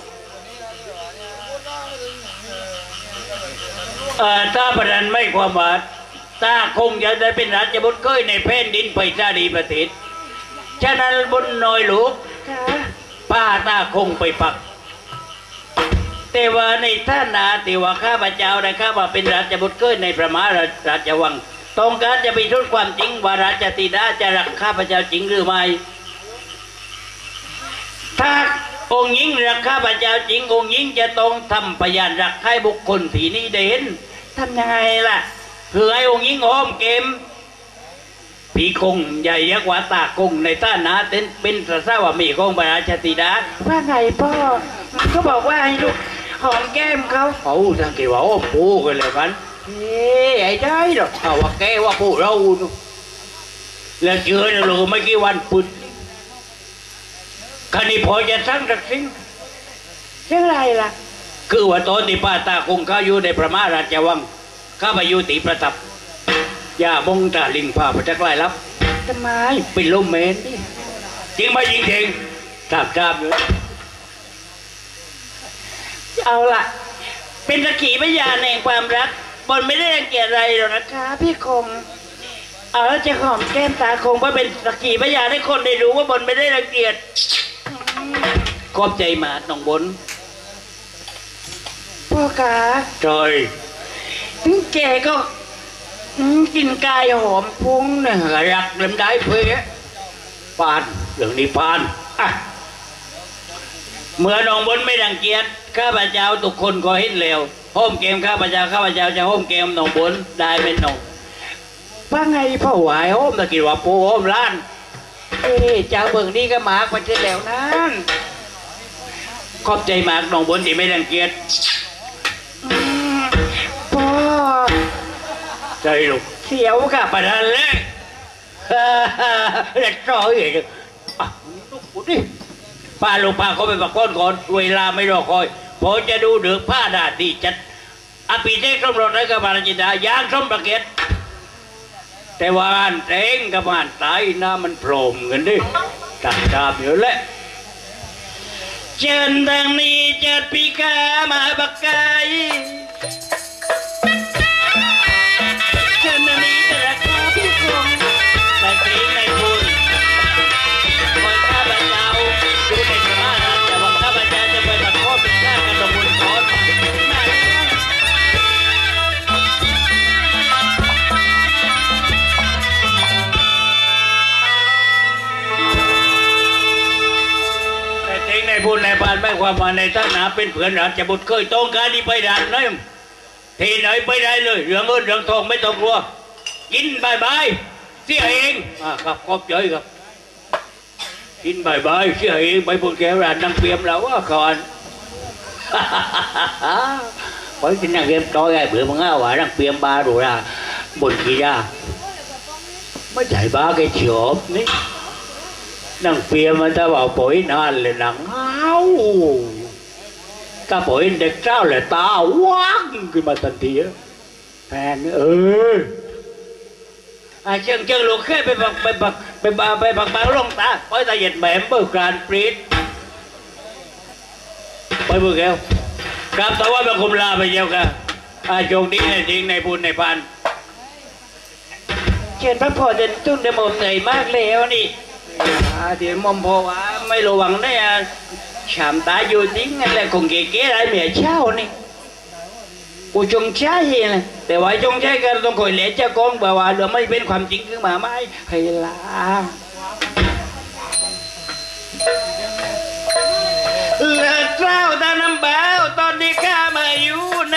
เอ่อถ้าประเด็นไม่ความหมายตาคงจะได้เป็นราชบุตรเคยในแผ่นดินไปซาดีประเทศฉะนั้นบนน้อยลูกป้าตาคงไปปักแต่ว่าในท่านาแต่ว่าข้าพเจ้าได้ข้าว่าเป็นราชบุตรเคยในพระมหาราชวังต้องการจะไปทดความจริงว่าราชธิดาจะรักข้าพเจ้าจริงหรือไม่ถ้าองค์หญิงรักข้าพเจ้าจริงองค์หญิงจะต้องทำพยานรักให้บุคคลที่นี้เด่นทำยังไงล่ะเพื่อให้องค์หญิงหอมเกมผีคงใหญ่ยักษ์วาตาคงในท่านาเต้นเป็นสสาวามีของพระราชธิดาว่าไงพ่อเขาบอกว่าให้ลูกหอมแก้มเขาเอาทางเกี่ยวว่าปูกันเลยกันเฮ้ยไอ้ได้หรอกเอาว่าแกว่าปูเราแล้วเจอแล้วลูกไม่กี่วันปุดคันนี้พอจะสั่งสักสิ่งเรื่องอะไรล่ะคือว่าตอนที่ป้าตาคงเขาอยู่ในพระมหาราชวังข้าไปอยู่ตีประทับอย่ามงตาลิงพาพระจักรไล่รับทำไมเป็นลมเมนจริงไหมจริงจริงทราบทราบอยู่เอาล่ะเป็นสักขีพยานแห่งความรักบนไม่ได้รังเกียจอะไรหรอกนะคะพี่คงเอาแล้วจะหอมแก้มตาคงว่าเป็นสักขีพยานให้คนได้รู้ว่าบนไม่ได้รังเกียจขอบใจมาน้องบนพ่อกาจอยถึงแกก็กินกายหอมพุงเนี่ยรักเล่มได้เพื่อปานเรื่องนี้ปานอ่ะเมื่อน้องบนไม่รังเกียจข้าพเจ้าทุกคนก็เห็นแล้วห้มเกมข้าพเจ้าข้าพเจ้าจะห้มเกมน้องบนได้เป็นน้องว่าไงพ่อหวายห้มตะกี้ว่าปูห้มล้านเอ๊ะเจ้าเบิ่งนี่ก็มากมันจะแล้วนั่นขอบใจมากน้องบนที่ไม่รังเกียจพ่อใจลูกเสียวกับปะนันเลยเด็ดจ่อยอ่ะลูกดิป้าลูกป้าเขาไปปักก้อนก่อนเวลาไม่รอคอยพอจะดูเดือดผ้าดาดีจัดอภิเษกสมรสให้กับพระราชดายางสมประเกตแต่ว่าอันเต็งกับอันตายน้ามันโผล่กันดิตัดตามอยู่แล้วเชิญทางนี้จัดปีกามาบักไก่เชิญทางนี้จะรักษาพี่คงแต่เกรงในบุญคอยข้าพเจ้าดูในพระราชแต่ว่าข้าพเจ้าจะไปบัดข้อเป็นข้ากันดงบุญขอมาในบุญในบานไม่ความมาในท่านาเป็นเพื่อนราชบุตรเคยต้องการที่ไปด่านน้อยทีไหนไปได้เลยเรื่องเงินเรื่องทองไม่ต้องกลัวกินบายบายเสียเองอ่าครับขอบใจครับกินบายบายเสียเองไปบุญแก้วร้านนั่งเปียมแล้วว่าก่อนไปกินนั่งเปียมต่อยไอ้เบื่อมึงอ้าวว่านั่งเปียมบาดูนะบุญกี่ยาไม่ใช่บ้าแกเฉียบนี่นั่งเปียมันจะบอกปุ๋ยนานเลยนังเอ้าถ้าปุ๋ยเด็กเจ้าเลยตาว่างขึ้นมาทันทีแพงเออไอ้เชิงเชิงลูกแค่ไปบักไปบักไปบาไปบักบางลงตาไปตาเหยียดแหมเบิกการปรีดไปเบิกแล้วกราบแต่ว่าเป็นคุมลาไปเยี่ยวกันอาจงดีในจริงในบุญในพันเชิญพระพ่อเดินตุ้งเดมเหนื่อยมากแล้วนี่เดี๋ยวมอมพอว่าไม่ระวังได้ฉามตาอยู่ทิ้งอะไรคงเก๋ๆอะไรเมียเช่านี่กูจงใช้เลยแต่ว่าจงใช้กันต้องคอยเลี้ยเจ้ากองแบบว่าเดี๋ยวไม่เป็นความจริงขึ้นมาไม่ให้ละเลิกเล่าตาน้ำเบาตอนที่ข้ามาอยู่ใน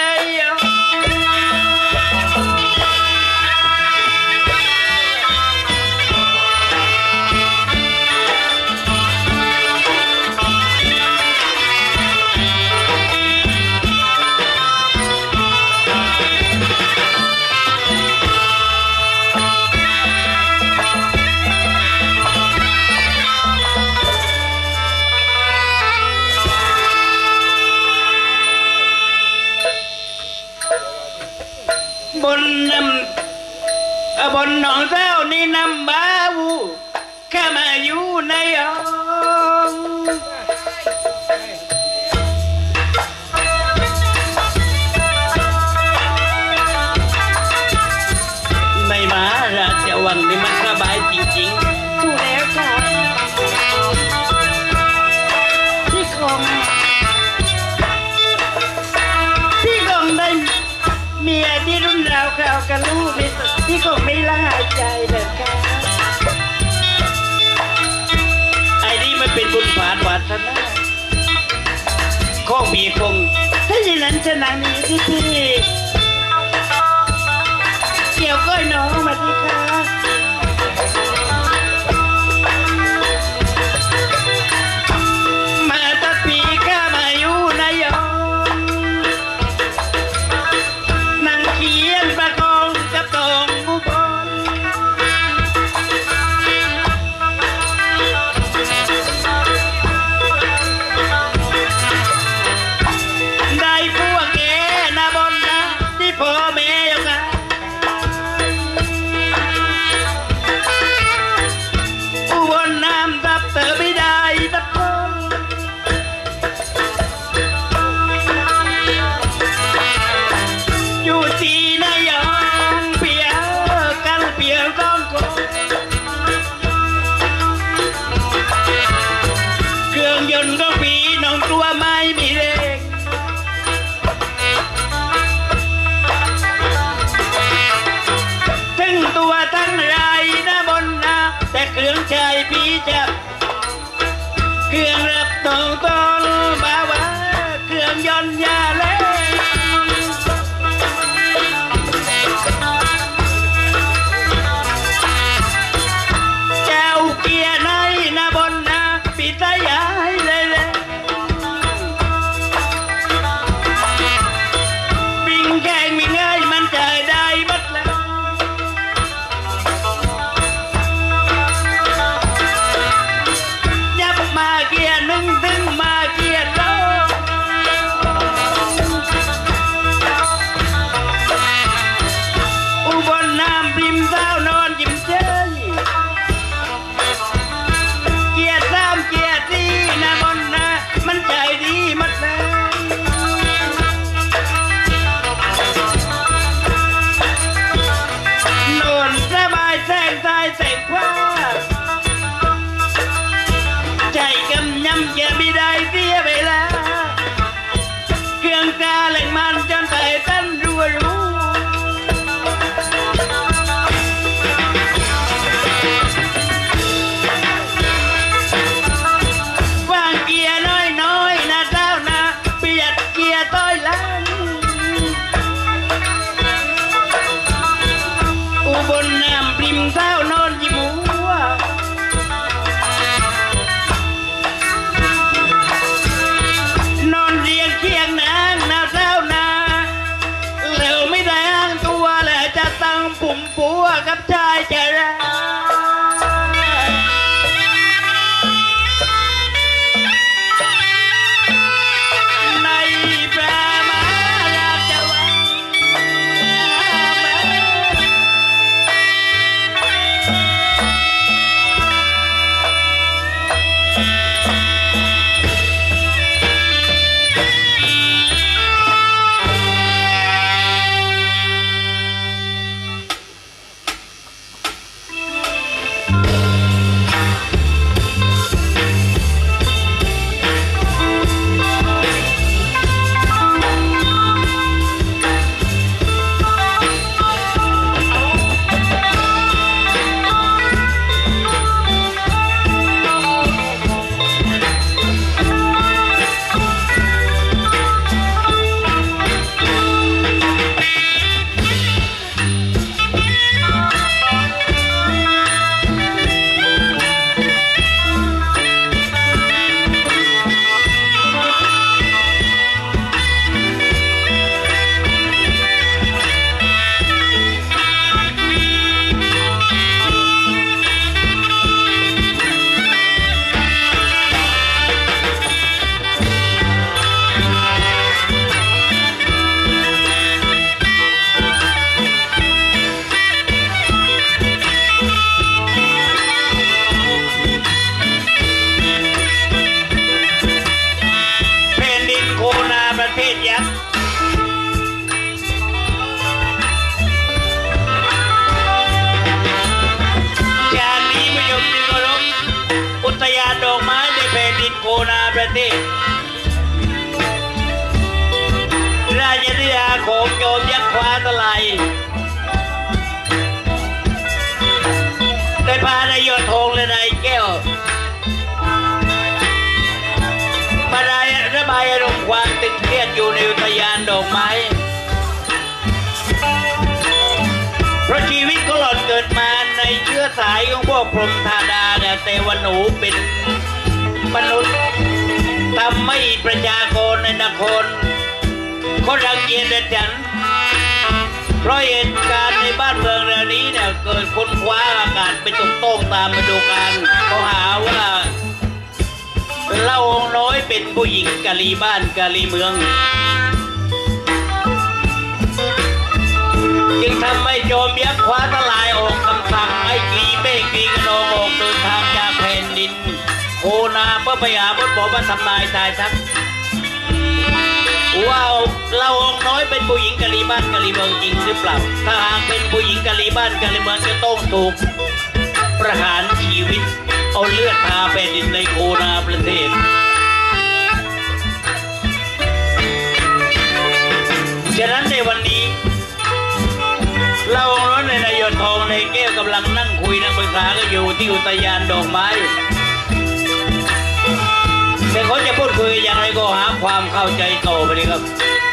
บนน้ำบนหนองเจ้านี่น้ำบ้าวูข้ามาอยู่ในอ่องไม่มาราชวังนี่มันสบายจริงๆถูกแล้วค่ะพี่คงพี่คงได้เมียที่รุ่นราวคราวกันลูกที่คงไม่ละหายใจเลยค่ะไอ้นี่มันเป็นบุญผาดวาสนาแสงตายแสงฟ้าใจกำยำจะไม่ได้เสียเวลาเครื่องตาแหล่งมันจนไปตั้นรัวรู้วางเกียร์น้อยน้อยนะเจ้านะเปียดเกียร์ต้อยล้างอุบลน้ำปริมเท้านอนยิ้มหัวนอนเรียงเคียงนางนาเท้านาเร็วไม่ได้อ้างตัวและจะตั้งปุ่มปัวกับชายจะรักในพระมหาราชวังประเทศราชธิดาของโจมยักษ์คว้าตะไลได้พานายยอดทองและนายแก้วมาได้ระบายอารมณ์ความตึงเครียดอยู่ในอุทยานดอกไม้เพราะชีวิตของหล่อนเกิดมาในเชื้อสายของพวกพรหมธาดาแต่วันหนูเป็นมนุษย์ทำให้ประชากรในนครเขารังเกียจฉันเพราะเหตุการณ์ในบ้านเมืองเรื่องนี้เนี่ยเกิดคนคว้าอากาศไปตรงโต้งตามฤดูกาลเขาหาว่าเล่าองน้อยเป็นผู้หญิงกะลีบ้านกะลีเมืองจึงทำให้โจมยักษ์คว้าทลายออกคำสั่งให้กรีเมฆกรีกระนองออกเดินทางจากแผ่นดินโคนาเพื่อไปหาพระบอกว่าทำนายทายทักว่าเราองน้อยเป็นผู้หญิงกะลีบ้านกะลีเมืองจริงหรือเปล่าถ้าหากเป็นผู้หญิงกะลีบ้านกะลีเมืองจะต้องถูกประหารชีวิตเอาเลือดทาแผ่นดินในโคนาประเทศฉะนั้นในวันนี้เราองน้อยในนายทองในแก้วกำลังนั่งคุยนั่งปรึกษากันอยู่ที่อุทยานดอกไม้แต่เขาจะพูดคุยอย่างไรก็หาความเข้าใจต่อไปเลยครับ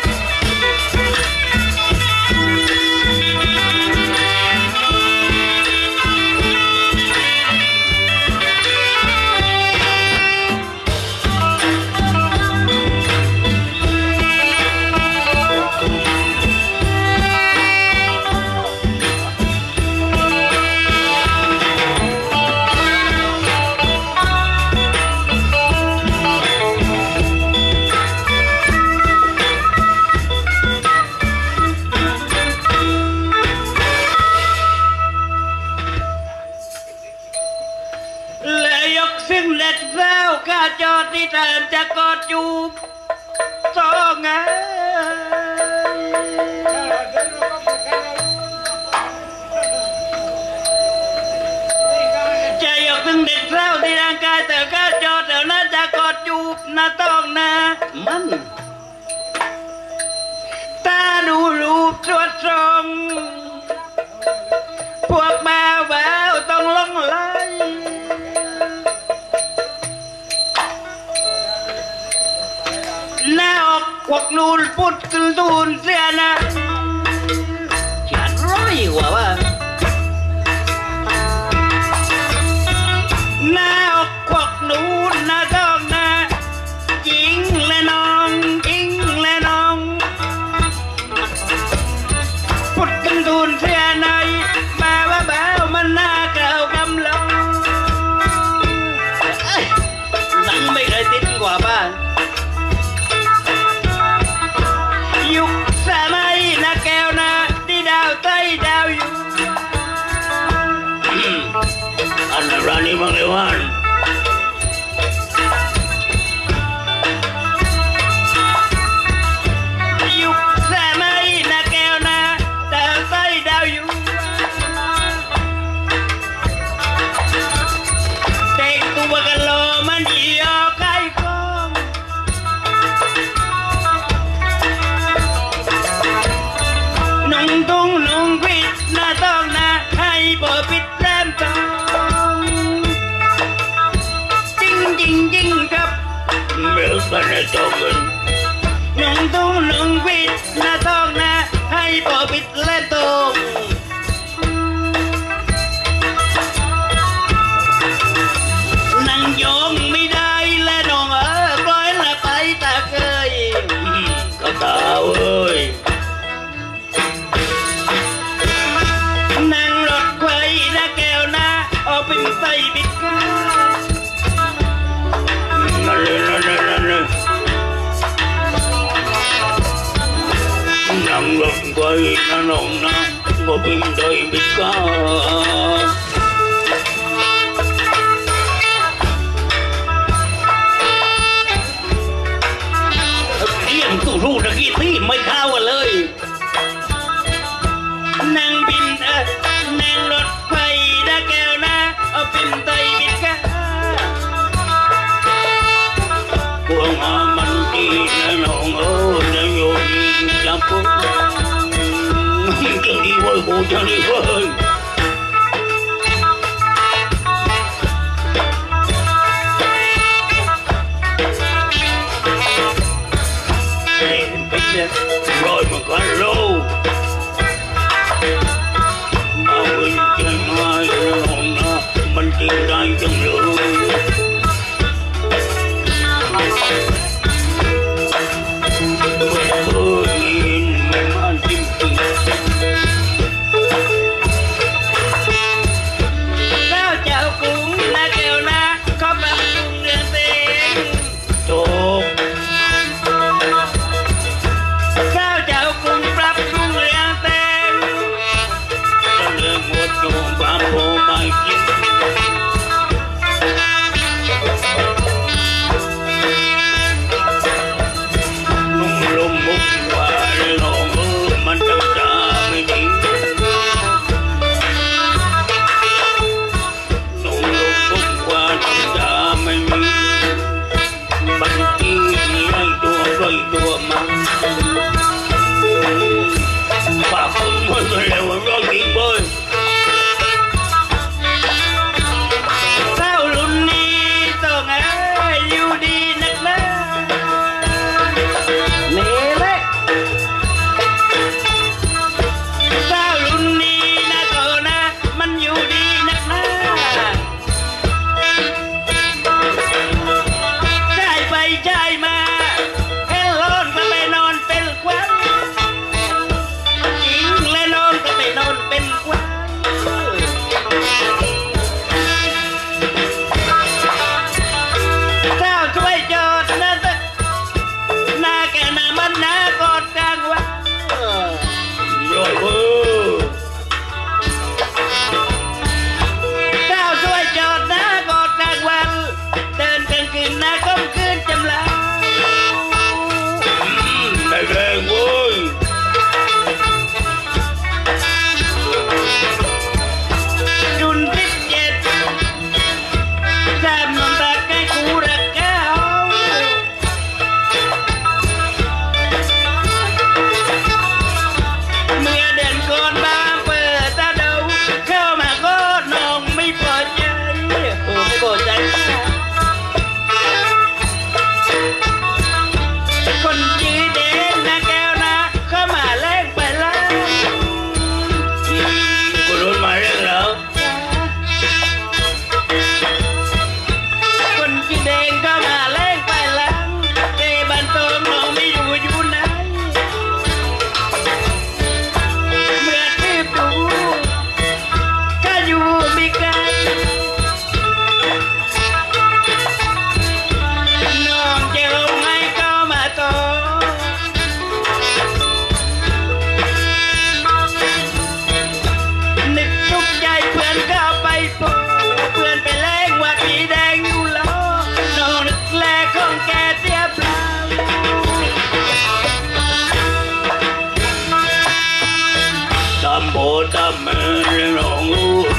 จอดที่เติมจะกอดจูบสองไงถึงเด็กเล่าที่ร่างกายแต่ก็จอดเดี๋ยวน่าจะกอดจูบน่าต้องนะมันตาดูรูปตรวจตรงพวกบ่าวบ่าวต้องลงไหลหน้าออกควักนูนพุดขึ้นตูนเสียนะฉันร้อยกว่าว่าหน้าออกควักนูนหน้าต้องนะจริงและน้องจริงและน้องพุดขึ้นตูนเสียในบ่าวบ่าวมันหน้าเก่ากำลังนั่งไม่เคยติดกว่าบ้านยุคสมัยนะแก้วนะที่ดาวใต้ดาวอยู่อันนั้นนี่บางเลวันยุคสมัยนะแก้วนะดาวใต้ดาวอยู่เด็กตัวกันโลมันอีออกไก่กองนุ่งตุ้งนุ่งควิดหน้าต้องนะให้บ่ปิดแรมตองจริงจริงจริงครับเมื่อกันในตองกันนุ่งตุ้งนุ่งควิดหน้าต้องนะให้บ่ปิดแรมตองนั่งยองไม่ได้และน้องเออปล่อยละไปตาเคยก็ตาเอ้ยนั่งรถไฟนะแก้วนะเอาเป็นไส้บิดก้านั่นเลยนั่นเลยนั่นเลยนั่งรถไฟนะน้องนะเอาเป็นไส้บิดก้าเที่ยงตู้รู้ตะกี้ที่ไม่เข้ากันเลยนั่งบินเออนั่งรถไฟนะแก้วนะเอาเป็นไตบิดก้าพวกมันดีนะน้องเออนะโยนีจำปุ๊บจะดีไว้กูจะดีไว้รอยมันกันโลมาวิ่งเจนน้อยน้องนะมันจริงได้จังเลยไม่เคยยินไม่มาจริงจริง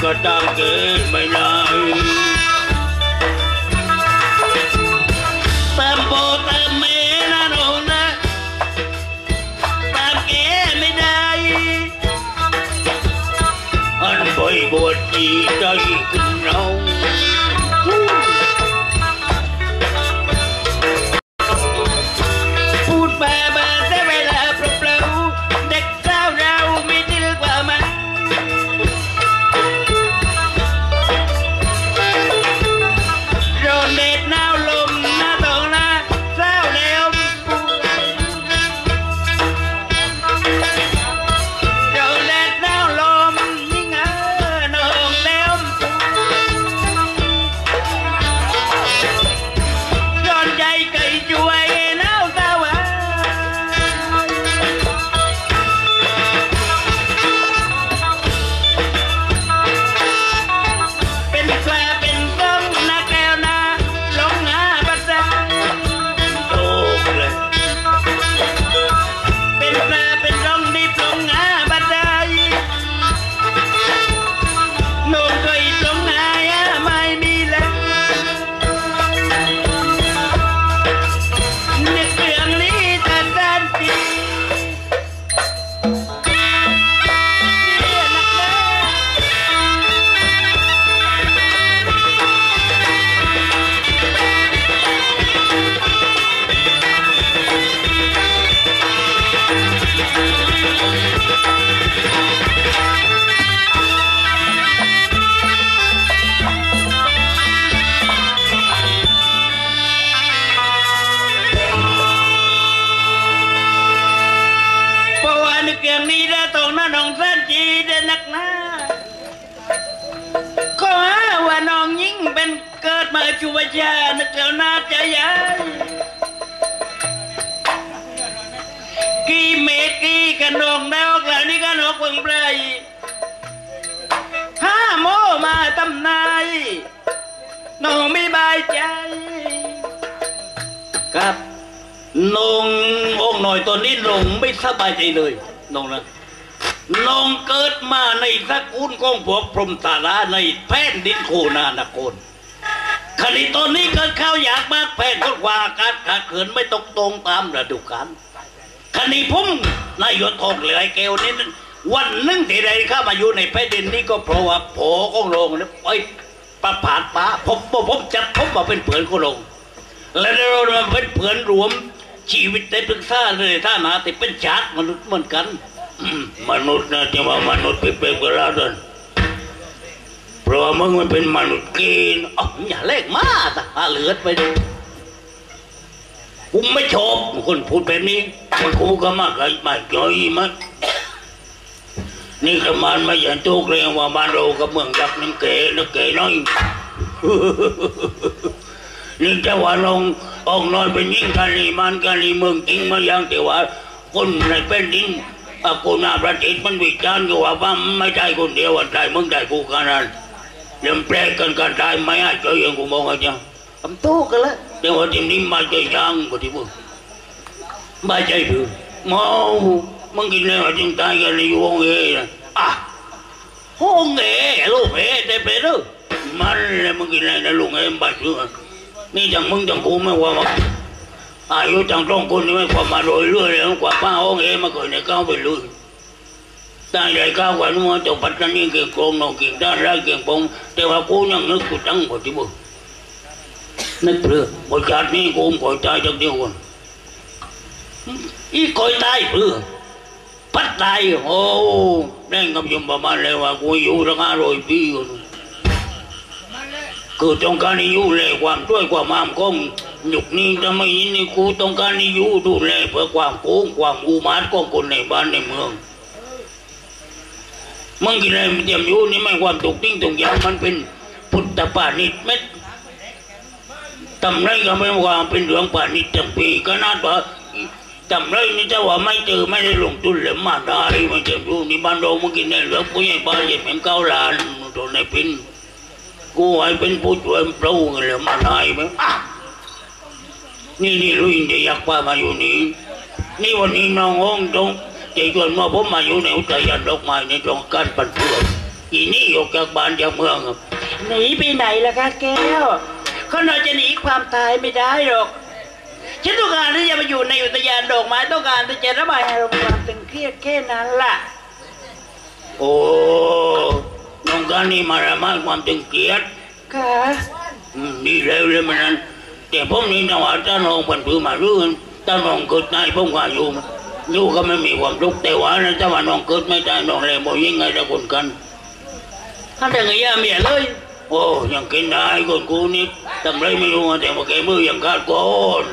ก็ตั้งเกิดไม่ได้ตามโบตามเมนะน้องนะตามแกไม่ได้อันบ่อยบวชจีใจขึ้นเราพูดบ้าบ้าแต่เวลาเปล่าๆเด็กสาวเราไม่ดื้อกว่ามันโดนเด็ดหนาวลมหน้าตรงหน้าเศร้าแนวโดนเด็ดหนาวลมยิ่งเออนองแนวโดนใจไก่ช่วยหนาวตาหวานเป็นปลาเป็นต้มนาแก้วนาลงหาบัดดาโตเลยเป็นปลาเป็นร่องดิบลงหาบัดดาโน่นเคยลงหาไม่มีแล้วนึกเรื่องนี้แต่ด้านตีเพราะว่านึกเรื่องนี้แล้วตรงนั้นน้องสั้นจีเด่นนักหนาก็หาว่าน้องยิ่งเป็นเกิดมาชูวชานึกแล้วน่าจะยายกี่เมตรกี่กันนองได้ออกแล้วนี่กันออกเบิ่งไพรห้าโมมาตำนายน้องไม่บายใจครับน้ององหน่อยตอนนี้น้องไม่สบายใจเลยน้องนะน้องเกิดมาในตระกูลของพวกพรหมตาราในแผ่นดินโคนานครขณะตอนนี้เกิดข้าวอยากมากแผ่นก็ว่าการขาดเขินไม่ตกตรงตามฤดูกาลขณะผมนายยศทองเหลือแก้วนี้วันหนึ่งที่ใดเข้ามาอยู่ในแผ่นดินนี้ก็เพราะว่าโผของโรงนี่ไปประผาดป้าผมผมจับผมมาเป็นเพื่อนของโรงและเราเป็นเพื่อนรวมชีวิตได้ปรึกษาเลยท่านาแต่เป็นชาติมนุษย์เหมือนกันมนุษย์นะที่ว่ามนุษย์เปรียบกับเราเดินเพราะมึงมันเป็นมนุษย์กินอ๋ออย่าเล่กมาแต่หาเลือดไปกูไม่ชอบคนพูดแบบนี้มันกูก็มากเลยไม่จ่อยมั้ยนี่ก็มันไม่ยันโจกเลยว่าบ้านเรากับเมืองยักษ์นั่นเก๋นั่นเก๋น้อยนี่จะว่าลงออกน้อยเป็นยิ่งกันนี่มันกันนี่เมืองจริงมาอย่างแต่ว่าคนในเป็นดินอากูนาประเทศมันวิจารณ์ก็ว่าว่าไม่ได้คนเดียวว่าได้มึงได้กูกันนั่นเรื่องแปลกกันกันได้ไม่ให้ใจยังกูมองอาจารย์ทำโตกันแล้วแต่ว่าทีนี้มาใจยังกูที่มึงมาใจเพื่อมองมึงกินแล้วจึงตายกันในห้องเอ๋นะอ่ะห้องเอ๋ลูกเอ๋แต่เป็นเรื่องมันเลยมึงกินอะไรนะลูกเอ๋บ้าเชื่อนี่จังมึงจังกูไม่ว่ามาอายุจังต้องคนนี่ไม่ความมาโรยเรื่อยเลยกว่าป้าห้องเอ๋มาเกิดในก้าวไปเลยตายใหญ่ก้าวกว่านู้นจะปัตตานีเก่งโกงน้องเก่งด้านไรเก่งปงแต่ว่ากูยังนึกกูตั้งกว่าที่มึงนึกเพื่อบริการนี้กูคอยตายจังเดียวกันอีคอยตายเพื่อพัดตายโอ้แดงกับยมประมาณเลยว่ากูอยู่ตั้งห้าร้อยปีกันคือต้องการให้อยู่เลยความช่วยความมามคงหยุกนี้จะไม่ยินนี่กูต้องการให้อยู่ดูแลเพื่อความโกงความอุมาทของคนในบ้านในเมืองมึงกินอะไรมันเตรียมอยู่นี่ไม่ความถูกทิ้งถูกยางมันเป็นพุทธปาณิชย์เม็ดทำไรก็ไม่ว่าเป็นเรื่องปาณิชย์จำปีก็น่าต่อจำไรนี่จะว่าไม่เจอไม่ได้ลงทุนเลยมาได้ไม่เจ็บรู้นี่บ้านเรามึงกินในเรื่องผู้ใหญ่บ้านใหญ่แม่เก้าล้านโดนในพินกูให้เป็นผู้ช่วยปลูกเลยมาได้ไหมนี่นี่ลุยจะอยากพามาอยู่นี่นี่วันนี้น้องห้องตรงใจชวนมาผมมาอยู่ในอุทยานดอกไม้ในตรงการปั่นเพื่อนอีนี่ออกจากบ้านจากเมืองหนีไปไหนล่ะคะแก้วเขาเราจะหนีความตายไม่ได้หรอกฉันต้องการที่จะมาอยู่ในอุทยานดอกไม้ต้องการที่จะระบายอารมณ์ความตึงเครียดแค่นั้นล่ะโอ้น้องการนี่มาระบายความตึงเครียดค่ะดีแล้วเลยมันนั้นแต่พวกนี้นะว่าถ้าน้องเป็นผู้มาเรื่องถ้าน้องเกิดได้พวกว่าอยู่อยู่ก็ไม่มีความทุกข์แต่ว่าถ้าว่าน้องเกิดไม่ได้น้องเลยบอกยังไงจะคนกันท่านแต่งยาเมียเลยโอ้ยังกินได้คนกูนี่ทำไรไม่รู้แต่ว่าแกมือยังขาดก้อน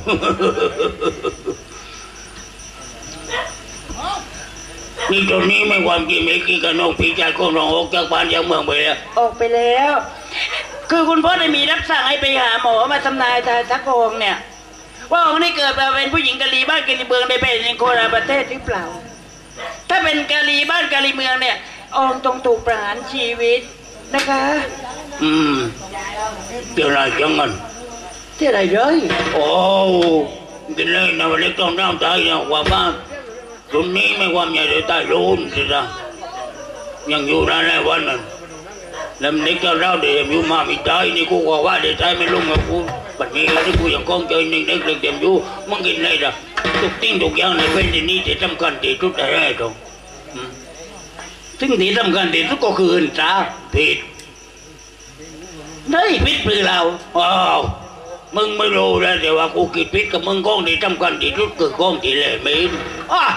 นี่ตอนนี้ไม่ความกินไม่กินกับน้องพี่ชายของน้องออกจากบ้านจากเมืองไปแล้วออกไปแล้วคือคุณพ่อได้มีรับสั่งให้ไปหาหมอมาทำนายทายทักองเนี่ยว่าองค์นี้เกิดมาเป็นผู้หญิงกะลีบ้านกะลีเมืองในเป็นในโคราชประเทศหรือเปล่าถ้าเป็นกะลีบ้านกะลีเมืองเนี่ยองค์ต้องถูกประหารชีวิตนะคะอืมเดี๋ยวอะไรจังเงินที่อะไรเลยโอ้กินเลยนะวันเล็กต้องน้ำใจนะว่าบ้านตรงนี้ไม่ความใหญ่เลยใต้รูนสิจ้ะยังอยู่นั่นแหละวันนั้นแล้วเด็กก็เล่าเดี๋ยวอยู่มาไม่ใจนี่กูว่าว่าเดี๋ยวใจไม่ลงกับกูปัจจุบันที่กูยังคงเจอหนึ่งเด็กเด็กเต็มอยู่มึงกินอะไรจ้ะทุกทิ้งทุกอย่างในเป็นที่นี้ที่สำคัญที่สุดอะไรตรงซึ่งที่สำคัญที่สุดก็คือจ้าผิดได้ผิดหรือเราอ้าวมึงไม่รู้แล้วแต่ว่ากูคิดผิดกับมึงก้องที่สำคัญที่สุดคือก้องที่เล่เมนอ่ะ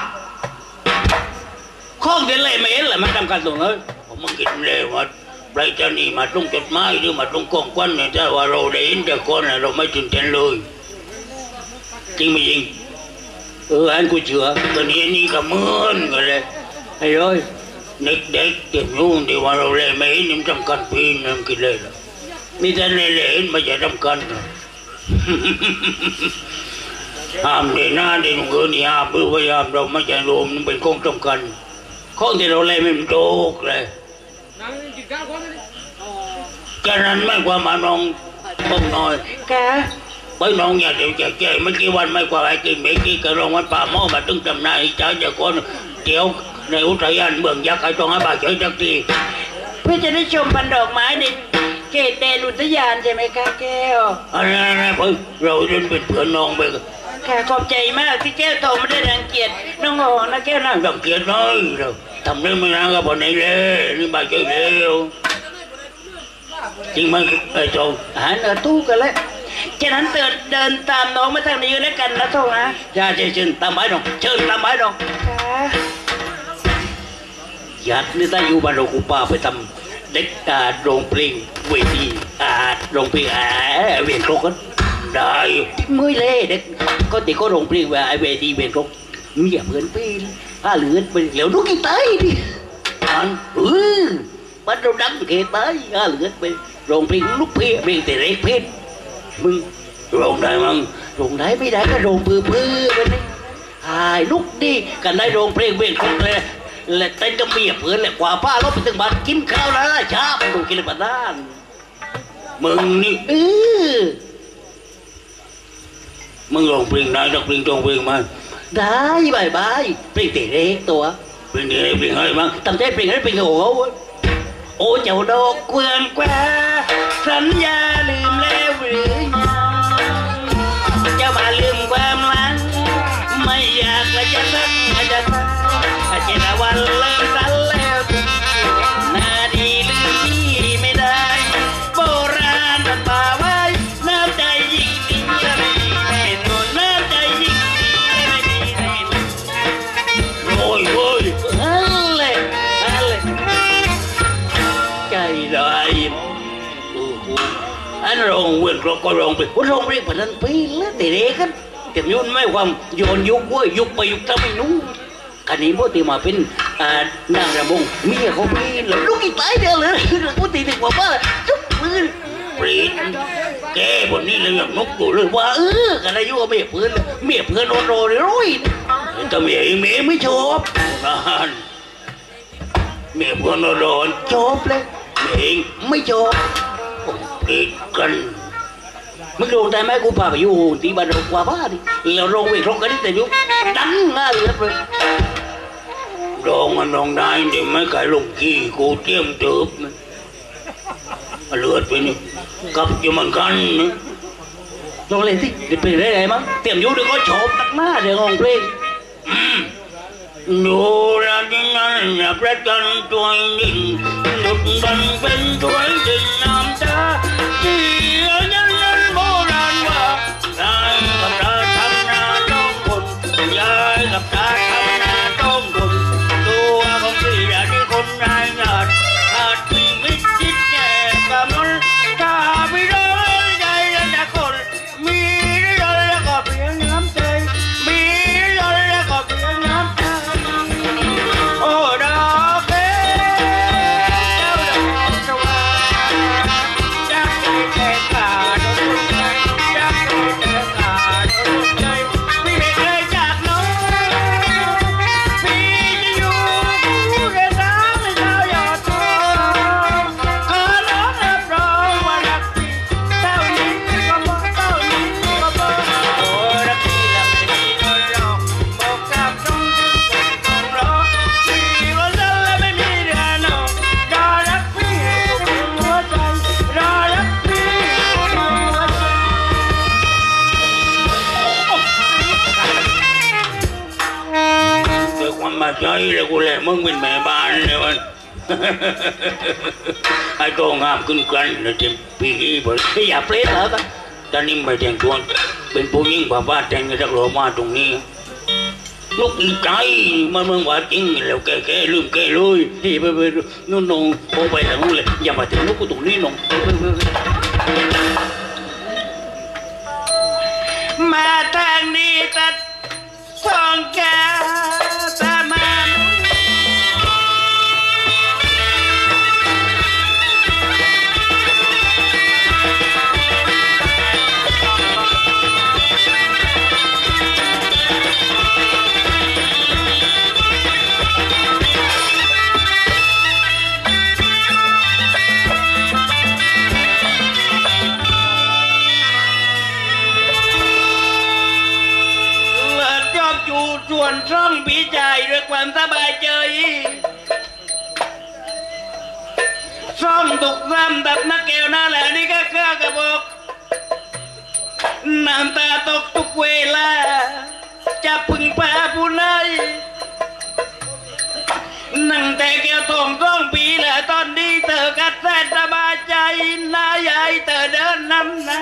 ก้องที่เล่เมนแหละมันสำคัญตรงนั้นมึงคิดเล่ว่าไปจะนี่มาตรงจดหมายหรือมาตรงกองควันเนี่ยถ้าว่าเราได้ยินแต่ก่อนเราไม่ตื่นเต้นเลยจริงไม่จริงเอออันกูเชื่อตอนนี้นี่ก็เหมือนกันเลยไอ้ร้อยเด็กเด็กเต็มนู่นที่ว่าเราเล่ไม่เห็นมันสำคัญปีนึงกินเลยละมีแต่เล่เล่ไม่ใช่สำคัญห้ามเดินหน้าเดินเกินนี่ห้ามเพื่อพยายามเราไม่ใช่รวมมันเป็นของสำคัญของที่เราเล่ไม่มันโตกเลยแค่นั้นไม่กว่ามาน้องพงน้อยแกไปน้องอย่าเดี๋ยวจะแก่ไม่กี่วันไม่กว่าไอ้กินไม่กี่กระรองวันป่าหม้อมาตึงจำนายเจ้าจะคนเดี๋ยวในอุทยานเมืองยักษ์ไอ้ตรงให้บาดเจ็บจักทีเพื่อจะได้ชมพันดอกไม้ในเขตแดนอุทยานใช่ไหมคะแก้วอะไรนะเพื่อเราเดินเป็นเพื่อนน้องไปค่ะขอบใจมากที่แก้วโตไม่ได้รังเกียจน้องหอนะแก้วนะรังเกียจน้อยเราทำเรื่องไม่นานก็พอไหนเลยนี่บาดเจ็บแล้วจริงไหมไอ้โจหาเนื้อตู้กันแล้วฉะนั้นเดินเดินตามน้องมาทางนี้แล้วกันนะโจนะอย่าเชิญตามไม้ดองเชิญตามไม้ดองยัดนี่ถ้าอยู่บ้านเรากูป้าไปทำเด็กอาโรงเพลงเวทีอาโรงเพลงอาเวทีครกได้มือเล่เด็กก็ติดก็โรงเพลงว่าไอเวทีเวทีครกมีอย่าเพื่อนปีนถ้าเหลือเป็นเหลวลูกกี่ไตดิอันเออมันเราดังเกตายอ่ะเหลือไปโรงเพลงลูกเพี้ยเพลงแต่เล็กเพชรมึงโรงได้มั้งโรงได้ไม่ได้ก็โรงเพื่อเพื่อไปนี่หายลูกดิกันได้โรงเพลงเพลงคนเลยและเต้นก็มีเพื่อนแหละกว่าป้าเราไปถึงบ้านกินข้าวแล้วชาไปดูกินบ้านนั่นมึงนี่เออมึงโรงเพลงได้ต้องเพลงตรงเพลงมาได้บายบายเพลงแต่เล็กตัวเพลงแต่เล็กเพลงอะไรมั้งทำได้เพลงอะไรเพลงโอ้โอ้เจ้าดอกเกวียนแกวสัญญาลืมแล้วหรือยังเจ้ามาลืมความหลังไม่อยากละจะสักจะสักอาจจะวันเริ่มสั้นแล้วนาทีลืมที่ไม่ได้โบราณตัดป่าไว้น้ำใจยิ่งดีไม่มีแน่นอนน้ำใจยิ่งดีไม่มีแน่นอนโอ้ยโอ้ยอะไรอะไรใจร้ายอันโรงเวียนก็โรงไปโรงเรียนปนันปีแล้วแต่เด็กกันแต่ยุ่นไม่ความโยนยุกว่ายุกไปยุกทำไม่นู้กันนี้พวกที่มาเป็นนางระบงเมียเขาปีแล้วลูกอีกตายเดียวเลยพวกที่ถึงบอกว่าจุ๊บมือปรีดแกบนนี้เลยอย่างนกตัวเลยว่าเออกันอายุเมียเพื่อนเมียเพื่อนโดนโดนเลยร้อยแต่เมียเมียไม่ชอบนั่นเมียเพื่อนโดนชอบเลยเมียไม่ชอบอีกกันมึงโดนแต่แม่กูพาไปอยู่ที่บ้านเรากว่าบ้านแล้วโรงเวทโรงกันนี่แต่ยุดันง่ายเลยเลยโรองมันรองได้ดิไม่ไก่ลงขี้กูเตรียมเติบนะเลือดไปนี่กับอยู่มันกันนะลองเลยสิเดี๋ยวไปได้ไงมั้งเตรียมอยู่เดี๋ยวก็โฉบตักหน้าเดี๋ยวงงเพลงดูรักนั้นนับรักกันตัวนิ่งหลุดบันเป็นตัวดิ่งน้ำตาที่ยันยันโบราณว่ายายกับตาทำนาต้องคนยายกับตาทำนาต้องคนตัวของพี่อยากที่คนรายงานอาจมีมิตรจิตแก่กับมันถ้าไม่ร้อนใจและคนมีร้อนแล้วก็เพียงน้ำใจมีร้อนแล้วก็เพียงน้ำใจโอ้ดอกเอ๋เจ้าดอกสว่างจักใจแก่ขาดโดนใจจักใจแก่ขาดโดนใจพี่ไม่เคยจากน้องพี่จะอยู่คู่กันน้ำให้เจ้าหยอดทองขอร้องรับรองว่ารักพี่เท่านี้ก็พอเท่านี้ก็พอโอ้รักพี่รักไม่มีน้อยหรอกบอกกับน้องถึงคนคงรอพี่ว่าเลิกและไม่มีเดือนหรอกรอรักพี่ทุกหัวใจรอรักพี่ทุกหัวใจเดี๋ยวความมาใจเลยกูแหละมึงเป็นแม่บ้านเลยมันไอ้ตัวงามขึ้นกันนะเต็มปีนี้พอพี่อย่าเปรตเหรอครับตอนนี้ไม่แต่งตัวเป็นผู้หญิงบ้าบ้าแต่งกันสักโลมาตรงนี้ลูกอีใจมันเมืองว่าจริงแล้วแกแกลืมแกเลยพี่ไปไปนู่นนงโอไปทางนู้นเลยอย่ามาถึงลูกกูตรงนี้นงไปไปไปมาทางนี้ตัดสองแก้วตามัน ส่วนช่องปีใจด้วยความสบายใจช่องตุกซ้ำดับนักเกลน่าแหละนี่ก็เครื่องกระบอกน้ำตาตกทุกเวลาจะพึ่งพาผู้ใดนั่งแต่แก้วทองสองปีแหละตอนนี้เธอกัดแสนสบายใจน้าใหญ่เธอเดินนำหน้า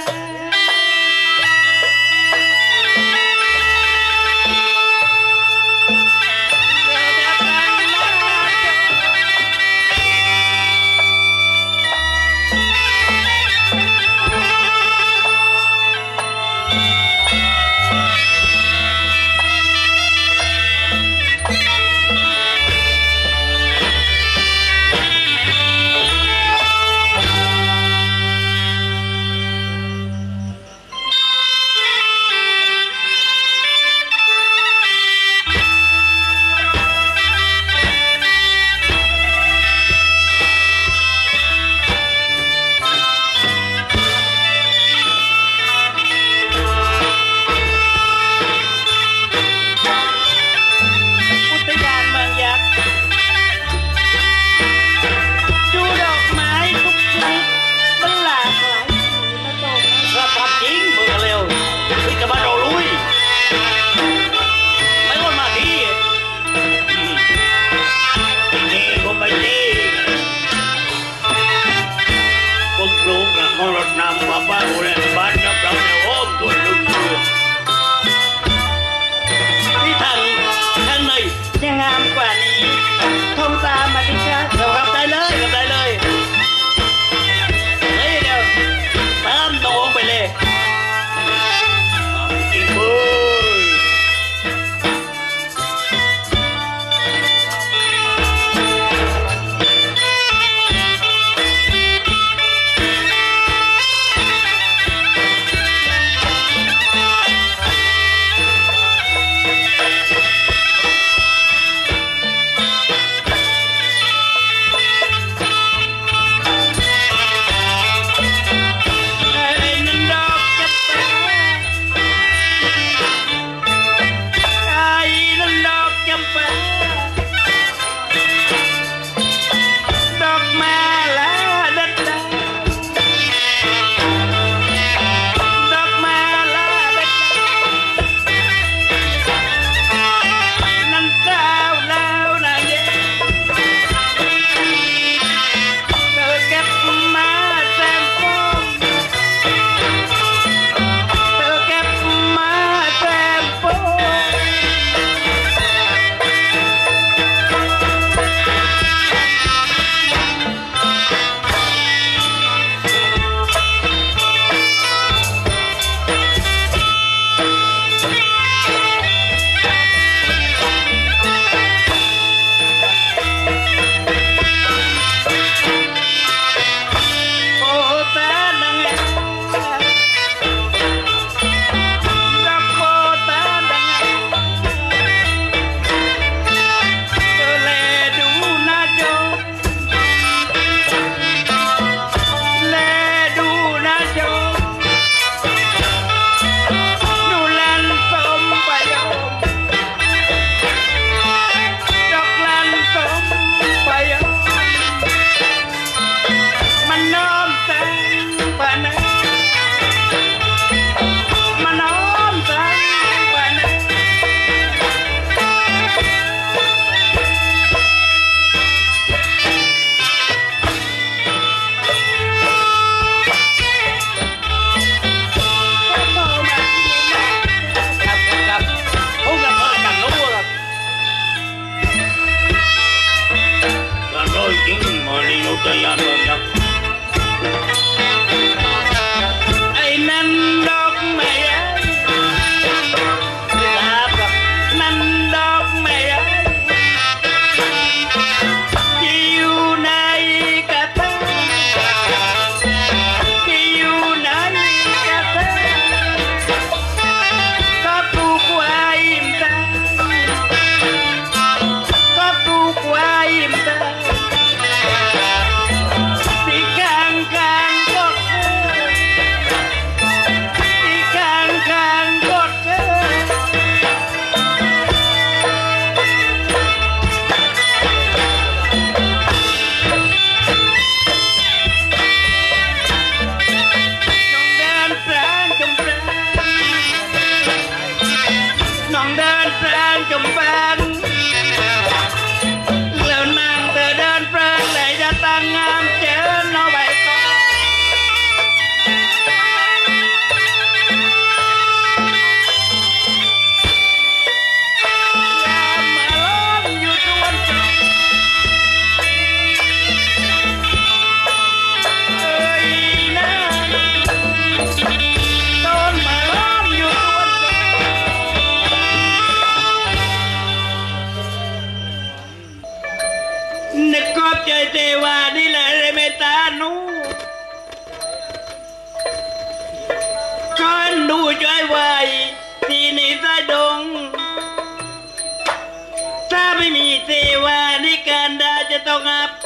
ต้องอับ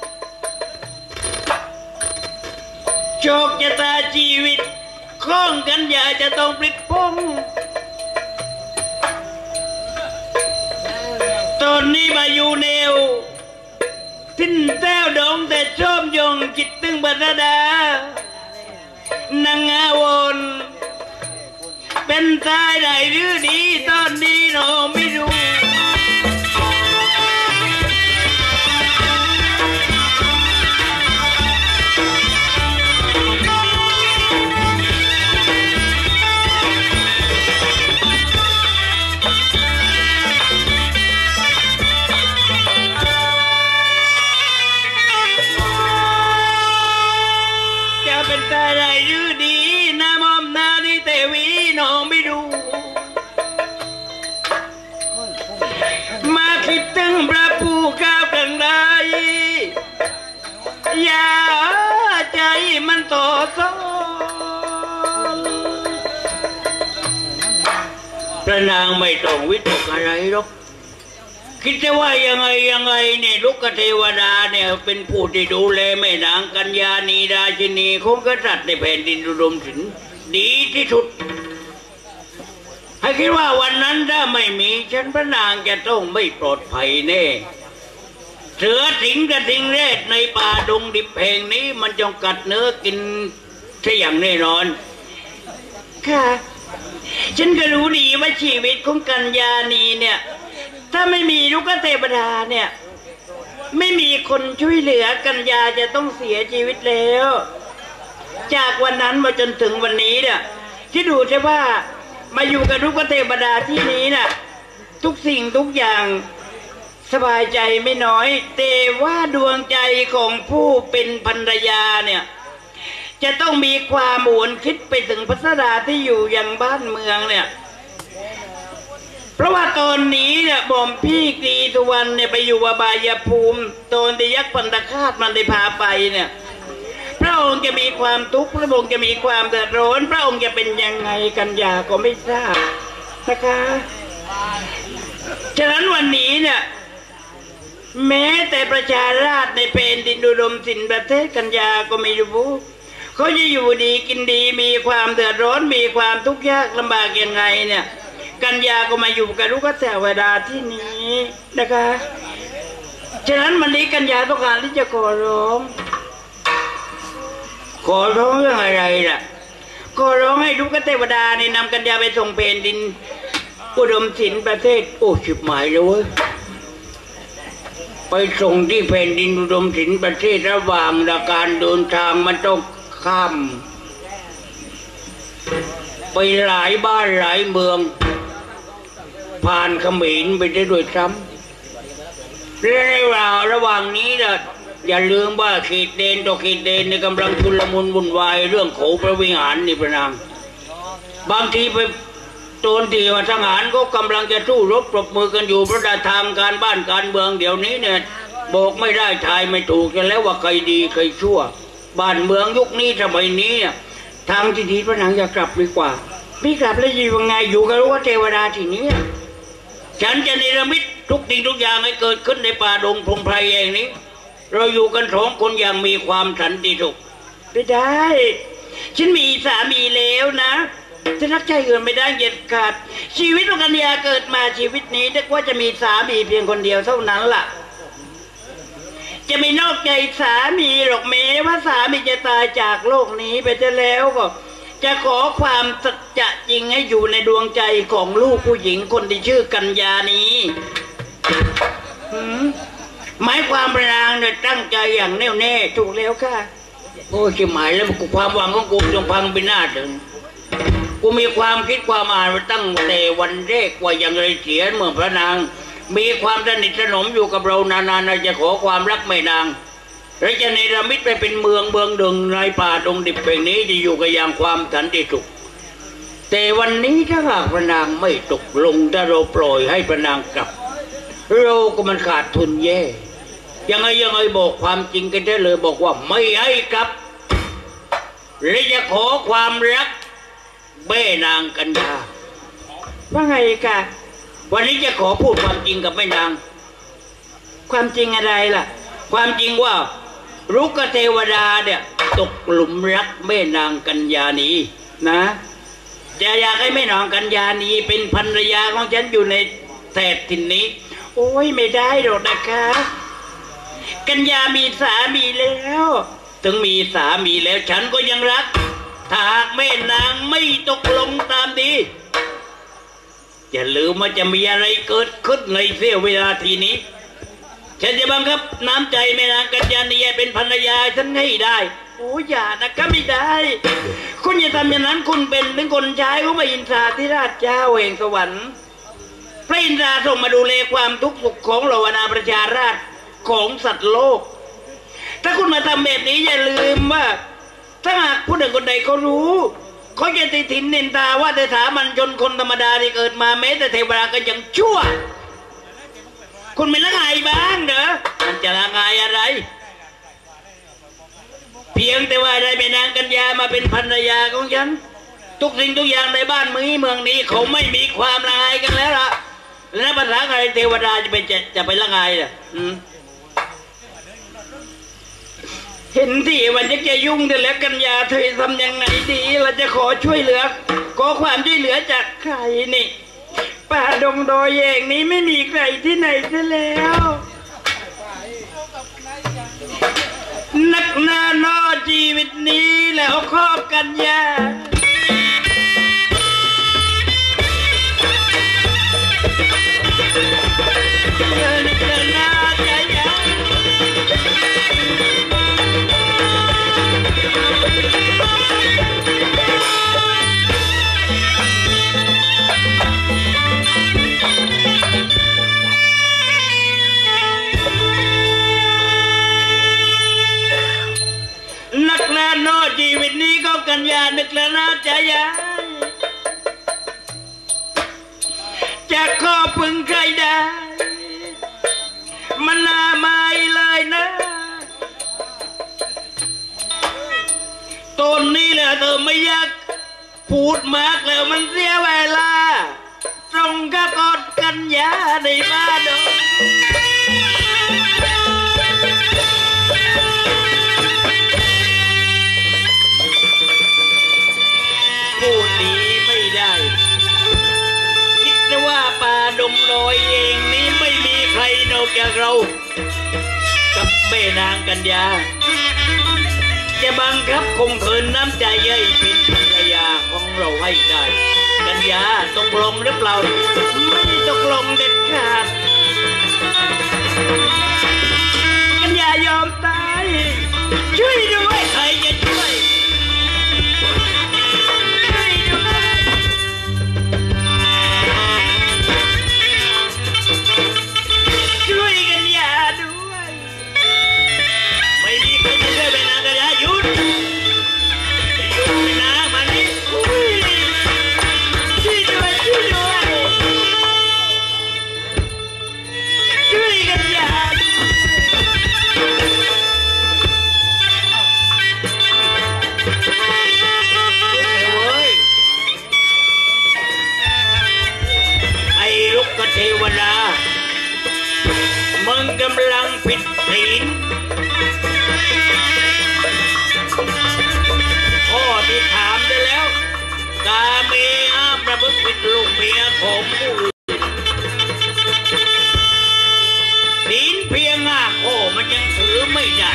โชคชะตาชีวิตของกันยาจะต้องพลิกพงตอนนี้มาอยู่แนวทิ้นแต้วดงแต่ชอบยงจิตตึงบัตรดานางอาวนเป็นตายได้หรือดีตอนนี้เราไม่รู้เป็นตาได้หรือดีน้ามอมนาดีแต่วีน้องไม่ดูมาคิดถึงพระผู้ก้าวกลางได้อย่าใจมันต่อซ้อนพระนางไม่ต้องวิตกอะไรหรอกคิดว่ายังไงยังไงเนี่ยลูกเทวดาเนี่ยเป็นผู้ที่ดูแลแม่นางกัญญาณีราชินีของกษัตริย์ในแผ่นดินอุดมศิลป์ดีที่สุดให้คิดว่าวันนั้นถ้าไม่มีฉันพระนางจะต้องไม่ปลอดภัยแน่เสือสิงกระทิงเรศในป่าดงดิบแห่งนี้มันจงกัดเนื้อกินใช่อย่างแน่นอนค่ะฉันก็รู้ดีว่าชีวิตของกัญญาณีเนี่ยถ้าไม่มีลูกเทวดาเนี่ยไม่มีคนช่วยเหลือกัญญาจะต้องเสียชีวิตแล้วจากวันนั้นมาจนถึงวันนี้เนี่ยที่ดูใช่ว่ามาอยู่กับลูกเทวดาที่นี้น่ะทุกสิ่งทุกอย่างสบายใจไม่น้อยแต่ว่าดวงใจของผู้เป็นภรรยาเนี่ยจะต้องมีความหวนคิดไปถึงพระสดาที่อยู่ยังบ้านเมืองเนี่ยเพราะว่าตอนนี้เนี่ยบ่มพี่กรีสุวรรณเนี่ยไปอยู่อบายภูมิตอนที่ยักษ์ปันตคาตมันได้พาไปเนี่ยพระองค์จะมีความทุกข์พระองค์จะมีความเดือดร้อนพระองค์จะเป็นยังไงกัญญาก็ไม่ทราบนะคะฉะนั้นวันนี้เนี่ยแม้แต่ประชาราษฎร์ในแผ่นดินอุดมศิลป์ประเทศกัญญาก็ไม่รู้เขาจะอยู่ดีกินดีมีความเดือดร้อนมีความทุกข์ยากลำบากยังไงเนี่ยกัญญาก็มาอยู่กับลูกเทวดาที่นี้นะคะฉะนั้นวันนี้กัญญาต้องการที่จะขอร้องขอร้องเรื่องอะไรล่ะขอร้องให้ลูกเทวดาเนี่ยนำกัญญาไปส่งแผ่นดินอุดมศิลป์ประเทศโอ้ชิบหายเลยเว้ยไปส่งที่แผ่นดินอุดมศิลป์ประเทศระหว่างการเดินทางมันต้องข้ามไปหลายบ้านหลายเมืองผ่านเขมรไปได้ด้วยซ้ำและในเวลาระหว่างนี้นะอย่าลืมว่าขีดเดนต่อขีดเดนในกำลังชุลมุนวุ่นวายเรื่องโขพระวิหารนี่พระนางบางทีไปโจรที่ว่าทหารก็กำลังจะสู้รบปรบมือกันอยู่เพราะทางการบ้านการเมืองเดี๋ยวนี้เนี่ยบอกไม่ได้ทายไม่ถูกกันแล้วว่าใครดีใครชั่วบ้านเมืองยุคนี้สมัยนี้ทางที่ดีพระนางอยากกลับดีกว่าพี่กลับแล้วอยู่ยังไงอยู่กับลูกเทวดาที่นี้ฉันจะเนรมิตทุกสิ่งทุกอย่างให้เกิดขึ้นในป่าดงพงไพรเองนี้เราอยู่กันสองคนอย่างมีความสันติสุขไม่ได้ฉันมีสามีแล้วนะฉันรักใจอื่นไม่ได้เด็ดขาดชีวิตของกัญญาเกิดมาชีวิตนี้นึกว่าจะมีสามีเพียงคนเดียวเท่านั้นล่ะจะไม่นอกใจสามีหรอกแม้ว่าสามีจะตายจากโลกนี้ไปจะแล้วก็จะขอความสัจจะจริงให้อยู่ในดวงใจของลูกผู้หญิงคนที่ชื่อกัญญานี้หมายความพระนางเนี่ยตั้งใจอย่างแน่วแน่ถูกแล้วค่ะโอ้ชิหมายแล้วความหวังของกูจงพังไปหน้าถึงกูมีความคิดความอ่านมาตั้งแต่วันแรกว่าอย่างไรเสียเมื่อพระนางมีความสนิทสนมอยู่กับเรานานๆจะขอความรักแม่นางและจะเนรมิตไปเป็นเมืองเมืองดึงในป่าดงดิบแห่งนี้จะอยู่กับอย่างความสันติสุขแต่วันนี้ถ้าหากพระนางไม่ตกลงถ้าเราปล่อยให้พระนางกลับเราก็มันขาดทุนแย่ยังไงยังไงบอกความจริงกันได้เลยบอกว่าไม่ให้กลับและจะขอความรักแม่นางกัญญาว่าไงกะวันนี้จะขอพูดความจริงกับแม่นางความจริงอะไรล่ะความจริงว่ารุกเทวดาเนี่ยตกหลุมรักแม่นางกัญญาณีนะจะอยากให้แม่นางกัญญาณีเป็นภรรยาของฉันอยู่ในแถบถิ่นนี้โอ้ยไม่ได้หรอกนะคะกัญญามีสามีแล้วถึงมีสามีแล้วฉันก็ยังรักถ้าหากแม่นางไม่ตกลงตามดีอย่าลืมว่าจะมีอะไรเกิดขึ้นในเสี้ยวเวลาทีนี้ฉันจะบังคับน้ำใจแม่นางกัญญาณีเป็นภรรยาฉันให้ได้โอ้อย่านะคะไม่ได้คุณอย่าทำอย่างนั้นคุณเป็นถึงคนใช้ของพระอินทราธิราชเจ้าแห่งสวรรค์พระอินทราส่งมาดูแลความทุกข์สุขของเหล่านาประชาราษฎร์ของสัตว์โลกถ้าคุณมาทำแบบนี้อย่าลืมว่าถ้าหากผู้หนึ่งคนใดเขารู้เขาจะติถินนินทาว่าแต่สามัญชนคนธรรมดาที่เกิดมาแม้แต่เทวดาก็ยังชั่วคุณไม่ละอายบ้างเหรอมันจะละอายอะไรเพียงแต่ว่าได้แม่นางกัญญามาเป็นภรรยาของฉันทุกสิ่งทุกอย่างในบ้านเมืองเมืองนี้เขาไม่มีความละอายกันแล้วล่ะแล้วภาษาอะไรเทวดาจะไปจะจะไปละอายล่ะเห็นที่วันจะจะยุ่งแต่แล้วกัญญาเธอทำยังไงดีเราจะขอช่วยเหลือขอความช่วยเหลือจากใครนี่ป่าดงดอยแห่งนี้ไม่มีใครที่ไหนซะแล้วนักหน้านอชีวิตนี้แล้วครอบกัญญานักแลนอชีวิตนี้ก็กัญญานึกแล้วนะใจยายจะขอพึ่งใครได้มันน่าไม่เลยนะตอนนี้แหละเธอไม่อยากพูดมากแล้วมันเสียเวลาตรงกับกอดกัญญาในบ้านดงผู้นี้ไม่ได้คิดว่าป่าดงลอยเองนี้ไม่มีใครนอกจากเรากับแม่นางกัญญาจะบังคับคงคืนน้ำใจให้เป็นภรรยาของเราให้ได้กัญญาตกลงหรือเปล่าไม่ตกลงเด็ดขาดกัญญายอมตายช่วยด้วยใครจะช่วยเทวดามึงกำลังผิดศีลข้อที่ถามได้แล้วกาเมห้ามประพฤติผิดลูกเมียของผู้อื่นศีลเพียงห้าข้อมันยังถือไม่ได้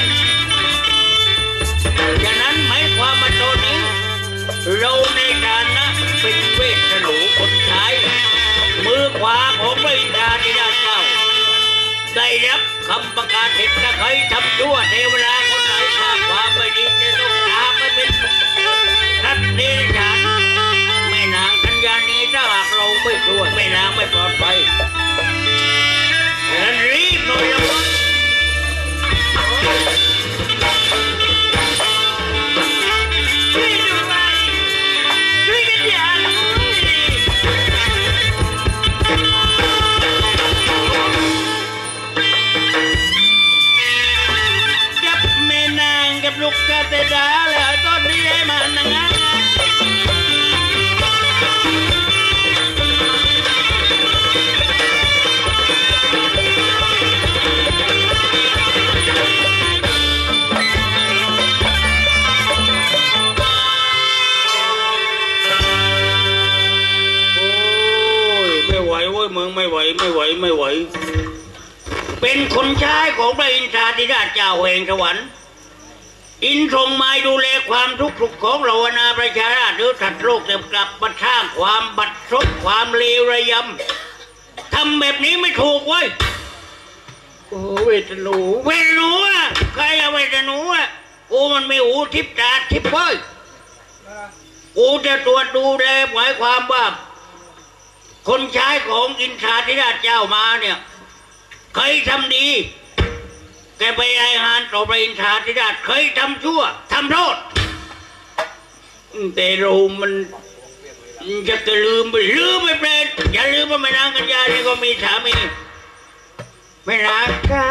ฉะนั้นหมายความว่าตอนนี้เราในฐานะเป็นเวทสนุคนใช้มือขวาของพระอินทราธิราชเจ้าได้รับคำประกาศเห็นถ้าใครทำชั่วเทวดาคนไหนฆ่าความไม่ดีจะต้องตามไม่เป็นทัดเดชฉันแม่นางกัญญาณีถ้าหากเราไม่ช่วยแม่นางไม่ปลอดภัยฉะนั้นรีบหน่อยนะช่วยด้วยช่วยกันอย่าลูกกาเตดาแล้วตอนนี้ให้มันนะ Thank you. ไม่ไหวไม่ไหวเป็นคนใช้ของพระอินทราธิราชเจ้าแห่งสวรรค์อินทรงมาดูแลความทุกข์สุขของเรานาประชาราษฎร์หรือสัตว์โลกแต่กลับมาสร้างความบัดซบความเลวระยำทำแบบนี้ไม่ถูกเว้ยโอ้เวทนูเวทนูอ่ะใครอะเวทนูอ่ะโอ้มันไม่หูทิพตาทิพเว้ยกูจะตรวจดูแลหมายความว่าคนใช้ของอินทราธิราชเจ้ามาเนี่ยใครทำดีแกไปไอหานต่อพระอินทราธิราชเคยทำชั่วทำโทษแต่เรามันจะจะลืมไปลืมไม่เป็นอย่าลืมว่าแม่นางกัญญาเนี่ยก็มีสามีแม่นางคะ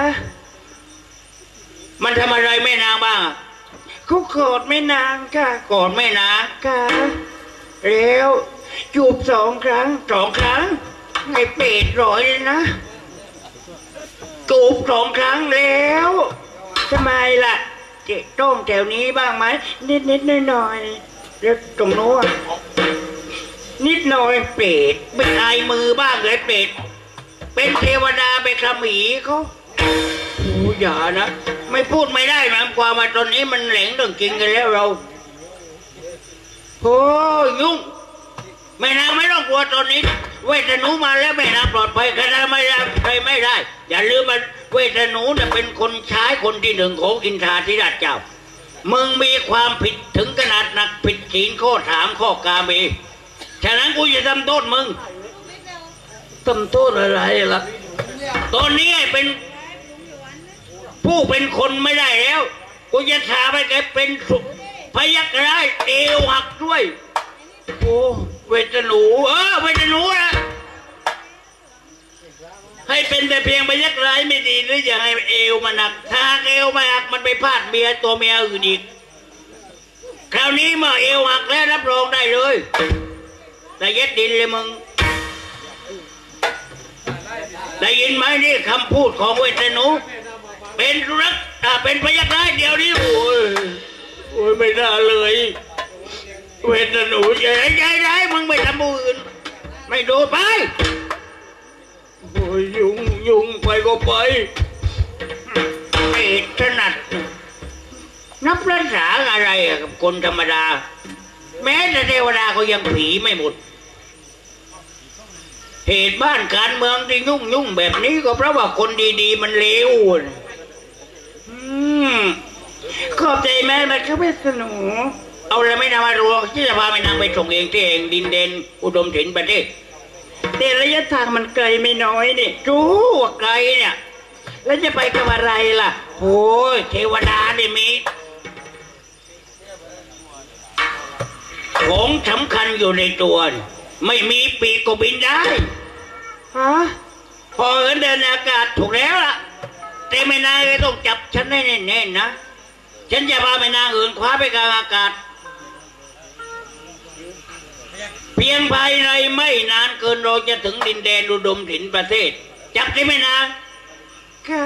มันทำอะไรแม่นางบ้างเขากอดแม่นางค่ะกอดแม่นางค่ะแล้วจูบสองครั้งสองครั้งในเป็ดร้อยเลยนะจูบสองครั้งแล้วทำไมล่ะเจ๊ต้องแถวนี้บ้างไหมนิดนิดหน่อยหน่อยแล้วตรงโน้นนิดหน่อยเป็ดเป็นลายมือบ้างเลยเป็ดเป็นเทวดาเป็นขมีเขาโอ้อย่านะไม่พูดไม่ได้นะความมาตอนนี้มันแหลงเรื่องจริงกันแล้วเราโอ้ยุ่งแม่นางไม่ต้องกลัวตอนนี้เวทนูมาแล้วแม่นางปลอดภัยใครไม่ได้ใครไม่ได้อย่าลืมมันเวทนูเนี่ยเป็นคนใช้คนที่หนึ่งของอินทราธิราชเจ้ามึงมีความผิดถึงขนาดหนักผิดศีลข้อถามข้อกาเมฉะนั้นกูจะทำโทษมึงทำโทษอะไรล่ะตอนนี้เป็นผู้เป็นคนไม่ได้แล้วกูจะถามไปแกเป็นพยักร้ายเอวหักด้วยโอ้เวทนูเออเวทนูนะให้เป็นแต่เพียงพยักร้ายไม่ดีหรือจะให้เอวมันหนักถ้าเอวไม่หักมันไปพาดเมียตัวเมียอื่นอีกคราวนี้เมื่อเอวหักแล้วรับรองได้เลยแต่ยัดดินเลยมึงได้ยินไหมนี่คำพูดของเวทนูเป็นรักอ่าเป็นพยักร้ายเดียวนี้โอ้ยโอ้ยไม่น่าเลยเวทนูใจใจร้ายมึงไม่ทำอื่นไม่ดูไปโอ้ยยุ่งยุ่งไปก็ไปไม่ถนัดนับรักษาอะไรกับคนธรรมดาแม้แต่เทวดาก็ยังผีไม่หมดเหตุบ้านการเมืองที่ยุ่งยุ่งแบบนี้ก็เพราะว่าคนดีๆมันเลวอืมขอบใจแม่มาเข้าไปสนุเอาอะไรไม่นำมารัวที่จะพาไปนางไปส่งเองที่เองดินเด่นอุดมถิ่นประเทศแต่ระยะทางมันไกลไม่น้อยนี่รู้ว่าไกลเนี่ยแล้วจะไปกับอะไรล่ะโอ้ยเทวดาเนี่ยมีของสำคัญอยู่ในตัวไม่มีปีกก็บินได้ฮะพอเหินเดินอากาศถูกแล้วล่ะแต่ไม่นานเลยต้องจับฉันให้แน่นๆนะฉันจะพาไม่นางอื่นคว้าไปกลางอากาศเพียงภายในไม่นานเกินเราจะถึงดินแดนอุดมถิ่นประเทศจับได้ไม่นานค่ะ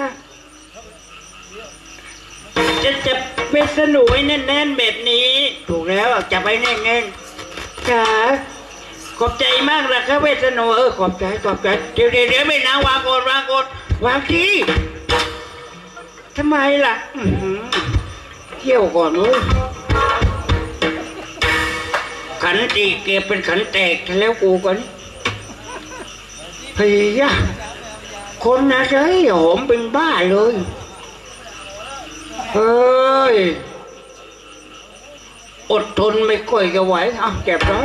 จะจะเป็นสนุยแน่นๆแบบนี้ถูกแล้วจับไปแน่นๆค่ะขอบใจมากนะครับเวทนูเออขอบใจขอบใจเดี๋ยวเดี๋ยวไม่นางวางก่อนวางก่อนวางที่ทำไมล่ะเที่ยวก่อนเลยขันตีเก็บเป็นขันแตกแล้วกูก่อนเฮ้ยคนนะใช่หอมเป็นบ้าเลยเฮ้ยอดทนไม่ค่อยจะไหวอ่ะเก็บร้อย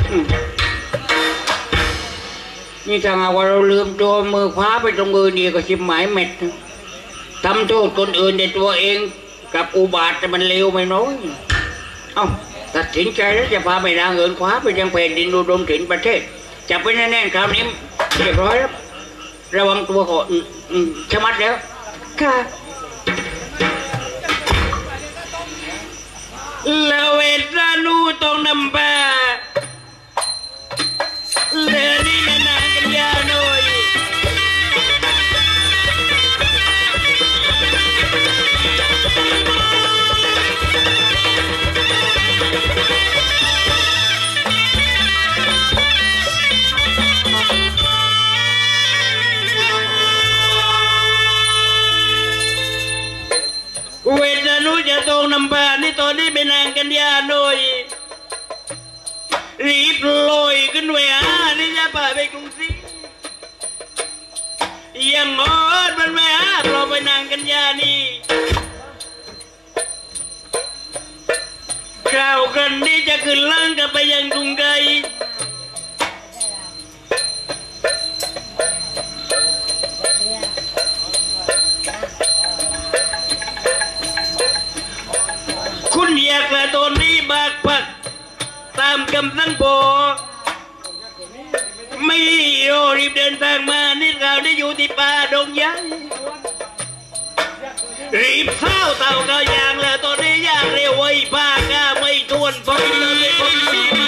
นี่ถ้าหากว่าเราลืมตัวมือคว้าไปตรงมือนี่ก็ชิมหมายเม็ดทำโทษคนอื่นในตัวเองกับอุบาทแต่มันเลวไม่น้อยเอ้าตัดสินใจแล้วจะพาไปนางเงินคว้าไปยังแผ่นดินอุดมถิ่นประเทศจับไว้แน่ๆคราวนี้เรียบร้อยแล้วระวังตัวก่อนชะมัดแล้วค่ะแล้วเวทนูต้องนำไปเลือนี่นานกันยาหน่อยขึ้นเวหานี่จะพาไปกรุงศรียังงอดมันเวหาเราไปนางกัญญานี่คราวกันนี้จะขึ้นล่างกันไปยังกรุงไกรคุณอยากละตอนนี้บากพักตามคำสั่งพอไม่โอรีบเดินทางมานี่เราได้อยู่ที่ป่าดงยักษ์รีบเศร้าเต่าก็อย่างละตอนนี้อยากเร็วไว้ป้าก้าไม่ทวนฟังเลยคนดีมา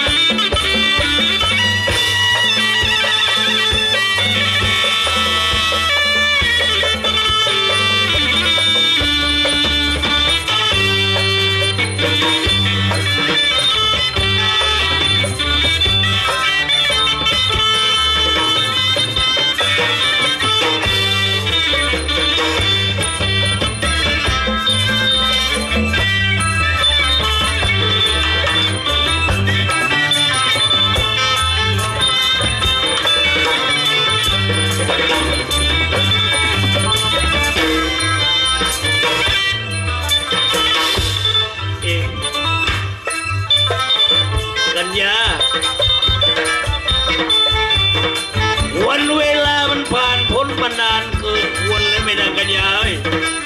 วันเวลามันผ่านพ้นมานานเกินควรแล้วไม่นางกัญญาเอ้ย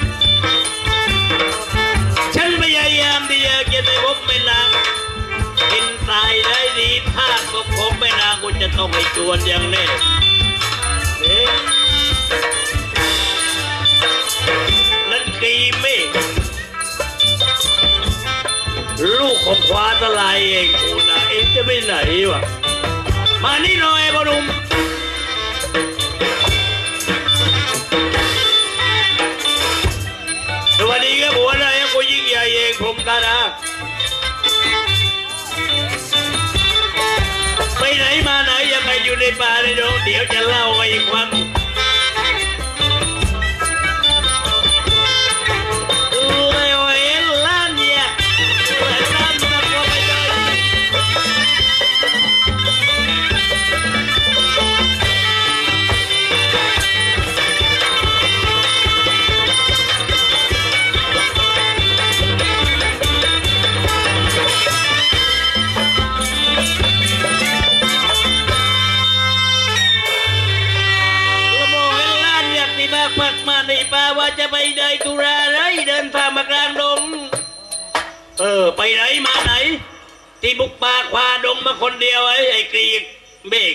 ฉันพยายามที่จะเก็บไปพบแม่นางเป็นตายได้ดีถ้าก็พบแม่นางกูจะต้องให้จวนอย่างแน่เอ๊ะนั่นกีเมฆลูกของควาตะไลเองกูนะเอ๊ะจะไปไหนวะมานี่หน่อยพ่อหนุ่มสวัสดีครับหัวหน้ากูยิ่งใหญ่เองผมตาดาไปไหนมาไหนยังไงอยู่ในป่าในดงเดี๋ยวจะเล่าให้ฟังพักมาในป่าว่าจะไปได้ตุราไรเดินทางมากลางดงเออไปไหนมาไหนที่บุกป่าขวาดงมาคนเดียวไอ้ไอ้กรีกเบก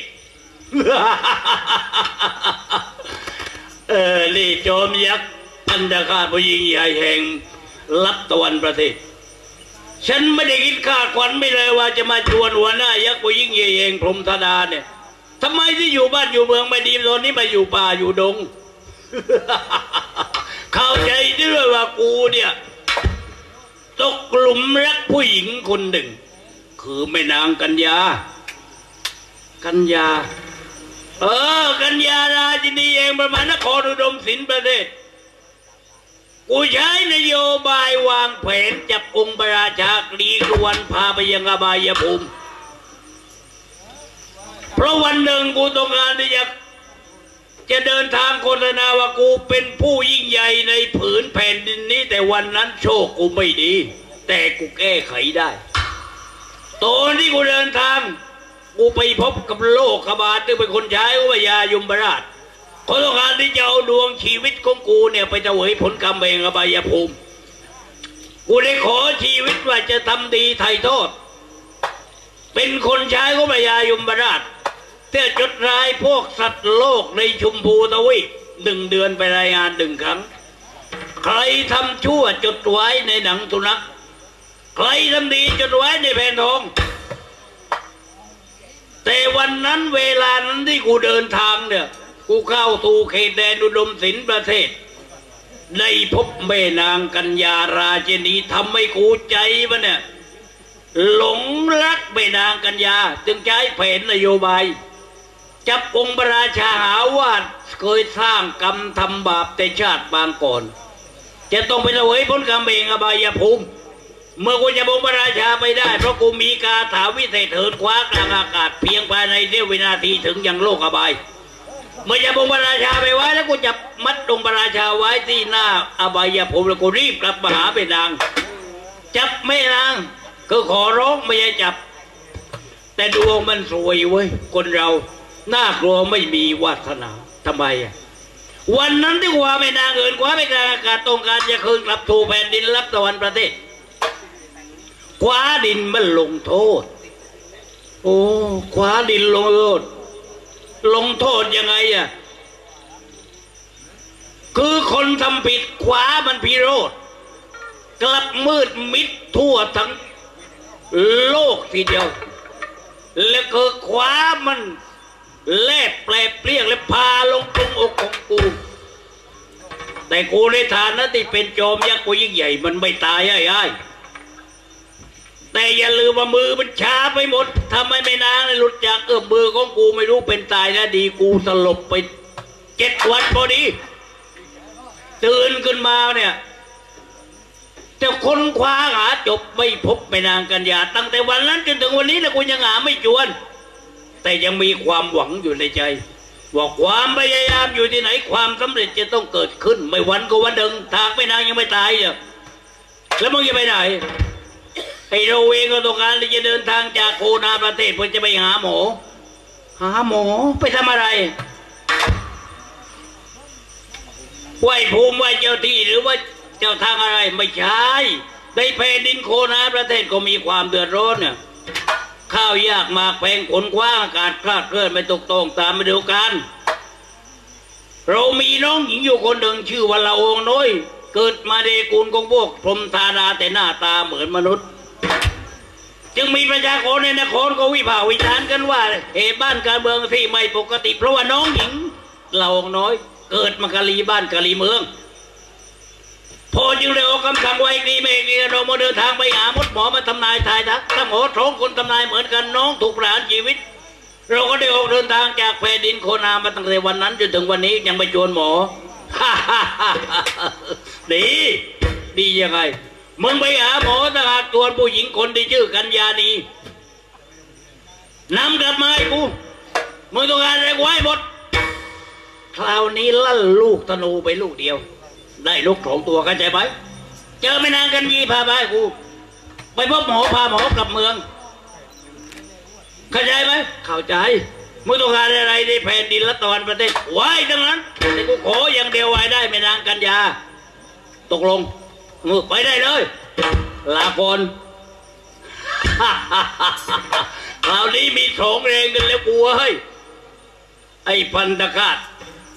เออนี่โจมยักษ์พันธคาผู้ยิ่งใหญ่แห่งลับตะวันประเทศฉันไม่ได้คิดคาดขวัญไม่เลยว่าจะมาชวนหัวหน้ายักษ์ผู้ยิ่งใหญ่แห่งพรหมธดาเนี่ยทำไมที่อยู่บ้านอยู่เมืองไม่ดีตอนนี้มาอยู่ป่าอยู่ดง เข้าใจด้วยว่ากูเนี่ยตกกลุ่มรักผู้หญิงคนหนึ่งคือแม่นางกัญญากัญญาเออกัญญาราชินีเองประมาณนครอุดมสินประเทศกูใช้นโยบายวางแผนจับองค์พระราชากรีกวนพาไปยังอบายภูมิเพราะวันหนึ่งกูต้องการที่จะจะเดินทางโฆษณาว่ากูเป็นผู้ยิ่งใหญ่ในผืนแผ่นดินนี้แต่วันนั้นโชคกูไม่ดีแต่กูแก้ไขได้ตอนที่กูเดินทางกูไปพบกับโลกขบาทซึ่งเป็นคนใช้วิทยายมราชเขาต้องการที่จะเอาดวงชีวิตของกูเนี่ยไปเสวยผลกรรมแห่งอบายภูมิกูได้ขอชีวิตว่าจะทำดีไถ่โทษเป็นคนใช้วิทยายมราชเพื่อจดรายพวกสัตว์โลกในชุมพูทวีปหนึ่งเดือนไปรายงานหนึ่งครั้งใครทำชั่วจดไว้ในหนังสุนัขใครทำดีจดไว้ในแผ่นทองแต่วันนั้นเวลานั้นที่กูเดินทางเนี่ยกูเข้าสู่เขตแดนอุดมสินประเทศได้พบแม่นางกัญญาราชินีทำให้กูใจมันเนี่ยหลงรักแม่นางกัญญาจึงใช้แผนนโยบายจับองค์พระราชาหาว่าเคยสร้างกรรมทำบาปแต่ชาติบางก่อนจะต้องไปเสวยผลกรรมเองอบายภูมิเมื่อกูจะบงพระราชาไปได้เพราะกูมีคาถาวิเศษเหินคว้ากลางอากาศเพียงภายในเสี้ยววินาทีถึงยังโลกอบายเมื่อจะบงพระราชาไปไว้แล้วกูจะมัดองค์พระราชาไว้ที่หน้าอบายภูมิแล้วกูรีบกลับมาหาแม่นางจับแม่นางคือขอร้องไม่ใช่จับแต่ดวงมันสวยเว้ยคนเราน่ากลัวไม่มีวาสนาทำไมอ่ะวันนั้นที่ว่าแม่นางเอินคว้าไปกลางอากาศตรงการจะคืนกลับถูแผ่นดินรับตะวันประเทศคว้าดินมันลงโทษโอ้คว้าดินลงโทษลงโทษยังไงอ่ะคือคนทำผิดคว้ามันพิโรธกลับมืดมิดทั่วทั้งโลกทีเดียวแล้วก็คว้ามันแลบแปลเปรี้ยงและพาลงตรงอกของกูแต่กูในฐานะที่เป็นจอมยักษ์กูยิ่งใหญ่มันไม่ตายไอ้ไอ้แต่อย่าลืมว่ามือมันช้าไปหมดทำไมไม่นานหลุดจากเอื้อมมือของกูไม่รู้เป็นตายนะดีกูสลบไปเจ็ดวันพอดีตื่นขึ้นมาเนี่ยแต่คนคว้าหาจบไม่พบแม่นางกัญญาตั้งแต่วันนั้นจนถึงวันนี้นะกูยังหาไม่จวนแต่ยังมีความหวังอยู่ในใจว่าความพยายามอยู่ที่ไหนความสำเร็จจะต้องเกิดขึ้นไม่วันก็วันหนึ่งทางแม่นางยังไม่ตายเนี่ยแล้วมึงจะไปไหนไอ้เราเองก็ต้องการที่จะเดินทางจากโคนาประเทศเพื่อจะไปหาหมอหาหมอไปทำอะไรไหวภูมิไหวเจ้าที่หรือว่าเจ้าทางอะไรไม่ใช่ในแผ่นดินโคนาประเทศก็มีความเดือดร้อนเนี่ยข้าวยากมากแพงขนคว้าอากาศคลาดเคลื่อนไม่ตกตรงตามฤดูกาลเรามีน้องหญิงอยู่คนหนึ่งชื่อว่าละอองน้อยเกิดมาในกูลของพวกพรหมธาราแต่หน้าตาเหมือนมนุษย์จึงมีประชากรในนครก็วิพากษ์วิจารณ์กันว่าเหตุบ้านการเมืองที่ไม่ปกติเพราะว่าน้องหญิงละอองน้อยเกิดมากะลีบ้านกะลีเมืองพอจึงได้ออกคำสั่งไว้ดีไม่ดีเรามาเดินทางไปหามดหมอมาทำนายทายทักถ้าหมอท้องคนทำนายเหมือนกันน้องถูกประหารชีวิตเราก็ได้ออกเดินทางจากแผ่นดินโคนามาตั้งแต่วันนั้นจนถึงวันนี้ยังไม่จวนหมอดีดียังไงมึงไปหาหมอถ้าหากจวนผู้หญิงคนที่ชื่อกัญญาณีนำกลับมาให้กูมึงต้องการอะไรไว้หมดคราวนี้ลั่นลูกธนูไปลูกเดียวได้ลูกสองตัวกันใจไหมเจอไม่นานกันยีพาไปกูไปพบหมอพาหมอกลับเมืองเข้าใจไหมเข้าใจมึงต้องการอะไรในแผ่นดินละตะวันประเทศไว้ดังนั้นแต่กูขออย่างเดียวไว้ได้ไม่นานกันยาตกลงมึงไปได้เลยลาก่อนคราวนี้มีสองแรงกันแล้วกูเฮ้ยไอ้พันธคาต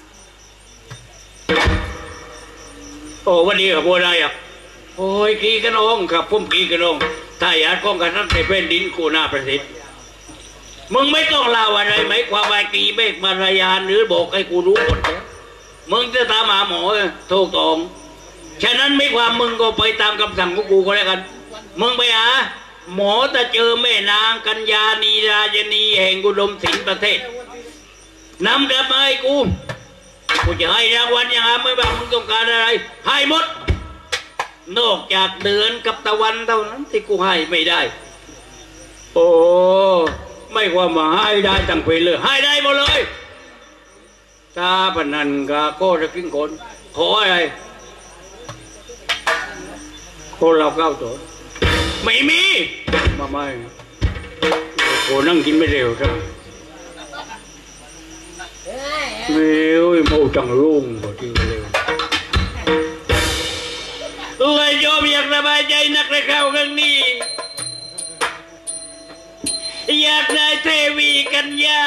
โอ้วันนี้กับบัวได้อ่ะโอ้ยกีกันองครับพุ่มกีกันองถ้าอยากก้องกันทั้งในแผ่นดินกูน่าประสิทธิ์มึงไม่ต้องเล่าอะไรไหมความว่ากีเมฆมารยานหรือบอกให้กูรู้หมดเนี่ยมึงจะตามหาหมอถูกต้องฉะนั้นไม่ความมึงก็ไปตามคำสั่งของกูก็แล้วกันมึงไปหาหมอจะเจอแม่นางกัญญาณีราชนีแห่งกุดมศิลป์ประเทศนำกลับมาให้กูกูจะให้รางวัลอย่างไรไม่บ้างมึงต้องการอะไรให้หมดนอกจากเดือนกับตะวันเท่านั้นที่กูให้ไม่ได้โอ้ไม่ว่ามาให้ได้ตั้งเพลเลยให้ได้หมดเลยถ้าพนันกาโก้จะกินคนขออะไรคนเราเก้าตัวไม่มีมาไม่โอ้นั่งกินไม่เร็วใช่ไหมเร็วโมจังรุ่งกว่าที่เร็วเลยโยมอยากสบายใจนักเลยเข้าครั้งนี้อยากได้เทวีกัญญา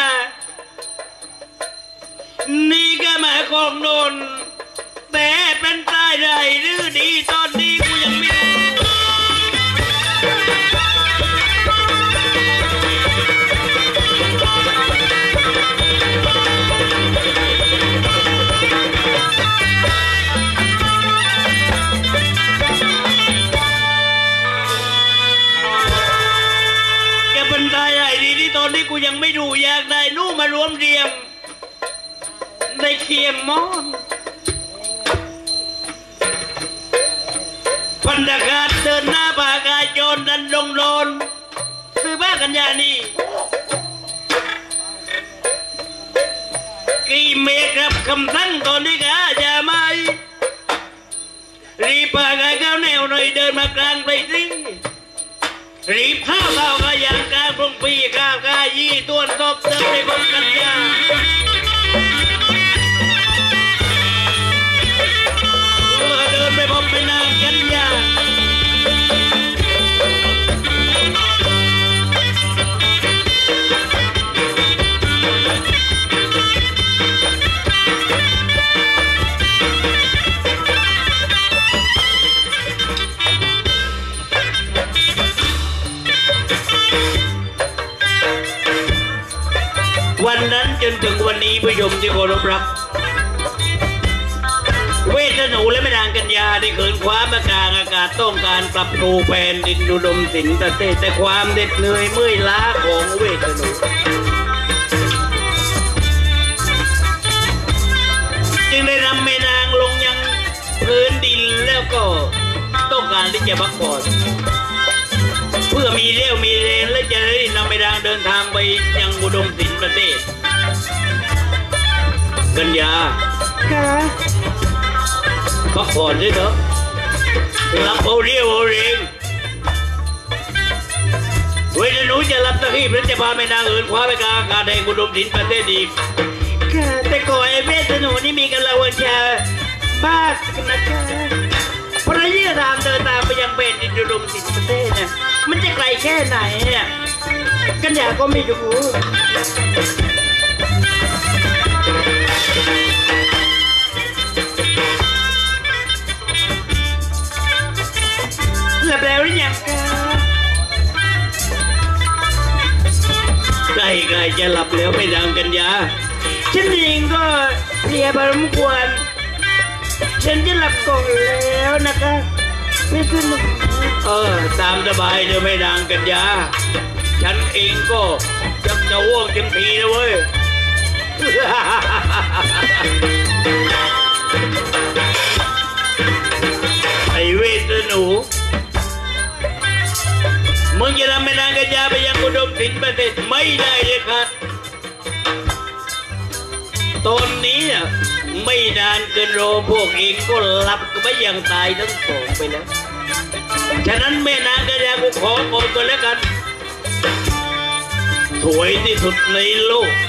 นี่ก็มาของโนนแต่เป็นตายได้หรือดีตอนนี้กูยังไม่รู้จะเป็นตายได้ดีที่ตอนนี้กูยังไม่รู้อยากได้นู่มารวมเรียมในเคียมมอนพพันธการเดินหน้าปากาโจรดันดงโดนซื้อบ้ากันยานี่กี่เมกับคำสั่งตอนนี้กะจะไม่รีบปากาเข้าแนวหน่อยเดินมากลางไปสิรีบข้าวข้าวก็อย่างกลางพงปีข้าวกายี่ตัวตบเดินไปบนกันยาเดินไปพบไปนางกันยาวันนั้นจนถึงวันนี้ผู้ชมที่เคารพรักเวทหนูและแม่นางกัญญาได้เกินความมากลางอากาศต้องการปรับปรุงแผ่นดินอุดมสินประเทศแต่ความเด็ดเหนื่อยเมื่อยล้าของเวทหนูจึงได้นำแม่นางลงยังพื้นดินแล้วก็ต้องการที่จะพักผ่อนเพื่อมีเรี่ยวมีแรงและจะได้นำแม่นางเดินทางไปยังอุดมสินประเทศกัญญาค่ะพักผ่อนด้วยเถอะรับเอาเรี่ยวเอาแรงเวลาหนูจะรับหน้าที่พระเจ้าพาแม่นางเอิญคว้าไปกลางอากาศแห่งอุดมสินประเทศอีกค่ะแต่ก่อนไอ้เวทหนูนี่มีกำลังวังชามากนะคะเพราะระยะทางเดินทางไปยังเป็นดินอุดมสินประเทศเนี่ยมันจะไกลแค่ไหนเนี่ยกัญญาก็ไม่รู้หลับแล้วหรือยังคะใกล้ๆจะหลับแล้วไม่ดังกัญญาฉันเองก็เพลียพอสมควรฉันจะหลับก่อนแล้วนะคะไม่ขึ้นมาเออตามสบายเดี๋ยวไม่ดังกัญญาฉันเองก็จะจะว่วงเต็มทีนะเว้ยไอ้เวทหนูมึงจะทำแม่นางกัญญาไปยังอุดมสินประเทศไม่ได้เลยครับตอนนี้ไม่นานเกินรอพวกเองก็หลับก็ไม่ยังตายทั้งสองไปแล้วฉะนั้นแม่นางกัญญากูขอก่อนก็แล้วกันสวยที่สุดในโลก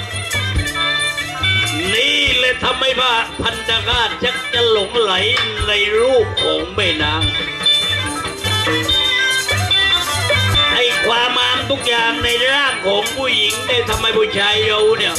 นี่เลยทำให้พระพันธการชักจะหลงไหลในรูปของแม่นางไอ้ความงามทุกอย่างในร่างของผู้หญิงได้ทำให้ผู้ชายเราเนี่ย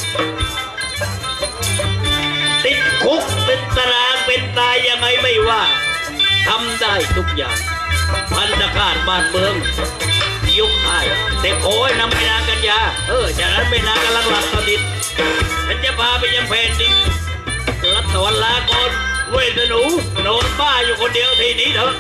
ติดคุกเป็นตารางเป็นตายยังไงไม่ว่าทำได้ทุกอย่างพันธการบ้านเมืองยุคให้แต่โอ้ยนำแม่นางกัญญาเออจากนั้นแม่นางกำลังหลับสนิทฉันจะพาไปยังแผ่นดินรับสวรรค์ลาก่อนเวทหนูนอนบ้าอยู่คนเดียวทีนี้เถอะ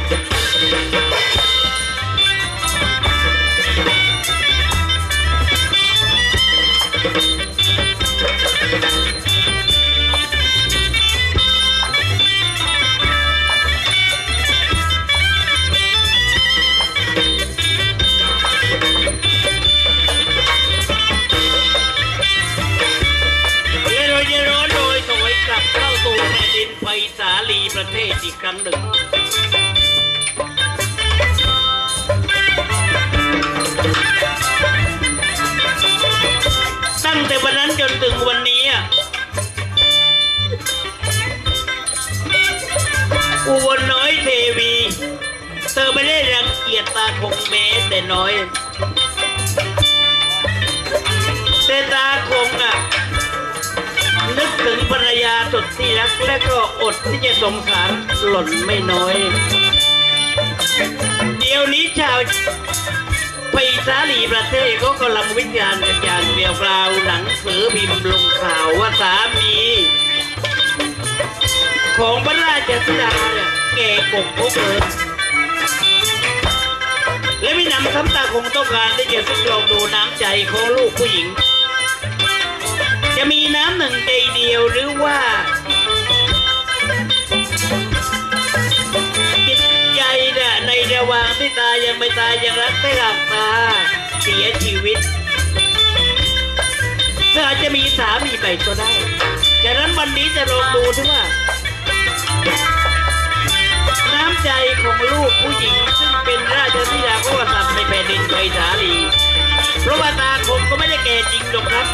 ไปสาลีประเทศอีกครั้งหนึ่งตั้งแต่วันนั้นจนถึงวันนี้อุบลน้อยเทวีเธอไม่ได้รังเกียจตาคงแม้แต่น้อยแต่ตาคงอ่ะนึกถึงภรรยาสุดที่รักและก็อดที่จะสงสารหล่นไม่น้อยเดี๋ยวนี้ชาวไปสาลีประเทศก็กำลังวิจารณ์กันอย่างเดียวกล่าวหนังสือพิมพ์ลงข่าวว่าสามีของพระราชธิดาเนี่ยแก่กบพกเลยและไม่นำซ้ำตาคงต้องการได้จะทดลองดูน้ำใจของลูกผู้หญิงจะมีน้ำหนึ่งใจเดียวหรือว่าจิตใจเนี่ยระหว่างที่ตายังไม่ตายยังรักไม่หลับตาเสียชีวิตเธออาจจะมีสามีใหม่ก็ได้ฉะนั้นวันนี้จะลองดูที่ว่าน้ำใจของลูกผู้หญิงซึ่งเป็นราชธิดาของกษัตริย์ในแผ่นดินไผ่สาลีเพราะว่าตาคงก็ไม่ได้แก่จริงหรอกครับ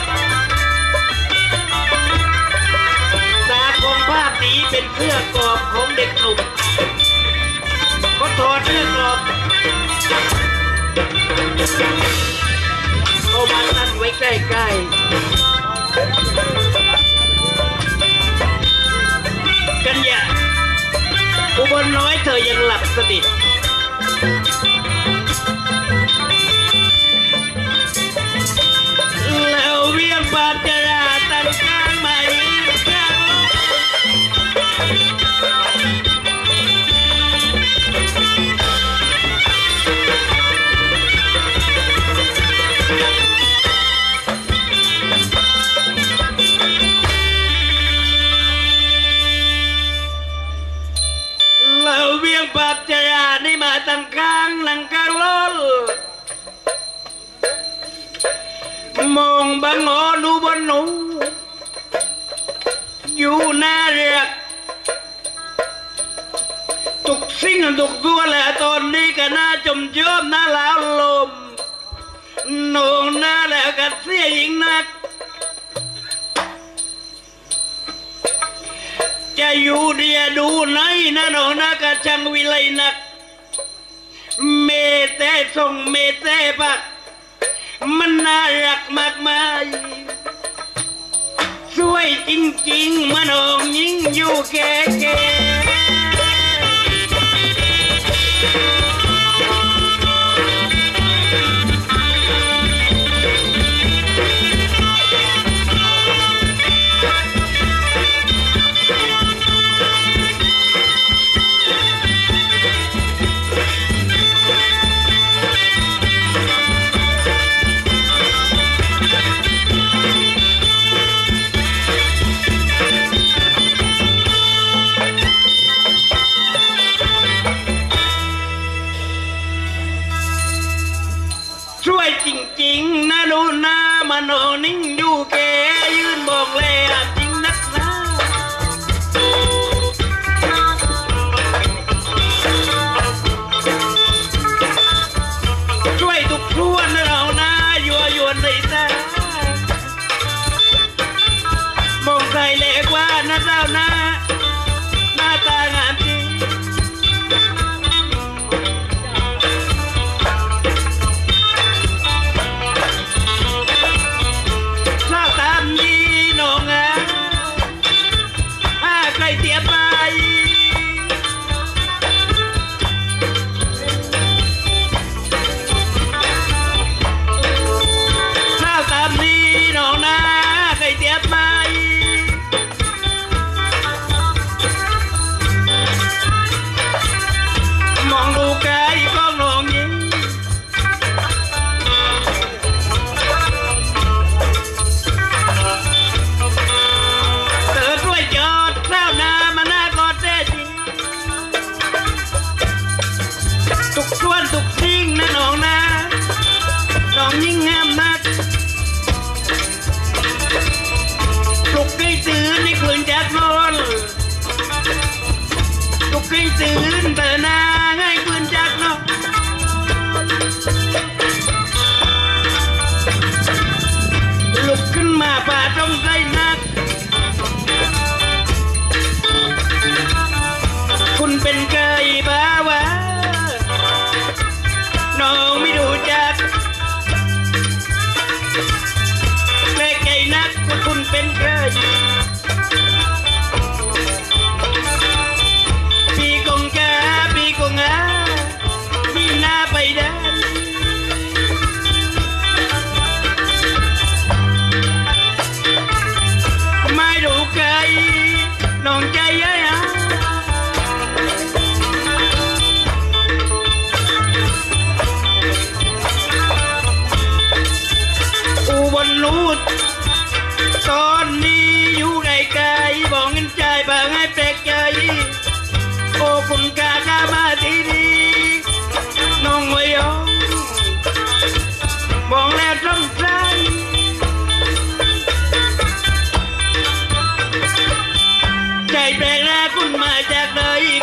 ตาคงภาพนี้เป็นเสื้อกอบของเด็กหนุ่มก็ถอดเสื้อกอบเอามาตั้งไว้ใกล้ๆกันอย่าอุบลน้อยเธอยังหลับสนิทแล้วเวียงบาดจะราตั้งกลางใหม่ปัจจยานี่มาตั้งกลางหลังกลางล้นมองบังหอดูบนหนูอยู่หน้าเรือกตุกสิ่งตุกตัวแหละตอนนี้ก็น่าจมเชื่อมน่าล้าวลมนองหน้าแล้วก็เสียยิ่งนักจะอยู่เดียดูไหนนะน้องนะกะจังวิไลนักเมเตส่งเมเตปักมันน่ารักมากมายสวยจริงๆมันน้องยิ่งอยู่แก่แก่จริงนะดูหน้ามันโอนิ่งอยู่แกยืนบอกเลยจริงนักหนาช่วยทุกส่วนเราหน้ายัวยวนในตามองใส่เล็กว่าหน้าเจ้าหน้าหน้าตางามจริง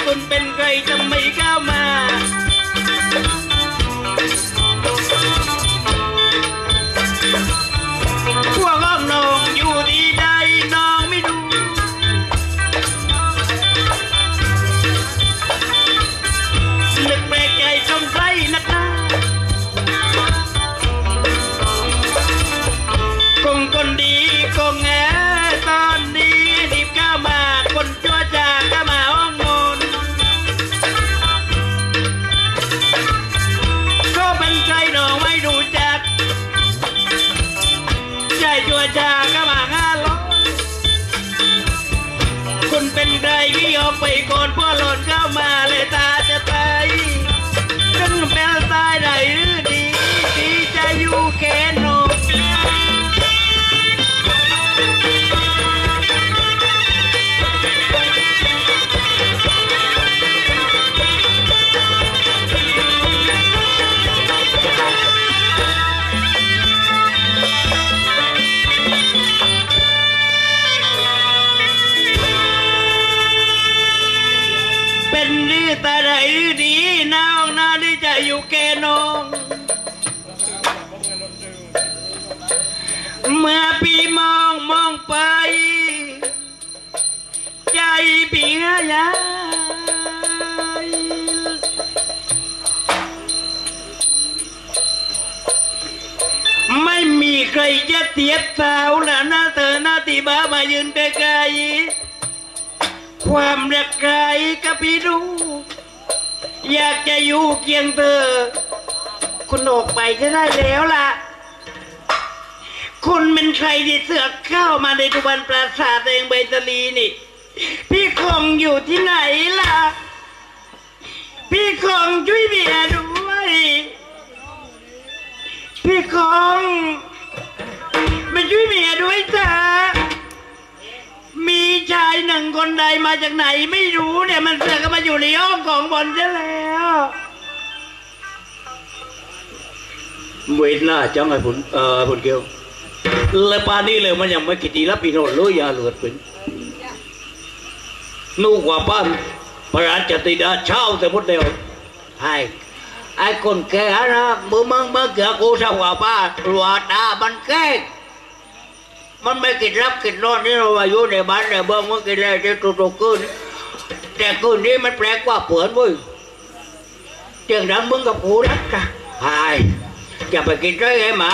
คุณเป็นใครทำไมเข้ามาพวกน้องน้องอยู่ที่ใดน้องไม่รู้นึกแปลกใจสงสัยนักหนาคงคนดีคงแงตอนนี้รีบเข้ามาคนชั่วจากเข้ามาห้องนอนก็เป็นใครน้องไม่รู้จักใจชั่วจากเข้ามาห้าล้อคุณเป็นใครที่ออกไปก่อนพ่อหล่นเข้ามาเลยตาจะไปฉันเป็นตายได้หรือดีที่จะอยู่แค่นอนเป็นหรือตาไหนดีน้องน่าที่จะอยู่แก่น้องเมื่อพี่มองมองไปใจพี่หายไม่มีใครจะเทียบเท่าแล้วนะเธอหน้าที่บ้ามายืนไกลๆความรักใครกับพี่รู้อยากจะอยู่เคียงเธอคุณออกไปจะได้แล้วล่ะคุณเป็นใครที่เสือกเข้ามาในทุบันปราสาทเองใบตะลีนี่พี่คงอยู่ที่ไหนล่ะพี่คงช่วยเมียด้วยพี่คงมาช่วยเมียด้วยจ้ามีชายหนึ่งคนใดมาจากไหนไม่รู้เนี่ยมันเสือกมาอยู่ในห้องของบนซะแล้วเวทหน้าจังไอ้ผลเอ่อผลเกี่ยวเลยป่านนี้เลยมันยังไม่กินดีแล้วพี่โนนเลยยาเลือดเป็นนู่กว่าป้านพระราชติดาเช่าแต่หมดเดียวไอ้ไอ้คนแก่นะมือมึงเมื่อเกี่ยวกูเช่ากว่าป้าหลวดาบันแก่มันไม่กินรับกินนอนนี่เราอยู่ในบ้านในเบื้องมันกินอะไรที่ตุกคืนแต่คืนนี้มันแปลกว่าเผื่อนเว้ยเจียงดังมึงกับกูนักกันไอ้อย่าไปกินได้ไงมา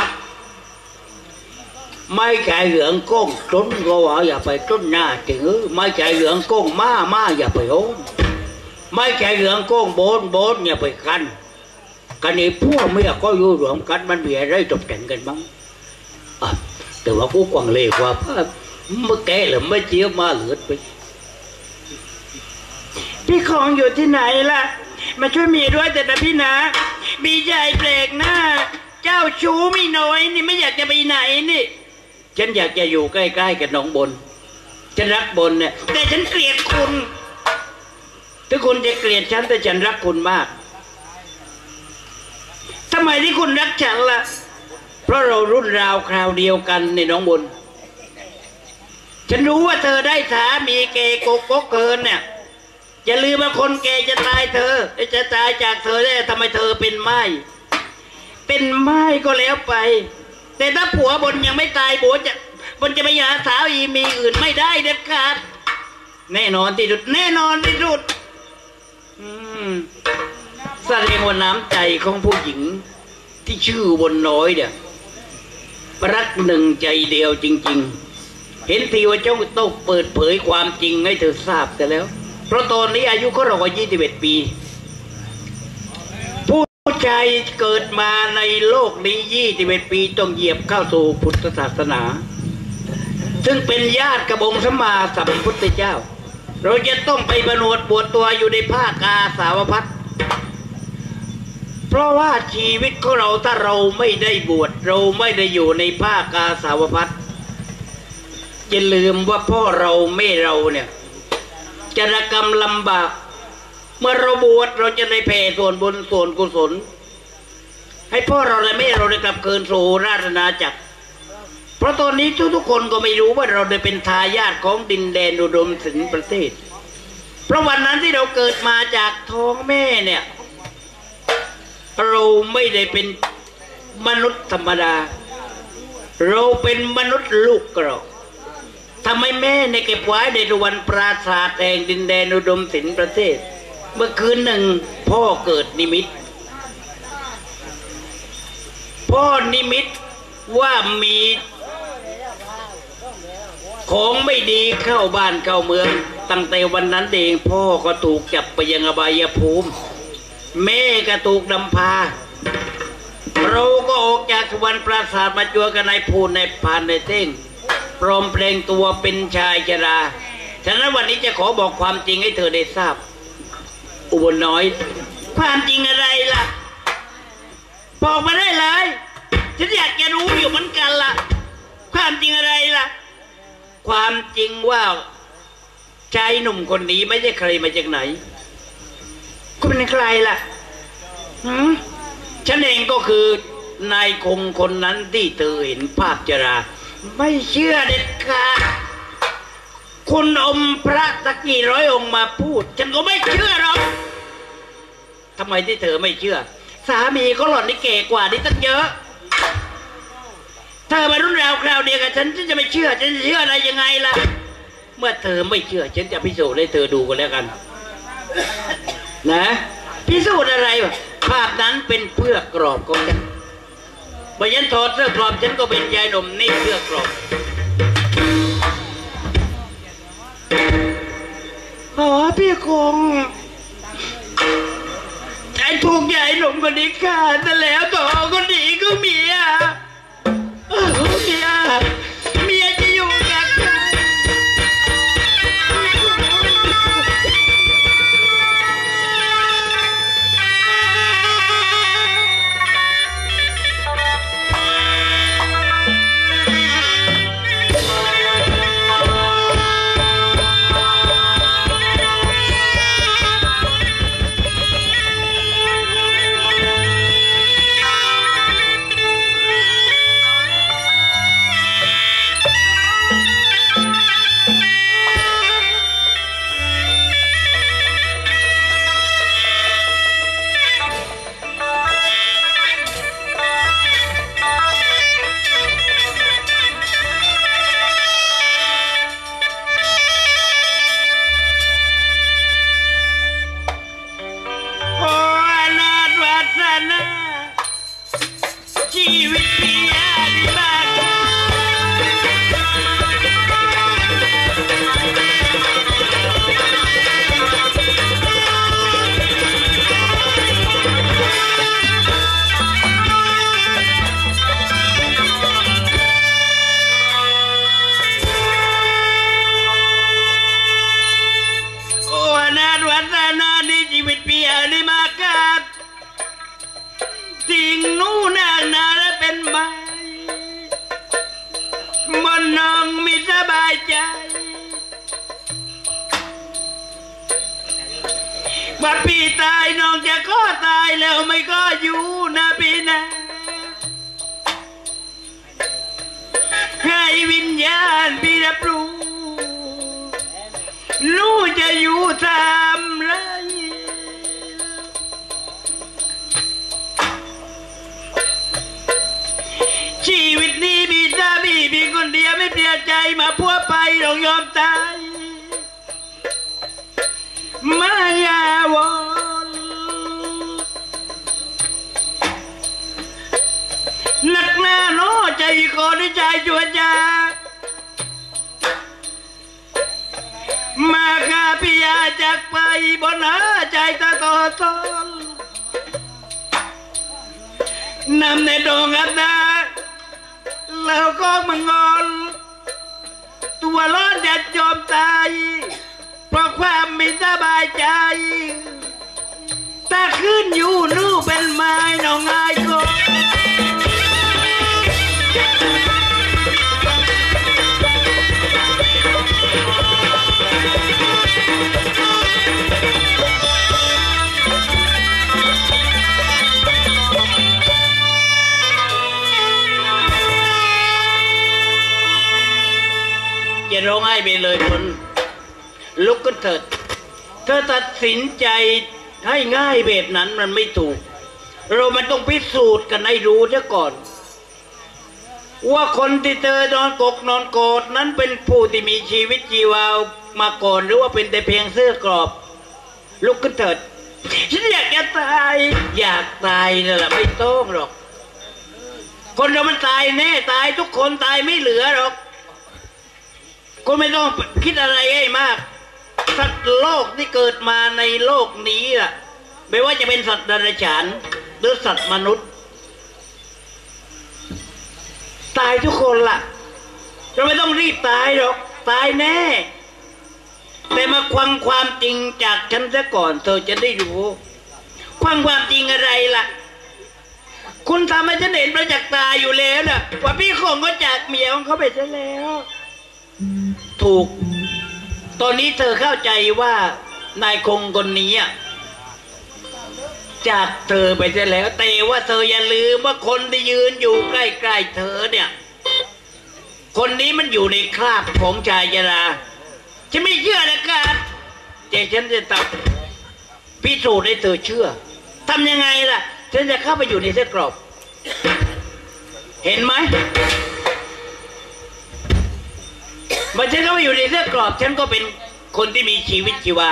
ไม่ใช่เหลืองก้งต้นก็ว่าอย่าไปต้นหน้าถึงไม่ใช่เหลืองก้งม้าม้าอย่าไปโอ้ไม่ใช่เหลืองก้งโบนโบนอย่าไปกันกันนี้พวกเมียก็อยู่รวมกันมันมีอะไรตกแต่งกันบ้างแต่ว่ากูกวางเล่กว่าเมื่อแกหรือไม่เจียวมาเหลือไปพี่ของอยู่ที่ไหนล่ะมาช่วยมีด้วยแต่นะพี่นะมีใจแปลกหน้าเจ้าชู้ไม่น้อยนี่ไม่อยากจะไปไหนนี่ฉันอยากจะอยู่ใกล้ๆกับน้องบนฉันรักบนเนี่ยแต่ฉันเกลียดคุณถ้าคุณจะเกลียดฉันแต่ฉันรักคุณมากทำไมที่คุณรักฉันล่ะเพราะเรารุ่นราวคราวเดียวกันในน้องบนฉันรู้ว่าเธอได้สามีเกโกโกเกินเนี่ยอย่าลืมว่าคนแกจะตายเธอจะตายจากเธอได้ทำไมเธอเป็นไม้เป็นไม้ก็แล้วไปแต่ถ้าผัวบนยังไม่ตายบนจะบนจะไปหาสาวอีมีอื่นไม่ได้เด็ดขาดแน่นอนที่สุดแน่นอนที่สุดแสดงว่าน้ำใจของผู้หญิงที่ชื่อบนน้อยเนี่ยรักหนึ่งใจเดียวจริงๆเห็นทีว่าเจ้าต้องเปิดเผยความจริงให้เธอทราบแต่แล้วเพราะตอนนี้อายุเขาเราก็ยี่สิบเอ็ดปีผู้ชายเกิดมาในโลกนี้ยี่สิบเอ็ดปีต้องเหยียบเข้าสู่พุทธศาสนาซึ่งเป็นญาติกับองค์สัมมาสัมพุทธเจ้าเราจะต้องไปบวชบวชตัวอยู่ในภาคอาสาวพัฒน์เพราะว่าชีวิตของเราถ้าเราไม่ได้บวชเราไม่ได้อยู่ในภาคอาสาวพัฒน์อย่าลืมว่าพ่อเราแม่เราเนี่ยจรกรรมลำบากเมื่อเราบวชเราจะได้แผ่ส่วนบุญส่วนกุศลให้พ่อเราและแม่เราได้กลับคืนสู่ราชอาณาจักรเพราะตอนนี้ทุกๆคนก็ไม่รู้ว่าเราได้เป็นทายาทของดินแดนอุดมสินประเทศเพราะวันนั้นที่เราเกิดมาจากท้องแม่เนี่ยเราไม่ได้เป็นมนุษย์ธรรมดาเราเป็นมนุษย์ลูกกรอกทำให้แม่ในเก็บไว้ในสุวรรณปราสาทแห่งดินแดนอุดมศิลป์ประเทศเมื่อคืนหนึ่งพ่อเกิดนิมิตพ่อนิมิตว่ามีของไม่ดีเข้าบ้านเข้าเมืองตั้งแต่วันนั้นเองพ่อก็ถูกจับไปยังอบายภูมิแม่ก็ถูกนำพาเราก็ออกจากสุวรรณปราสาทมาจัวกันในภูนในพานในเต้งปลอมแปลงตัวเป็นชายชราฉะนั้นวันนี้จะขอบอกความจริงให้เธอได้ทราบอุบลน้อยความจริงอะไรล่ะบอกมาได้เลยฉันอยากจะรู้อยู่เหมือนกันล่ะความจริงอะไรล่ะความจริงว่าชายหนุ่มคนนี้ไม่ใช่ใครมาจากไหนคุณเป็นใครล่ะหืมฉันเองก็คือนายคงคนนั้นที่เธอเห็นภาพจราไม่เชื่อเด็ดขาดคุณอมพระตะกี้ร้อยองค์มาพูดฉันก็ไม่เชื่อหรอกทำไมที่เธอไม่เชื่อสามีก็หล่อนนี่เก๋กว่านี่ตั้งเยอะเธอมารุ่นราวคราวเดียวกับฉันฉันจะไม่เชื่อฉันจะเชื่ออะไรยังไงล่ะเมื่อเธอไม่เชื่อฉันจะพิสูจน์ให้เธอดูกันแล้วกันนะพิสูจน์อะไรวะภาพนั้นเป็นเพื่อกรอบของฉันพอฉันถอดเสื้อกรอบฉันก็เป็นยายหนุ่มนี่เสื้อกรอบอ๋อพี่คงไอ้ถูกยายหนุ่มคนนี้ฆ่าแต่แล้วต่อคนนี้ก็เมียเออเมียเมียจะอยู่กับใครว่าพี่ตายน้องจะก็ตายแล้วไม่ก็อยู่นะพี่นะให้วิญญาณพี่รับรู้รู้จะอยู่ทำไรชีวิตนี้มีสามีมีคนเดียวไม่เปลี่ยนใจมาพัวไปต้องยอมตายมายาวอนหนักหน้าโน้ใจคอที่ใจจวนจามาข้าพิยาจากไปบนหาใจตาต่อตอนนำในดวงอันดาแล้วก็มังงอนตัวร้อนจะจอมตายเพราะความไม่สบายใจถ้าขึ้นอยู่นู่เป็นไม้น้องง่ายก็อย่าร้องไห้ไปเลยคนลุกขึ้นเถิดเธอตัดสินใจให้ง่ายแบบนั้นมันไม่ถูกเรามันต้องพิสูจน์กันให้รู้ซะก่อนว่าคนที่เธอนอนกกนอนโกดนั้นเป็นผู้ที่มีชีวิตชีวามาก่อนหรือว่าเป็นแต่เพียงเสื้อกรอบลุกขึ้นเถิดฉันอยากจะตายอยากตายนั่นแหละไม่ต้องหรอกคนเรามันตายแน่ตายทุกคนตายไม่เหลือหรอกคุณไม่ต้องคิดอะไรให้มากสัตว์โลกที่เกิดมาในโลกนี้ล่ะไม่ว่าจะเป็นสัตว์เดรัจฉานหรือสัตว์มนุษย์ตายทุกคนล่ะเราไม่ต้องรีบตายหรอกตายแน่แต่มาควังความจริงจากฉันซะก่อนเธอจะได้รู้ควังความจริงอะไรล่ะคุณทำให้ฉันเห็นประจักษ์ตาอยู่แล้วน่ะว่าพี่คงก็จากเมียของเขาไปซะแล้วถูกตอนนี้เธอเข้าใจว่านายคงคนนี้จากเธอไปซะแล้วแต่ว่าเธออย่าลืมว่าคนที่ยืนอยู่ใกล้ๆเธอเนี่ยคนนี้มันอยู่ในคราบของชายชราฉันไม่เชื่อนะครับแต่ฉันจะตัดพิสูจน์ให้เธอเชื่อทำยังไงล่ะฉันจะเข้าไปอยู่ในเสื้อกรอบเห็นไหมมันฉันเข้าไปอยู่ในเสื้อกรอบฉันก็เป็นคนที่มีชีวิตชีวา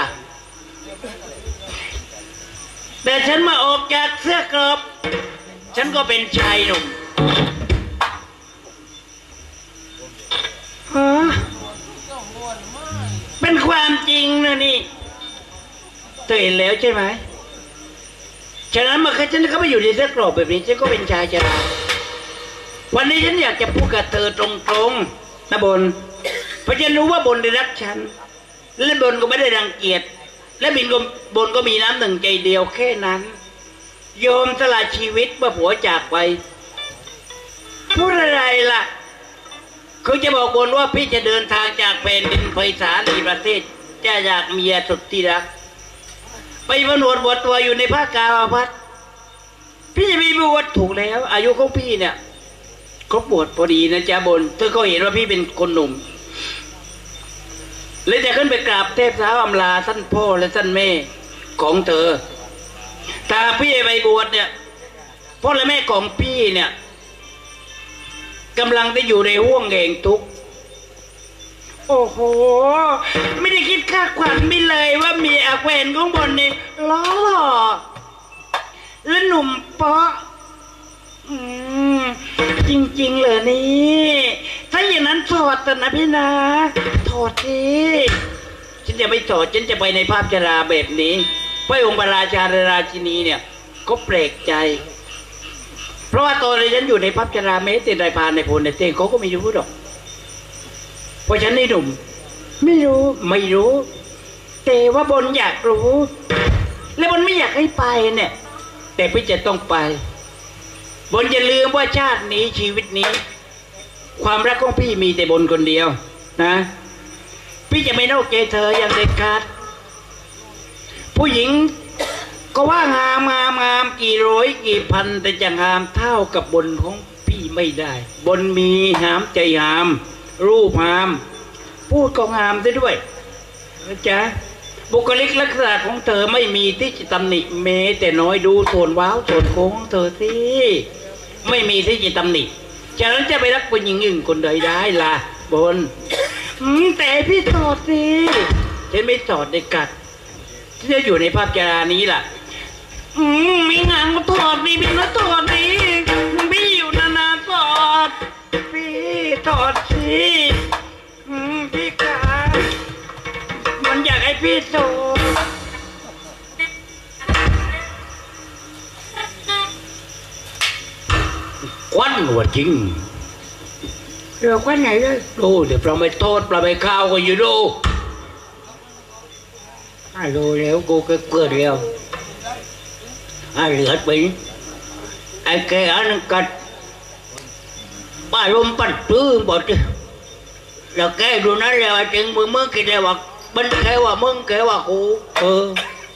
แต่ฉันมาออกจากเสื้อกรอบฉันก็เป็นชายหนุ่มฮะเป็นความจริงนะนี่เธอเห็นแล้วใช่ไหมฉะนั้นเมื่อฉันเข้าไปอยู่ในเสื้อกรอบแบบนี้ฉันก็เป็นชายชราวันนี้ฉันอยากจะพูดกับเธอตรงๆนะบนเพราะฉันรู้ว่าบนได้รักฉันและบนก็ไม่ได้รังเกียจและบินก็บนก็มีน้ำหนึ่งใจเดียวแค่นั้นยอมสละชีวิตเมื่อผัวจากไปพูดอะไรล่ะเขาจะบอกบนว่าพี่จะเดินทางจากแผ่นดินไพศาลีประเทศจะอยากเมียสุดที่รักไปบวชบวชตัวอยู่ในภาคกาลพัฒน์พี่จะมีบวชถูกแล้วอายุของพี่เนี่ยครบบวชพอดีนะจ๊ะบนเธอก็เห็นว่าพี่เป็นคนหนุ่มเลยจะขึ้นไปกราบเทพสาวอำลาท่านพ่อและท่านแม่ของเธอถ้าพี่ไปบวชเนี่ยพ่อและแม่ของพี่เนี่ยกำลังได้อยู่ในห่วงแห่งทุกข์โอ้โหไม่ได้คิดคาดขวัญไม่เลยว่ามีอาแควนของบนนี่ล้อหล่อและหนุ่มเปาะอืมจริงๆเลยนี่ถ้าอย่างนั้นถอดแต่นะพี่นะถอดสิฉันจะไม่ถอดฉันจะไปในภาพชราแบบนี้พระองค์พระราชาราชินีเนี่ยก็แปลกใจเพราะว่าตอนที่ฉันอยู่ในภาพชราเมตินายพานในพลในเตงเขาก็ไม่รู้หรอกเพราะฉันนี่หนุ่มไม่รู้ไม่รู้แต่ว่าบนอยากรู้และบนไม่อยากให้ไปเนี่ยแต่พี่จะต้องไปบนอย่าลืมว่าชาตินี้ชีวิตนี้ความรักของพี่มีแต่บนคนเดียวนะพี่จะไม่นอกใจเธออย่างเด็ดขาดผู้หญิงก็ว่างามงามงามกี่ร้อยกี่พันแต่จะงามเท่ากับบนของพี่ไม่ได้บนมีหามใจหามรูปงามพูดก็งามได้ด้วยนะจ๊ะบุคลิกลักษณะของเธอไม่มีที่จะตำหนิเมแต่น้อยดูส่วนว้าวส่วนโค้งของเธอสิไม่มีที่จะตำหนิฉะนั้นจะไปรักผู้หญิงอื่นคนใดได้ล่ะบนแต่พี่สอดสิฉันไม่สอดในกัดที่จะอยู่ในภาพจารานี้ล่ะมีงานก็ถอดนี่พี่นะถอดนี่พี่อยู่นานๆถอดพี่ถอดสิพี่ขามันอยากให้พี่โตควันหัวจริงเรือควันไหนเลยดูเดี๋ยวเราไม่โทษเราไม่ข้าวก็อยู่ดูไอ้ดูแล้วกูก็เกิดแล้วไอ้เหลือไปไอ้แกอันนั้นกัดป้าลมปัดตื้อหมดแล้วแกดูนั่นแล้วจึงมึงมึงคิดเลยว่ามันแค่ว่ามึงแค่ว่ากูเออ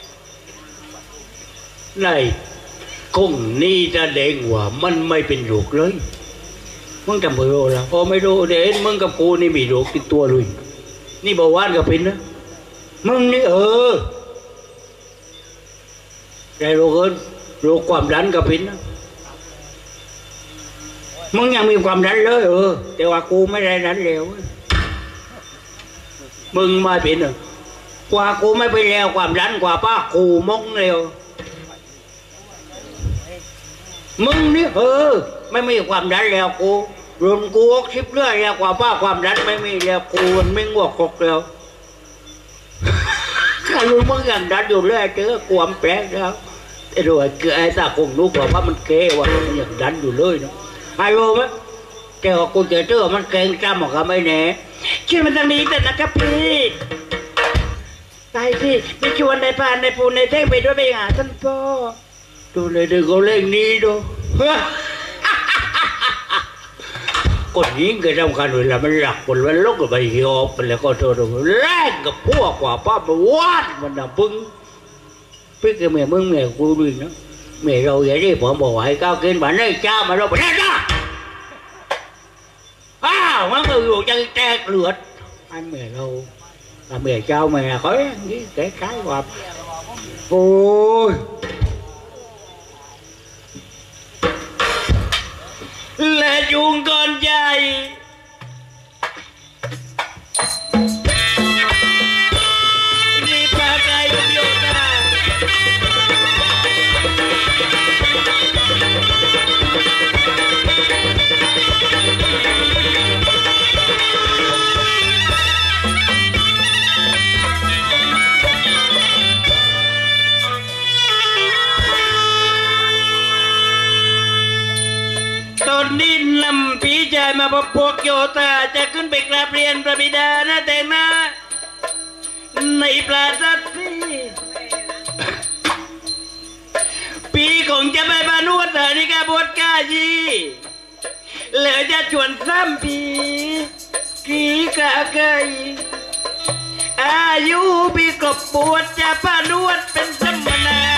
ไหนคงนี่จะเด้งว่ามันไม่เป็นโรคเลยมึงจำไม่รู้ละพอไม่รู้เด่นมึงกับกูนี่มีโรคติดตัวเลยนี่เบาหวานก็เป็นนะมึงนี่เออใจโรคเกินโรคความดันกับพินนะมึงยังมีความดันเลยเออแต่ว่ากูไม่ได้ดันแล้วมึงมาพินอ่ะกว่ากูไม่ไปแล้วความดันกว่าป้ากูมงแล้วมึงนี่เออไม่มีความดันแล้วกูรุนกูอกชิบเรื่อยแล้วกว่าป้าความดันไม่มีแล้วกูมันไม่งวกกแล้วถ้ารู้มึงยังดันอยู่เรื่อยเจอความแปลกแล้วไอ้ด้วยคือไอ้ตาคงรู้ว่าว่ามันเก๋ว่ามันยังดันอยู่เลยเนาะไอ้รู้ไหมแกว่ากูเจอเจอมันเก่งจำหรอกครับไม่แน่ชื่อมันทางนี้แต่นะครับพี่ไปสิไปชวนในพานในปูนในเท่งไปด้วยไปหาท่านพ่อดูเลยดูเขาเล่นนี้ดูคนยิงก็ทำกันเวลามันหลักคนมันลุกกับใบเหี่ยวไปแล้วก็โทษแรงกับพวกกว่าป้าไปวาดมันน่ะพึ่งพี่ก็เมียมึงเมียกูด้วยนะเมียเราอย่างนี้ผมบอกให้ก้าวกินบ้านนี้จ้ามาเราไปได้จ้าอ้าวมันก็อยู่ใจแตกเลือดanhเมียเราlà miesเจ้าเมียkhói với cái cái quạt ôi là chuông con trai đi ba cây vô taตอนนี้นำพี่ชายมาพบพวกโยธาจะขึ้นไปกราบเรียนพระบิดานะแต่นะในปราสาทพี่พี่คงจะไปบ้านวัดธานิกาบวชกายีแล้วจะชวนซ้ำพี่กี่กะไกอายุพี่กบบวชจะพานวดเป็นสมณะ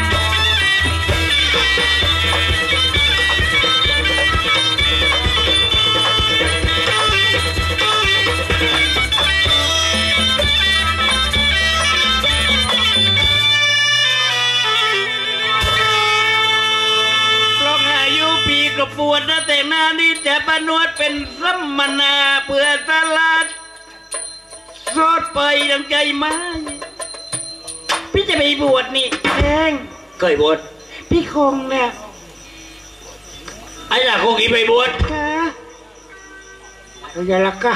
กบวชนะแต่หน้านี้จะประนวดเป็นสัมมนาเพื่อตลาดสอดไปดังใจไม้พี่จะไปบวชนี่แพงเคยบวชพี่คงเนี่ยไอ้ล่ะคงอีไปบวชค่ะอย่าละกะ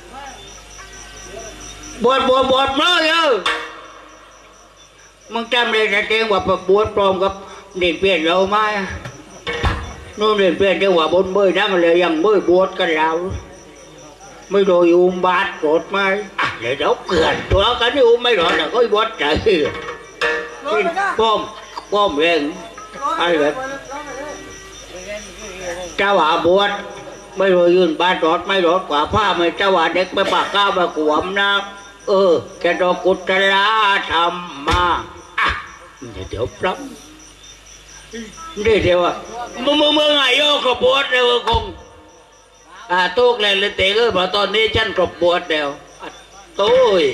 บวชบวชบวชเมื่อเออมึงจำเลยแต่เองว่าบวชปลอมกับเด็กเปลี่ยนเราไหมนู่นเรียนเพื่อนเจ้าว่าบนเบยนะมันเลยยังเบยบวชกันแล้วไม่โดยอุ้มบาดโกรธไหมอ่ะเดี๋ยวเดี๋ยวเกินตัวกันนี่อุ้มไม่รอดแต่ก็บวชใจป้อมป้อมเองอะไรแบบเจ้าว่าบวชไม่โดยยืนบาดรอดไม่รอดกว่าผ้าไม่เจ้าว่าเด็กไม่ปากก้าวมากวมนะเออแกโดนกุศลธรรมมาอ่ะเดี๋ยวปรับนี่เดียวอ่ะมึงมึงมึงไงโยกบวชเร็วคงอ่าตุกเลยเลยเตะเลยพอตอนนี้ฉันกบวชเร็วตุ้ย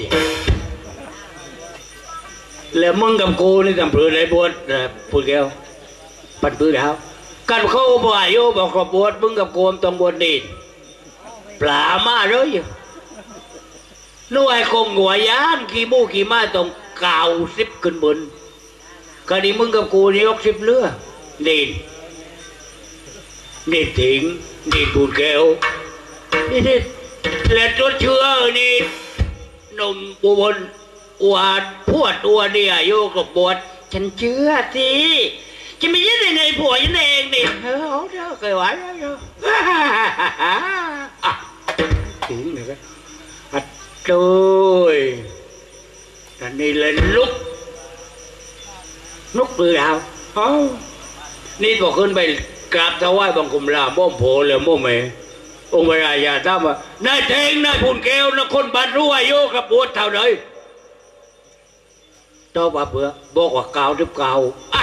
แล้วมึงกับกูนี่ทำเพื่ออะไรบวชพูดแก้วปัดปืนแล้วกันเข้าบ่ายโยบอกกบวชมึงกับกูต้องบวชดีปลามาเลยนู่ไอ้คงหัวยานขี่มูขี่มาต้องเก่าสิบขึ้นบนคดีมึงกับกูนี่ยกสิบเรือนี่นี่ถิงนี่ปูนแก้วนี่นี่และตัวเชื่อนี่นมปูบนอวดพวดอวดเนี่ยโยกับบวชฉันเชื่อสิจะไม่ยึดยังไงผัวยันเองนี่เฮ้ยเจ้าเคยหวานแล้วถิงนี่ก็อัดโต้ยแต่นี่เลยลุกนุกปืนเอาอ๋อนี่บอกขึ้นไปกราบถวายบังคมลาบ้อมโผล่เลยโม่เมองค์พระราชาถามว่านายเทงนายพูนแก้วนายคนบรรลุอายุกับบวชเท่าไหร่ตอบว่าเผื่อบอกว่าเก่าทิพเก่าอ่ะ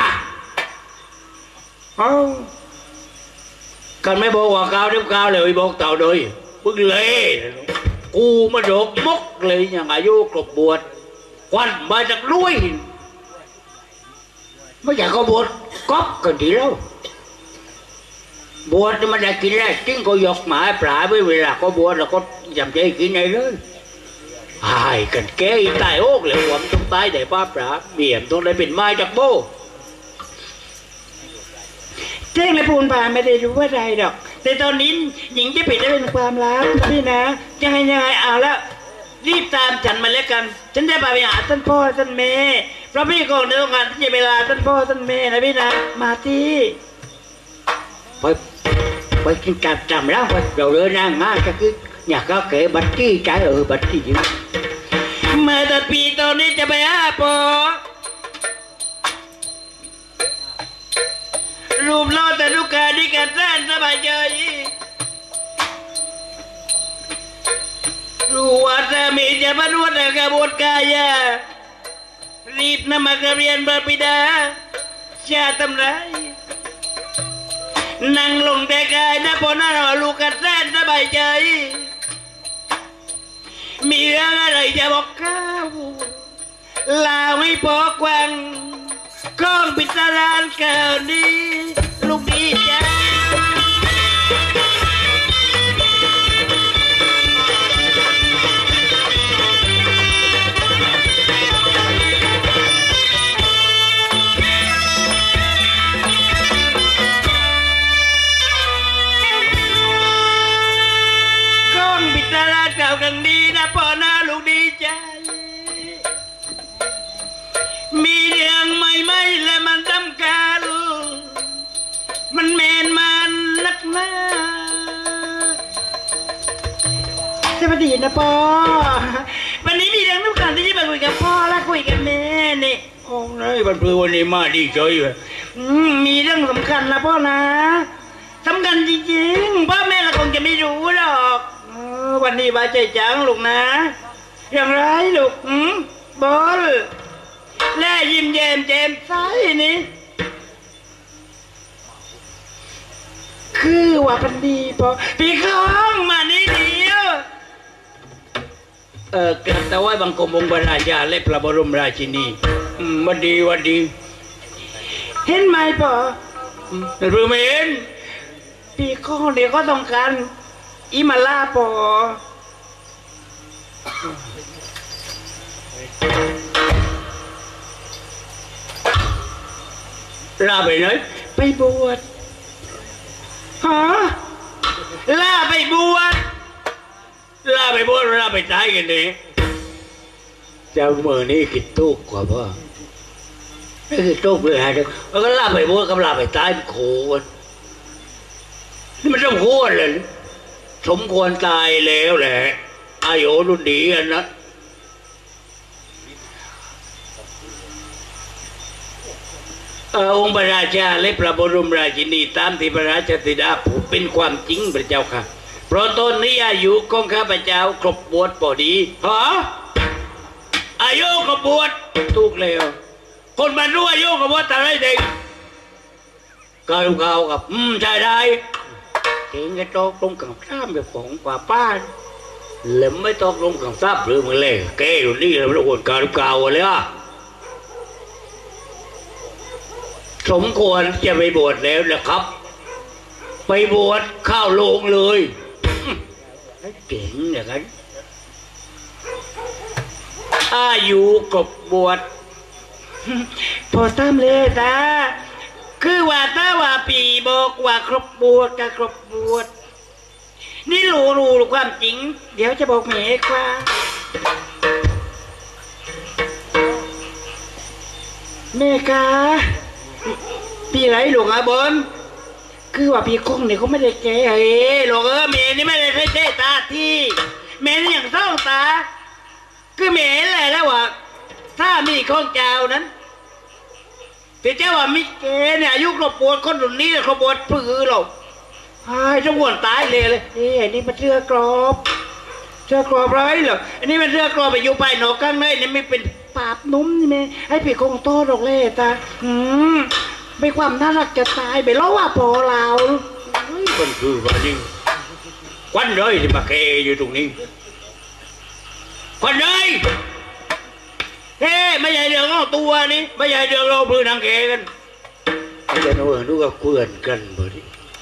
อ๋อกันไม่บอกว่าเก่าทิพเก่าเลยบอกเท่าเลยพึ่งเลยกูมาโดกมกเลยอย่างอายุกับบวชควันมาจากลุยไม่อยากก็บวชก๊อกกันทีแล้วบวชมันได้กินแล้วจริงก็ยกหมาปลาไว้เวลาก็บวชแล้วก็จำใจกินไงเลยหายกันแก่ตายโอกเลยหวมต้องตายแต่ป้าปลาเบี่ยมต้องได้เป็นไม้จากโบเจ้งและปูนป่าไม่ได้รู้ว่าไรหรอกแต่ตอนนี้หญิงจะปิดได้เป็นความลับพี่นะยังไงยังไงเอาแล้วรีบตามฉันมาแล้วกันฉันจะไปหาท่านพ่อท่านแม่เพราะพี่คงต้องการที่จะเวลาท่านพ่อท่านแม่นะพี่นะมาที่ไปไปกินกาบจำแล้วเราเดินนางมากก็คืออยากก็เก๋บัตรที่ใจเออบัตรที่อยู่เมื่อตอนปีตอนนี้จะไปหาพ่อรูปล่อแต่ลูกค้าที่กันแสนสบายใจรู้ว่าสามีจะมารู้แต่กระบวนกายารีบนำมากระเรียนบาปิดาชาตำไรนั่งลงแต่กายนะพอหน้าเราลูกกันแสนสบายใจมีเรื่องอะไรจะบอกเขาลาไม่พอกวังก้องปิศาจเกิดนี้ลูกดีจ้าก้องปิศาจเก่ากังดีนะพ่อหน้าลูกดีใจมีเรื่องใหม่ๆและมันทำกันมันเมนมันนักหน้าสวัสดีนะพ่อวันนี้มีเรื่องสำคัญที่จะมาคุยกับพ่อและคุยกับแม่นี่โอ้ยวันพฤหัสวันนี้มาดีใจเลยมีเรื่องสำคัญนะพ่อนะสำคัญจริงๆพ่อแม่เราคงจะไม่รู้หรอกวันนี้บาใจจังลูกนะอย่างไรลูกบอลแล่ยิ้มแย้มแจ่มใสนี่คือว่าพันดีพอพี่ข้องมานี่เดียวเออกระตะไว้บังคมองค์พระราชาและพระบรมราชินีวันดีวันดีเห็นไหมปอหรือไม่เห็นพี่ข้องเดี๋ยวก็ต้องการอิมาลาปอลาไปไหนไปบวชฮะลาไปบวชลาไปบวชลาไปตายกันนี่เจ้าเมื่อนี้คิดตุกกว่าพ่อไม่คิดตุกเลยฮะแล้วก็ลาไปบวชกับลาไปตายโคตรนี่มันต้องโคตรเลยสมควรตายแล้วแหละอายุรุ่นดีอันนะองค์พระราชาและพระบรมราชินีตามที่พระราชธิดาพูดเป็นความจริงพระเจ้าค่ะเพราะตอนนี้อายุของข้าพเจ้าครบบวชพอดีฮะอายุครบบวชถูกแล้วคนมันรู้อายุครบบวชแต่ไรเด็กก็รู้เขากับอืมใช่ได้เก่งก็ตกลงกับข้ามไปของกว่าป้านแล้วไม่ตกลงกับทราบหรือมึงเลยแกอยู่นี่แล้วเราคนการเก่าเลยอ่ะสมควรจะไปบวชแล้วนะครับไปบวชเข้าโรงเลยเก่งอย่างนั้นอายุกบบวชพอตามเลยตาคือว่าถ้าว่าปีบอกว่าครบบวชก็ครบบวชนี่รู้รู้ความจริงเดี๋ยวจะบอกเมฆว่าเมฆาพี่ไรหลวงอาบนคือว่าพี่คงเนี่ยเขาไม่ได้แก่เฮ้หลวงเออเมย์นี่ไม่ได้ใช้เจตาที่เมย์นี่อย่างเศร้าตาคือเมย์อะไรแล้วว่าถ้ามีข้องเจ้านั้นแต่เจ้าว่ามิเกเนี่ยอายุครบบวชคนรุ่นนี้ครบบวชพื้นหรอกไอ้เจ้าวนตายเลยเลยเอ้ยนี่มันเสื้อกรอบเสื้อกรอบไรเหรออันนี้มันเสื้อกรอบไปอยู่ไปหนอกข้างในนี่ไม่เป็นปาบนุ่มนี่แม่ไอ้พี่คงโตดอกเล่ตาอืมไม่ความน่ารักจะตายไปแล้วว่าพอเรามันคือว่าจริงควันเลยที่มาเคอยู่ตรงนี้ควันเลยเฮ้ไม่ใช่เรื่องเอาตัวนี่ไม่ใช่เรื่องเราพื้นทางเคกันจะโน้นนู้ก็เพื่อนกันบ่ดิ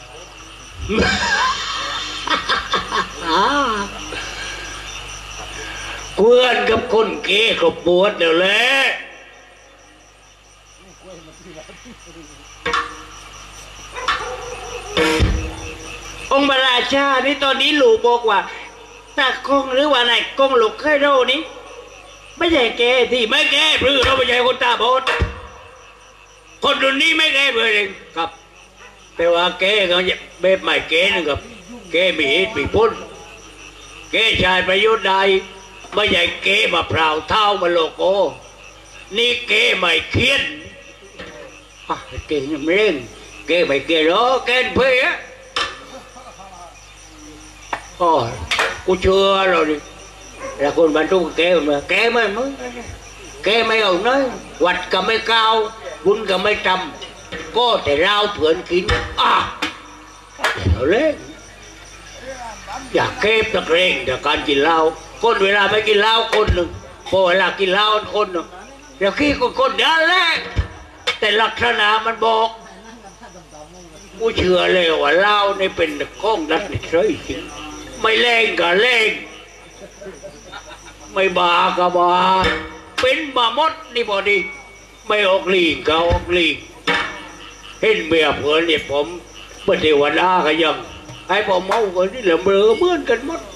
เพื่อนกับคนเก๋ก็ปวดเดี๋ยวแหละองค์พระราชานี่ตอนนี้หลูบอกว่าตากงหรือว่าไหนกงหลูกเคยโรนี้ไม่ใช่แกที่ไม่แกหรือเราไม่ใช่คนตาบอดคนรุ่นนี้ไม่แกเลยครับแต่ว่าแกก็แบบใหม่แกนึงครับแกมีเหตุมีผลแกชายประยุทธ์ใดไม่ใช่แกมาพราวเท้ามาโลโก้นี่แกไม่เคียนอ่ะเก่งยังเร่งแกไม่เกล้อแกนเพื่ออ๋อกูเชื่อเราดิแล้วคนบรรทุกแกมาแกไม่มึงแกไม่เอาเนยวัดก็ไม่ก้าวบุญก็ไม่จำก็แต่เราเผื่อนกินอ่ะเอาเล่นอยากเก็บตะเกรงจากการกินเหล้าคนเวลาไม่กินเหล้าคนหนึ่งพอเวลากินเหล้าคนหนึ่งแล้วขี้ก็คนเดียวแหละแต่ลักษณะมันบอกกูเชื่อเลยว่าเหล้านี่เป็นก้องดัดนี่เฉยจริงไม่แรงก็แรงไม่บาก็บาเป็นบามดนี่พอดีไม่ออกลีกก็ออกลีกเห็นเบียเพื่อนเนี่ยผมเป็นเทวดาก็ยังให้ผมเมากันนี่แหละเบลอเหมือนกันหมด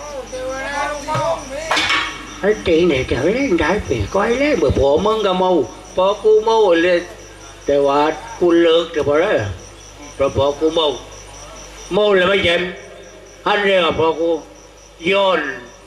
ไอ้ตีเนี่ยจะเล่นได้เปล่าก็ให้เล่นเบื่อผมมึงก็เมาพอกูเมาเลยแต่ว่ากูเลิกจะพอแล้วเพราะพอกูเมาเมาเลยไม่เจ็บฮันเรียกพอกูย้อน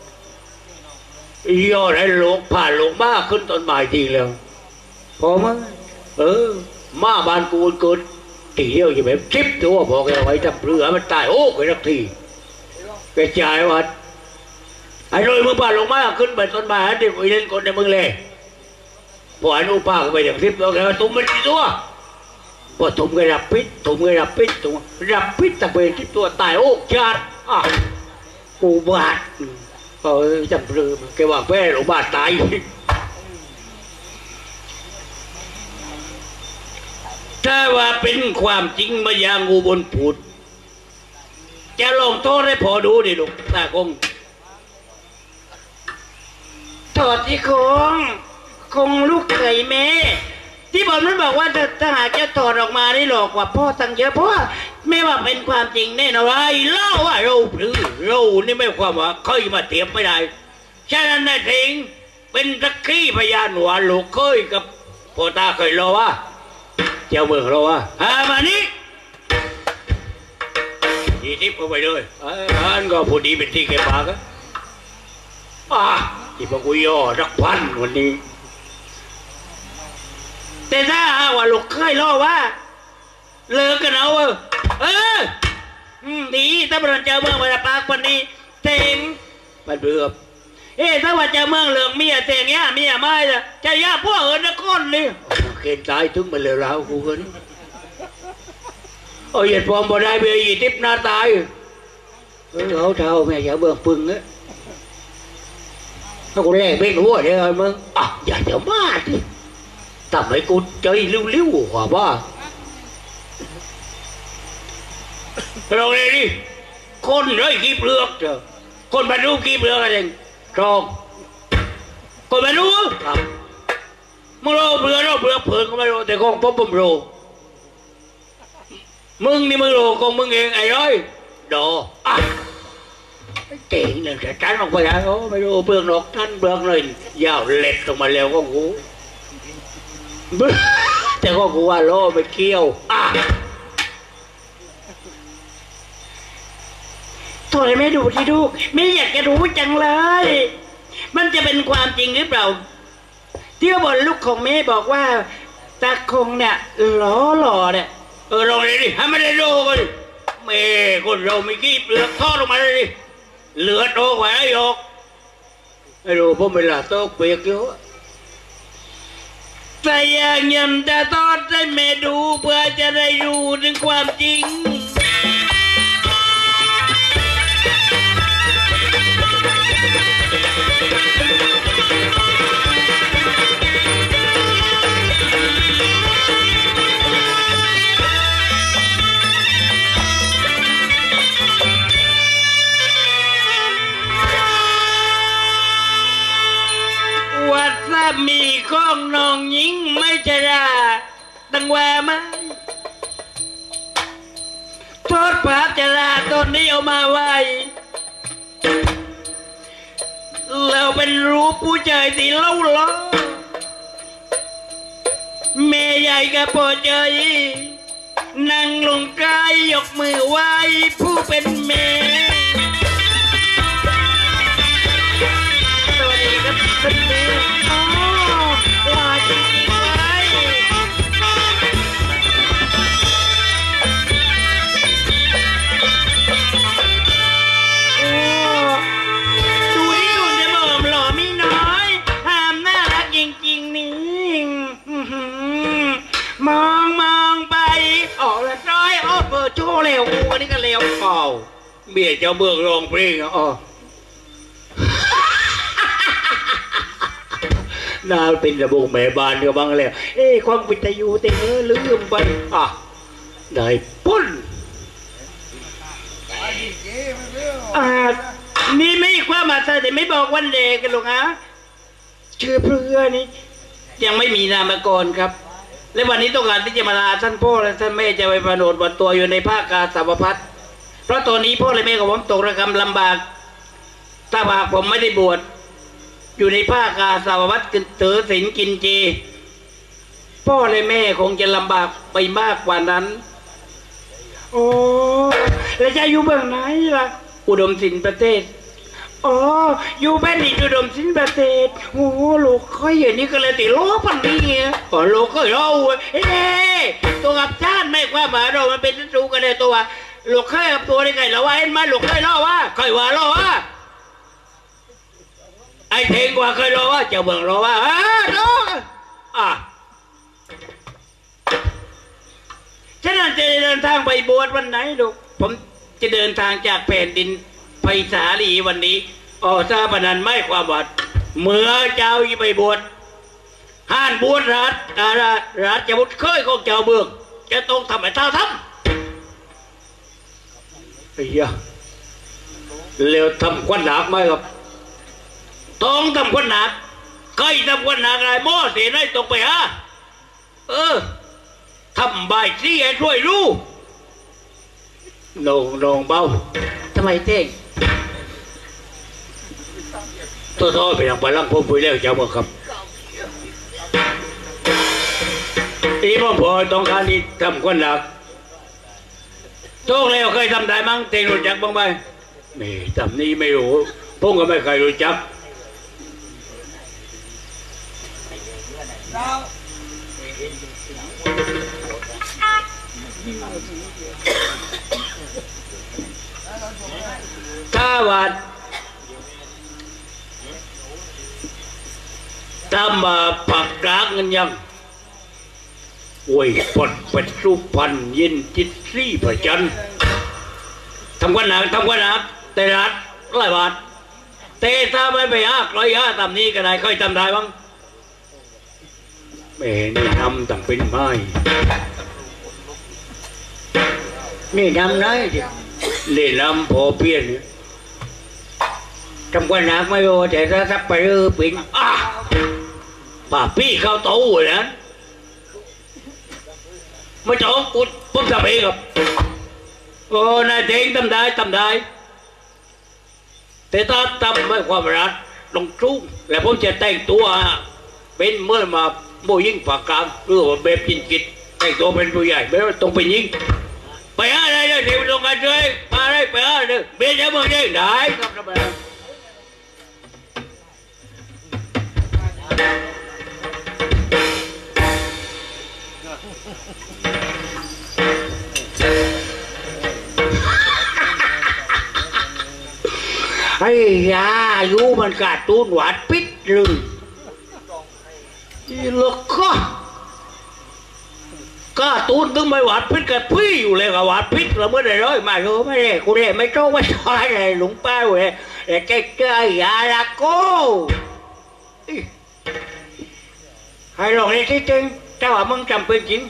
ย้อนให้โลกผ่านโลกมากขึ้นตอนบ่ายจริงแล้วพอมั้งเออมาบ้านกูเกิดตีเดียวอยู่แบบชิปตัวพอแกไว้จับเรือมันตายโอ้ยรักทีแกจ่ายวัดไอ้โดยมึงผ่านลงมาขึ้นไปต้นไม้เด็กเล่นคนในมึงเลยพอไอ้นูป้าไปอย่างทิพย์ตัวแกตุ้มมันที่ตัวพอตุ้มก็รับพิษตุ้มก็รับพิษตุ้มรับพิษแต่เป็นที่ตัวตายโอ้ชาติอ่ะกูบาดเออจับเรือแกว่าแพ้หลงบาดตายถ้าว่าเป็นความจริงมาอย่างงูบนผุดจะลองโทษให้พอดูดิลูกตากงถอดที่คงคงลูกเขยแม่ที่บอลมันบอกว่าถ้าหากจะถอดออกมาได้หลอกว่าพ่อตั้งเยอะเพราะว่าไม่ว่าเป็นความจริงแน่นอนไรเล่าว่าเราหรือเรานี่ไม่ความว่าเคยมาเทียบไม่ได้ฉะนั้นนายทิงเป็นสักขี้พยานหัวลูกเคยกับพ่อตาเคยรอว่าเจ้าเมืองเราว่าหามานี้ยีทิพย์เข้าไปเลยอันก็พอดีเป็นที่แกปากอ่ะที่พวกกูย่อรักพันวันนี้แต่ถ้าว่าลูกเคยรอว่าเลิกกันเอาเออเออดีถ้าเราเจอเมืองมาปากวันนี้เต็งมันเบื่อเอ๊ะถ้าว่าเจอเมืองเหลืองเมียเต็งเนี้ยเมียไม่จะจะย่าพวกเอิญนักคนนี่เข็นตายถึงมาเลยแล้วกูกันโอ้ยเหยียดฟอมบ่ได้เบี้ยยี่ทิพย์หน้าตายเออเขาเท่าแม่อย่าเบื่อปึงอะถ้ากูแรกเป็นหัวเดี๋ยวมึงอ่ะอย่าเดี๋ยวมาดิทำให้กูใจลิ้วๆกว่าบ้าเราเลยดิคนไร้ขี้เปลือกเถอะคนบรรลุขี้เปลือกอะไรทองคนบรรลุครับมึงเราเปลือกเราเปลือกเผินก็ไม่รู้แต่ของพ่อผมรู้มึงนี่มึงรู้ของมึงเองไอ้ร้อยดออ่ะเก่งเนี่ยจะจันออกไปได้โอ้ไม่รู้เปลือกนกท่านเปลือกเลยยาวเล็ดลงมาแล้วก็กูแต่ก็กูว่าล้อไปเคี้ยวอ่ะถอยไม่ดูที่ดูไม่อยากจะรู้จังเลยมันจะเป็นความจริงหรือเปล่าที่บนลูกของแม่บอกว่าตาคงเนี่ยล้อหล่อเนี่ยเออลองเลยดิให้มันได้ดูกันแม่คนเราไม่กี้เปลือกทอดลงมาเลยดิเหลือโตกว่าไอ้หยกไอ้ดูพวกเวลาโตเปียกเยอะแต่ยังยังจะทอดให้แม่ดูเพื่อจะได้รู้ถึงความจริงตั้งว่าไหมทอดภาพจราตอนนี้เอามาไว้เราเป็นรูปผู้ชายที่เล่าล้อแม่ใหญ่ก็พอใจนั่งลงกายยกมือไหว้ผู้เป็นแม่สวัสดีครับเป็นแม่อ๋อลาจริงๆไว้โอ้ดูดิคุณจะบอกหล่อไม่น้อยห้ามน่ารักจริงๆนี่มองมองไปออกละร้อยออกเบอร์โชว์เร็วอันนี้ก็เร็วเปล่าเบียดเจ้าเบิกร้องเพลงอ๋อน่าเป็นระบบแม่บ้านก็บ้างแล้วเอ้ความวิทยุเต็มลืมไปอ่ะได้ปุ้นอ่านี่ไม่ความมาใส่แต่ไม่บอกวันเด็กกันหรอกฮะชื่อเพื่อนนี่ยังไม่มีนามกรครับและวันนี้ต้องการที่จะมาลาท่านพ่อและท่านแม่จะไปประโนดวันตัวอยู่ในภาคกาสาวพัฒน์เพราะตอนนี้พ่อและแม่ของผมตกระกำลำบากถ้าหากผมไม่ได้บวชอยู่ในภาคกาสาวพัฒน์ถือศีลกินเจพ่อและแม่คงจะลำบากไปมากกว่านั้นโอ้แล้วจะอยู่เบื้องไหนล่ะอุดมศิลป์ประเทศอ๋ออยู่แผ่นดินอุดมศิลป์ประเทศโอ้ลูกค่อยอย่างนี้ก็เลยติดล้อพันนี้อ๋อลูกก็เราเฮ้ตัวกับชาติไม่ว่าหมาเรามันเป็นศัตรูกันเลยตัวลูกค่อยกับตัวได้ไงเราว่าเห็นไหมลูกค่อยล่อว่าค่อยว่าล่อว่าไอ้เทงกว่าเคยล่อว่าเจ้าเบิ่งล่อว่าอ่ะล่ออ่ะฉะนั้นจะเดินทางไปบวชวันไหนลูกผมจะเดินทางจากแผ่นดินไปสาลีวันนี้อ๋อทราบนันไม่ความบวชเมื่อเจ้าไปบวชห้านบวชรัฐอารารัฐจะบุตรเคยของเจ้าเบืองจะต้องทำให้เท่าทำไอ้ยะเร็วทำควันหนักไหมครับต้องทำควันหนักใครทำควันหนักอะไรโม่เสียได้ตกไปฮะเออทำใบซี่ให้ช่วยรู้นงนงเบาทำไมเท่งตัวท้อไปยังไปลังพมไปแล้วเจ้าเมื่อครับอีพ่อพอต้องการที่ทำคนหนักโชคแล้วเคยทำได้มั้งเต็งรู้จักบ้างไหมไม่ทำนี้ไม่รู้ผมก็ไม่เคยรู้จักถ้าวัดตามมาปักรักเงินยังโวยปดเป็นสุพรรณยินจิตรีประจันทำกันหนักทำกันหนักแต่รัดหลายบาทเตะถ้าไม่ไปฮักร้อยห้าตามนี้ก็ได้ค่อยทำได้บ้างแม่นี่ทำต่างเป็นไม้นี่ทำได้ดิเล่นลำพอเพี้ยนทำกันหนักไม่โอ้แต่ถ้าทับไปเออปิ่นอ่ะป่าพี่เข้าโต๊ะเลยนะไม่จบกูผมทำเองครับโอ้นายเด้งทำได้ทำได้แต่ถ้าทำไม่ความรักลงทุกแล้วผมจะแต่งตัวเป็นเมื่อมาโบยิ่งปากกลางหรือว่าแบบจินกิจแต่งตัวเป็นผู้ใหญ่ไม่ต้องต้องไปยิงไปหาอะไรเลยที่ตรงกันเลยมาได้ไปหาเลยเบี้ยจะมึงได้ได้ครับทำไมไอ้ยาอยู่มันกาตูนหวานปิดเลยที่ลึกก็กาตูนถึงไม่หวานพิษกับพี่อยู่เลยกับหวานพิษเราเมื่อไหร่ร้อยมารู้ไม่ได้กูเนี่ยไม่โจ้ไม่ชอยเลยหลวงป้าเว้ยแต่แกเจอยาละโก้ให้ลองนี่ที่จริงถ้าว่ามึงจำเป็นจริง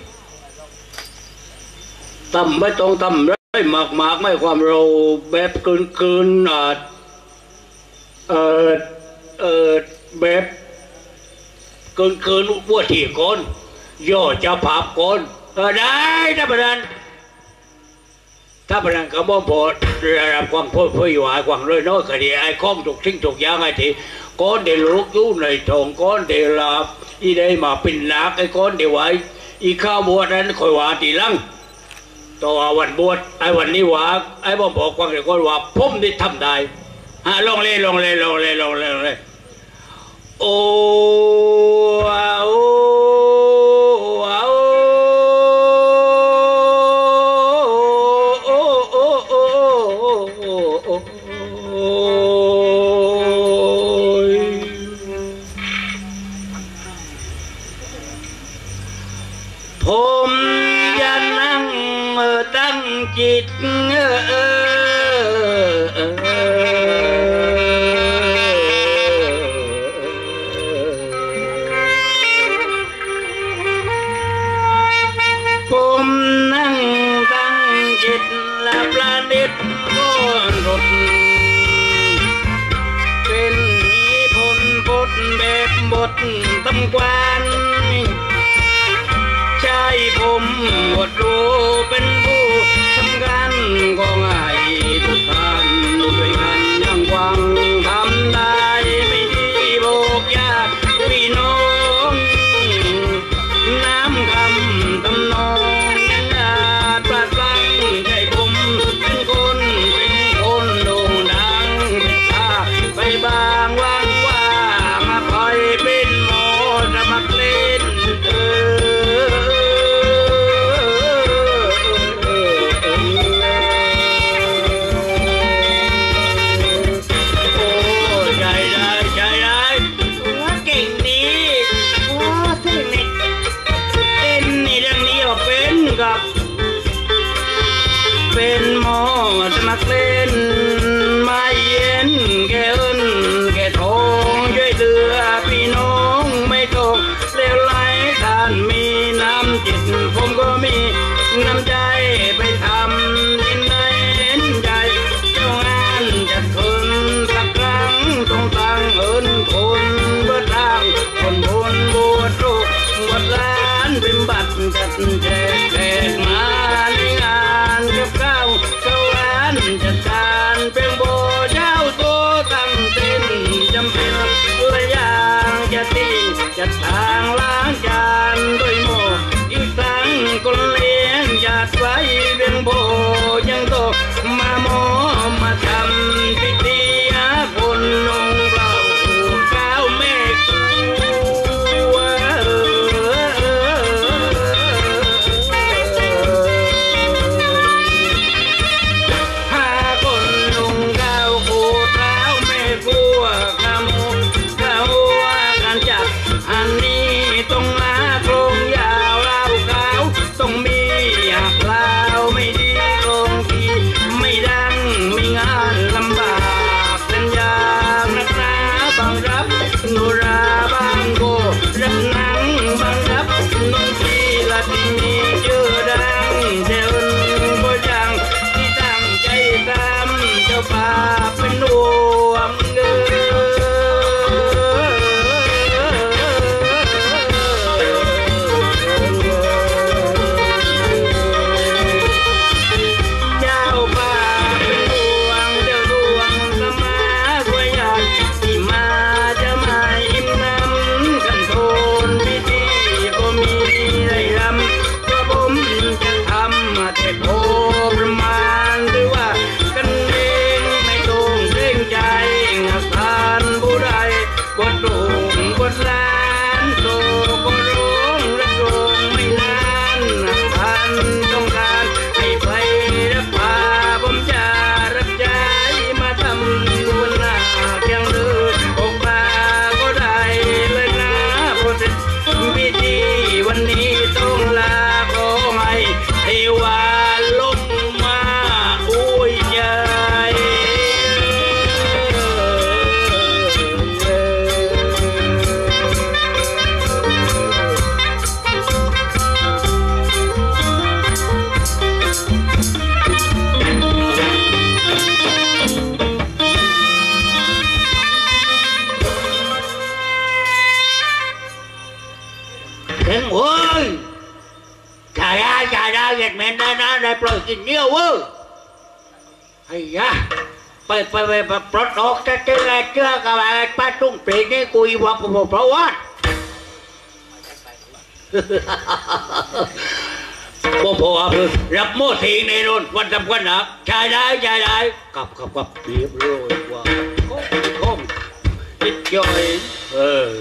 ทำไม่ต้องทำได้มากมากไม่ความเราแบบเกินเกินอ่ะเออเออแบบเกินเกินวัวที่ก่อนย่อเจ้าภาพก่อนเออได้ถ้าประธานถ้าประธานก็บอกพอระดับความพูดพูดอยู่หายความเลยน้อยคดีไอ้ข้องถูกทิ้งถูกย่างไอ้ที่ก้อนเดี๋ยวลูกอยู่ในทองก้อนเดี๋ยวลาอีได้มาเป็นนักไอ้ก้อนเดี๋ยวไว้อีข้าวบวชนั้นคอยว่าตีลังต่อวันบวชไอ้วันนี้ว่าไอ้บอกบอกความเดี๋ยวก้อนว่าผมได้ทำได้ฮะลองเลยลองเลยลองเลยลองเลยลองเลยโอ้โอ้ผมจะนั่งตั้งจิตเอผมนั่งตั้งจิตและประดิษฐ์ก้อนรถเป็นนิพนธ์บทแบบบทตำกวานใช่ผมหมดรู้เป็นผู้ทำกันก็ง่ายทุกท่านด้วยกันยังหวังทำได้ไม่ดีบอกญาติพี่น้องน้ำคำตำนองยังอาจประสังใจผมเป็นคนเป็นคนโด่งดังผิดพลาดไปบางว่างว่างมาคอยเป็นหมอสมัครเล่นเอเป็นหมอสมัครเล่นไม่เย็นแกเอิญแกทองช่วยเหลือพี่น้องไม่ต้องเลวไหลท่านมีน้ำจิตผมก็มีน้ำใจไปทำดินในเห็นใจเจ้างานจัดคืนสักครั้งต้องตั้งเอิญคนเบิดทางคนบนบวชลูกบวชหลานเป็นบัตรจัดแจกแจกมาในงานกับข้าวข้าวหวานจัดการเป็นโบเจ้าโตตั้งเต้นจำเป็นละอย่างจะตีจัดทางล้างจานด้วยหม้ออีกครั้งคนเลี้ยงญาติไว้เป็นโบยังโตมาหมอมาทำพิธีหาคนลงเราข้าวแม่กูอันนี้ต้องมาโครงยาวเล่าขาวต้องมีหักเล่าไม่ดีโครงที่ไม่ดังไม่งานลำบากเป็นยากนักหนาบางรับโนราบางโกรับหนังบางรับนนทีละที่มีเจอดังเดินบ่จังที่ตั้งใจทำเจ้าป่าเป็นดวงเงินแต่พอประมาณหรือว่ากันเองไม่โดกินเนื้อเว้ยไอ้ยะไปไปไปปลดออกจะเจออะไรเจอกับไอ้ป้าตุ้งเปรตนี่กุยว่าผมเพราะว่าบ่พอครับรับโม่ทิ้งในนนวันสำคัญนะชายได้ชายได้กลับกลับกลับเรียบร้อยว่าก้มก้มนิดย่อยเออ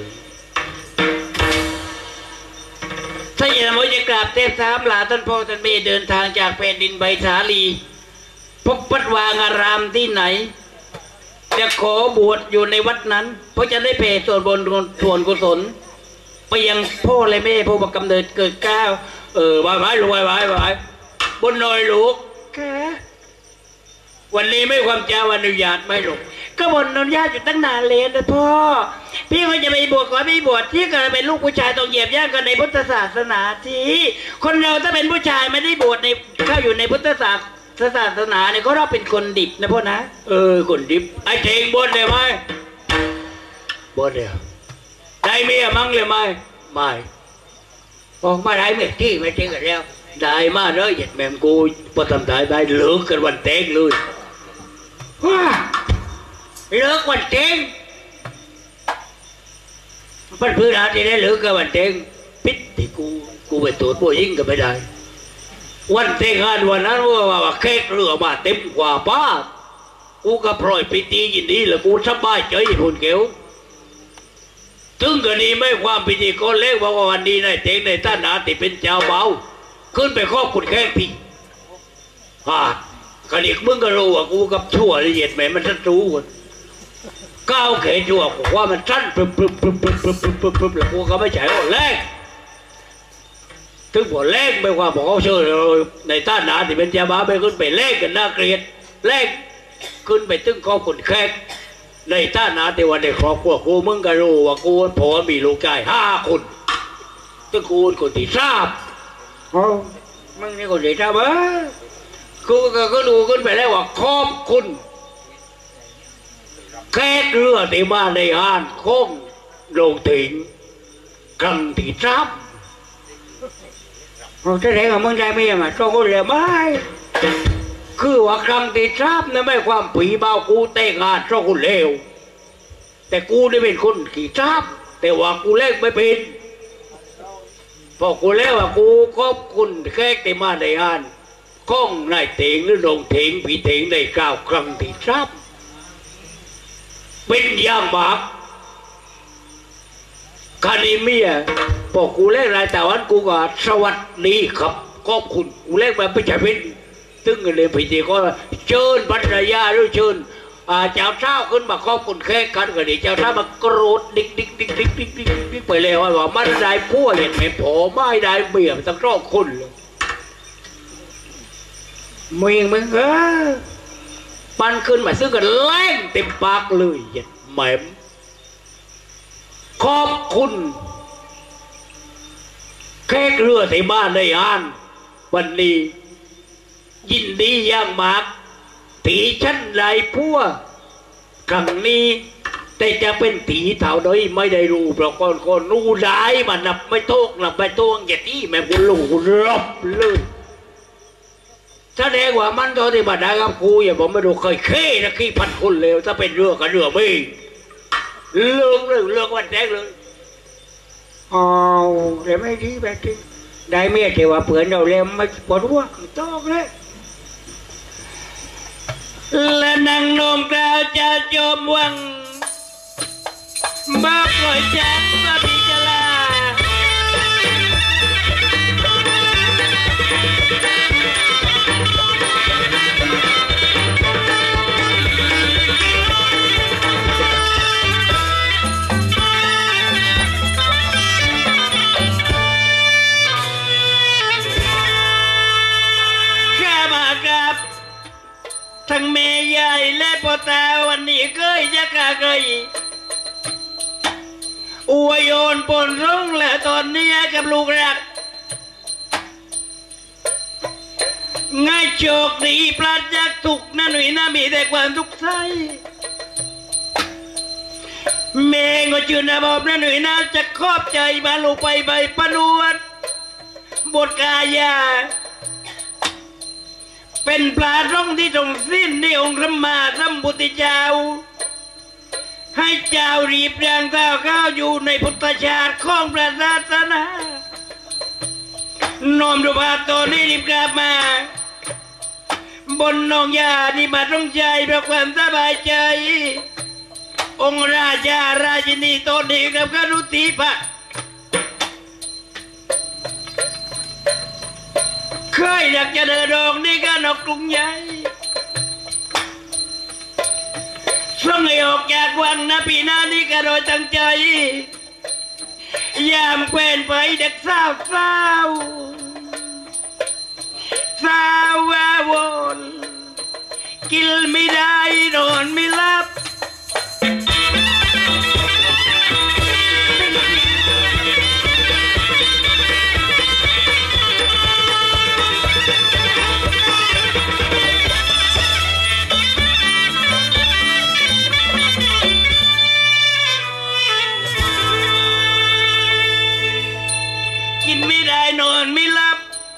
ถ้าอย่างนั้นจะกราบเทพสามหลาท่านพ่อท่านแม่เดินทางจากแผ่นดินใบสาลีพบวัดวางอารามที่ไหนจะขอบวชอยู่ในวัดนั้นเพราะจะได้เผ่ส่วนบนส่วนกุศลไปยังพ่อและแม่ผู้บักกำเนิดเกิดก้าวเออไว้ไว้ลูกไว้ไว้ไว้บนหน่อยลูกแค่วันนี้ไม่ความเจ้าอนุญาตไม่ลูกก็บนอนุญาตอยู่ตั้งนานเลยนะพ่อพี่ก็จะไปบวชขอไม่บวชที่เกิดเป็นลูกผู้ชายต้องเหยียบย่างกันในพุทธศาสนาที่คนเราถ้าเป็นผู้ชายไม่ได้บวชในเข้าอยู่ในพุทธศาสนาเนี่ยเขาเราเป็นคนดิบนะพ่อนะเออคนดิบไอ้เทงบวชได้ไหมบวชเดียวได้เมียมั้งเลยไหมไม่ออกมาได้เมียที่ไม่จริงกันแล้วได้มาเลยเหยียดแม่กูพอทำได้ได้เลิกกันวันเต็งเลยว้าเลิกวันเต็งพันพื้นอาที่ได้เลิกกันวันเต็งปิดที่กูกูไปตรวจผู้หญิงก็ไม่ได้วันเต็งงานวันนั้นว่าว่าเค้กเรือมาเต็มกว่าป้ากูก็ปล่อยปิตียินดีแล้วกูสบายใจหุ่นเกลียวถึงกรณีไม่ความพิธีกรเล็กว่าวันนี้ในเต็งในท่านอาติเป็นเจ้าเบาขึ้นไปครอบคุณแค่พี่อ่ากระดิกมึงก็รู้ว่ากูกับชั่วละเอียดแม่มันสั้นรู้ก้าวเขยชั่วว่ามันสั้นปึ๊บปึ๊บปึ๊บปึ๊บปึ๊บปึ๊บปึ๊บปึ๊บแล้วกูก็ไม่ใช่ว่าแรกถึงบอกแรกไม่ว่าบอกเขาเชื่อในท่านอาติเป็นเจ้าเบาไปขึ้นไปแรกกันน่าเกลียดแรกขึ้นไปตึ้งครอบคุณแค่ในท่านาแต่วันในครอบครัวกูมึงก็รู้ว่ากูพ่อมีลูกชายห้าคนตึ้งกูคนที่ทราบอ๋อมึงนี่คนที่ทราบเออกูก็ก็ดูขึ้นไปแล้วว่าขอบคุณแค่เรือที่มาในงานคงลงถึงครั้งที่ทราบเราจะได้กับมึงได้ไหมมาช่วงกูเลยไม่คือว่าครั้งที่ทราบนะไม่ความผีเบากูแต่งงานเพราะกูเลวแต่กูได้เป็นคนขี่ทราบแต่ว่ากูเล่นไม่เป็นพอกูแล้วว่ากูขอบคุณแค่ที่มาในงานก้องนายเถงหรือโรงเถงผีเถงในกล่าวครั้งที่ทราบเป็นอย่างมากคานิเมียพอกูเล่นรายแต่วันกูก็สวัสดีครับขอบคุณกูเล่นมาไม่ใช่เป็นตึ้งเลยพิธีก็เชิญภรรยาหรือเชิญเจ้าเช้าขึ้นมาขอบคุณแค่กันก็ดีเจ้าเช้ามากรดดิ๊กดิ๊กดิ๊กดิ๊กดิ๊กดิ๊กดิ๊กไปเลยว่ามันได้พัวเห็นไหมพอไม่ได้เบี่ยมตั้งรอบคุณเลยมึงมึงเออมันขึ้นมาซึ่งกันแรงเต็มปากเลยเห็นไหมขอบคุณแค่เรือที่บ้านในงานวันนี้ยินดีอย่างมากตีฉันไรพัวครั้งนี้แต่จะเป็นตีเท่าใดไม่ได้รู้เพราะคนคนรู้ได้มันนับไม่โตกนับไม่โตกอย่างที่แม่กูรู้รบเลยแสดงว่ามันตอนที่บัดได้กับกูอย่าผมไม่รู้เคยเค้นะขี้พันคนเลวถ้าเป็นเรื่องกับเรื่องไม่เรื่องเรื่องเรื่องวันแรกเลยอ๋อแต่ไม่ดีแบบนี้ได้เมียแต่ว่าเผื่อเราเลี้ยงไม่ปวดหัวตอกเลยและนางนมกล่าวจะจมวังบ้าปล่อยฉันมาพิจารณาทั้งเมย์ใหญ่และพ่อตาวันนี้เคยจะกะเคยอวยโยนปนร้องและตอนนี้กับลูกรักง่ายโชคดีปราศจากทุกข์นั่นหนุ่ยน่ามีแต่ความทุกข์ใจเมย์ก็ชื่อนาบอกนั่นหนุ่ยน่าจะขอบใจมาลูกไปใบปนวดบทกายาเป็นปลาร่องที่ทรงสิ้นในองค์พระมหาสัมพุทธเจ้าให้เจ้ารีบเรียงเท้าก้าวอยู่ในพุทธชาติของพระศาสนาโน้มดูภาพตัวนี้รีบกลับมาบนนองยาที่มาต้องใจเพื่อความสบายใจองค์ราชาราชินีโตดีกับกรุติภะเคยอยากจะเดินดองนี่ก็นกกรุงใหญ่ส่งให้ออกจากวังนะปีหน้านี้ก็โดยตั้งใจยามแควนไปเด็กสาวสาวสาววาวนกินไม่ได้นอนไม่หลับกินไม่ได้นอนไม่หลับ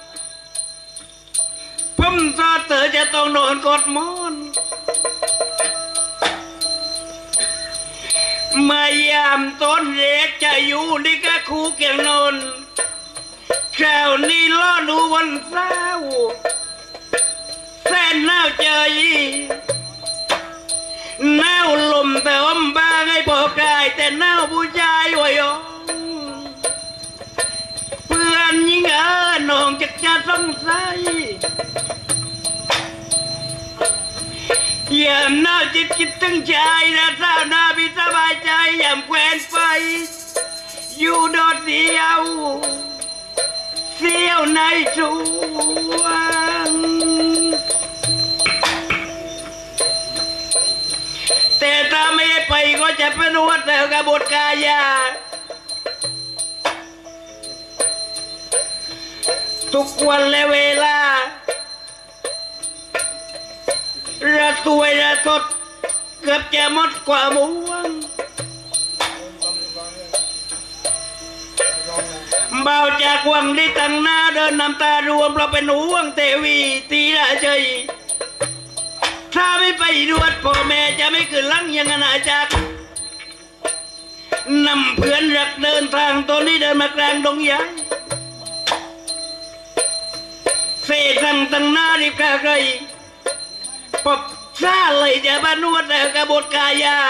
ผมซอเตอจะต้องนอนกอดหมอนมายามต้นเล็กจะอยู่นี่ก็คู่เกี่ยงนอนเช้านี้ล้อดูวันเสาร์แสนหนาวใจหนาวลมแต่อมบางให้บอกกายแต่หนาวผู้ชายวายองเพื่อนยิ่งเออน้องจะจะสงสัยยามหน้าจิตคิดถึงใจนะสาวหน้าพี่สบายใจยามแควนไปอยู่โดดเดียวเสียวในสวงแต่ถ้าไม่ไปก็จะเป็นวัดแต่กบฏกายาทุกวันและเวลาระตวยระทดเกือบจะหมดกว่าม่วงเบาจากวังที่ตั้งหน้าเดินนำตารวมเราเป็นห่วงเทวีตีราเฉยถ้าไม่ไปดวดพ่อแม่จะไม่ขึ้นลังยังอาจักรนำเพื่อนรักเดินทางตัวนี้เดินมากลางดงใหญ่เสสั่งตั้งหน้ารีบกาไกรปบซาเลยจะบ้านนวดแล้วกบฏกายา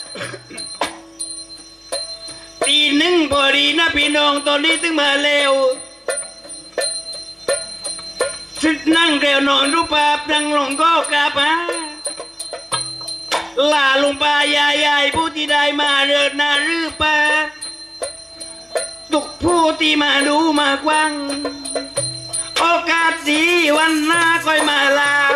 ตีหนึ่งพอดีนะพี่น้องตอนนี้ถึงมาเร็วชุดนั่งเร็วนอนรูปภาพนั่งลงก็กราบฮะลาลุงปายายายผู้ที่ได้มาเดินนาหรือปาทุกผู้ที่มาดูมากว้างโอกาสดีวันหน้าค่อยมาลา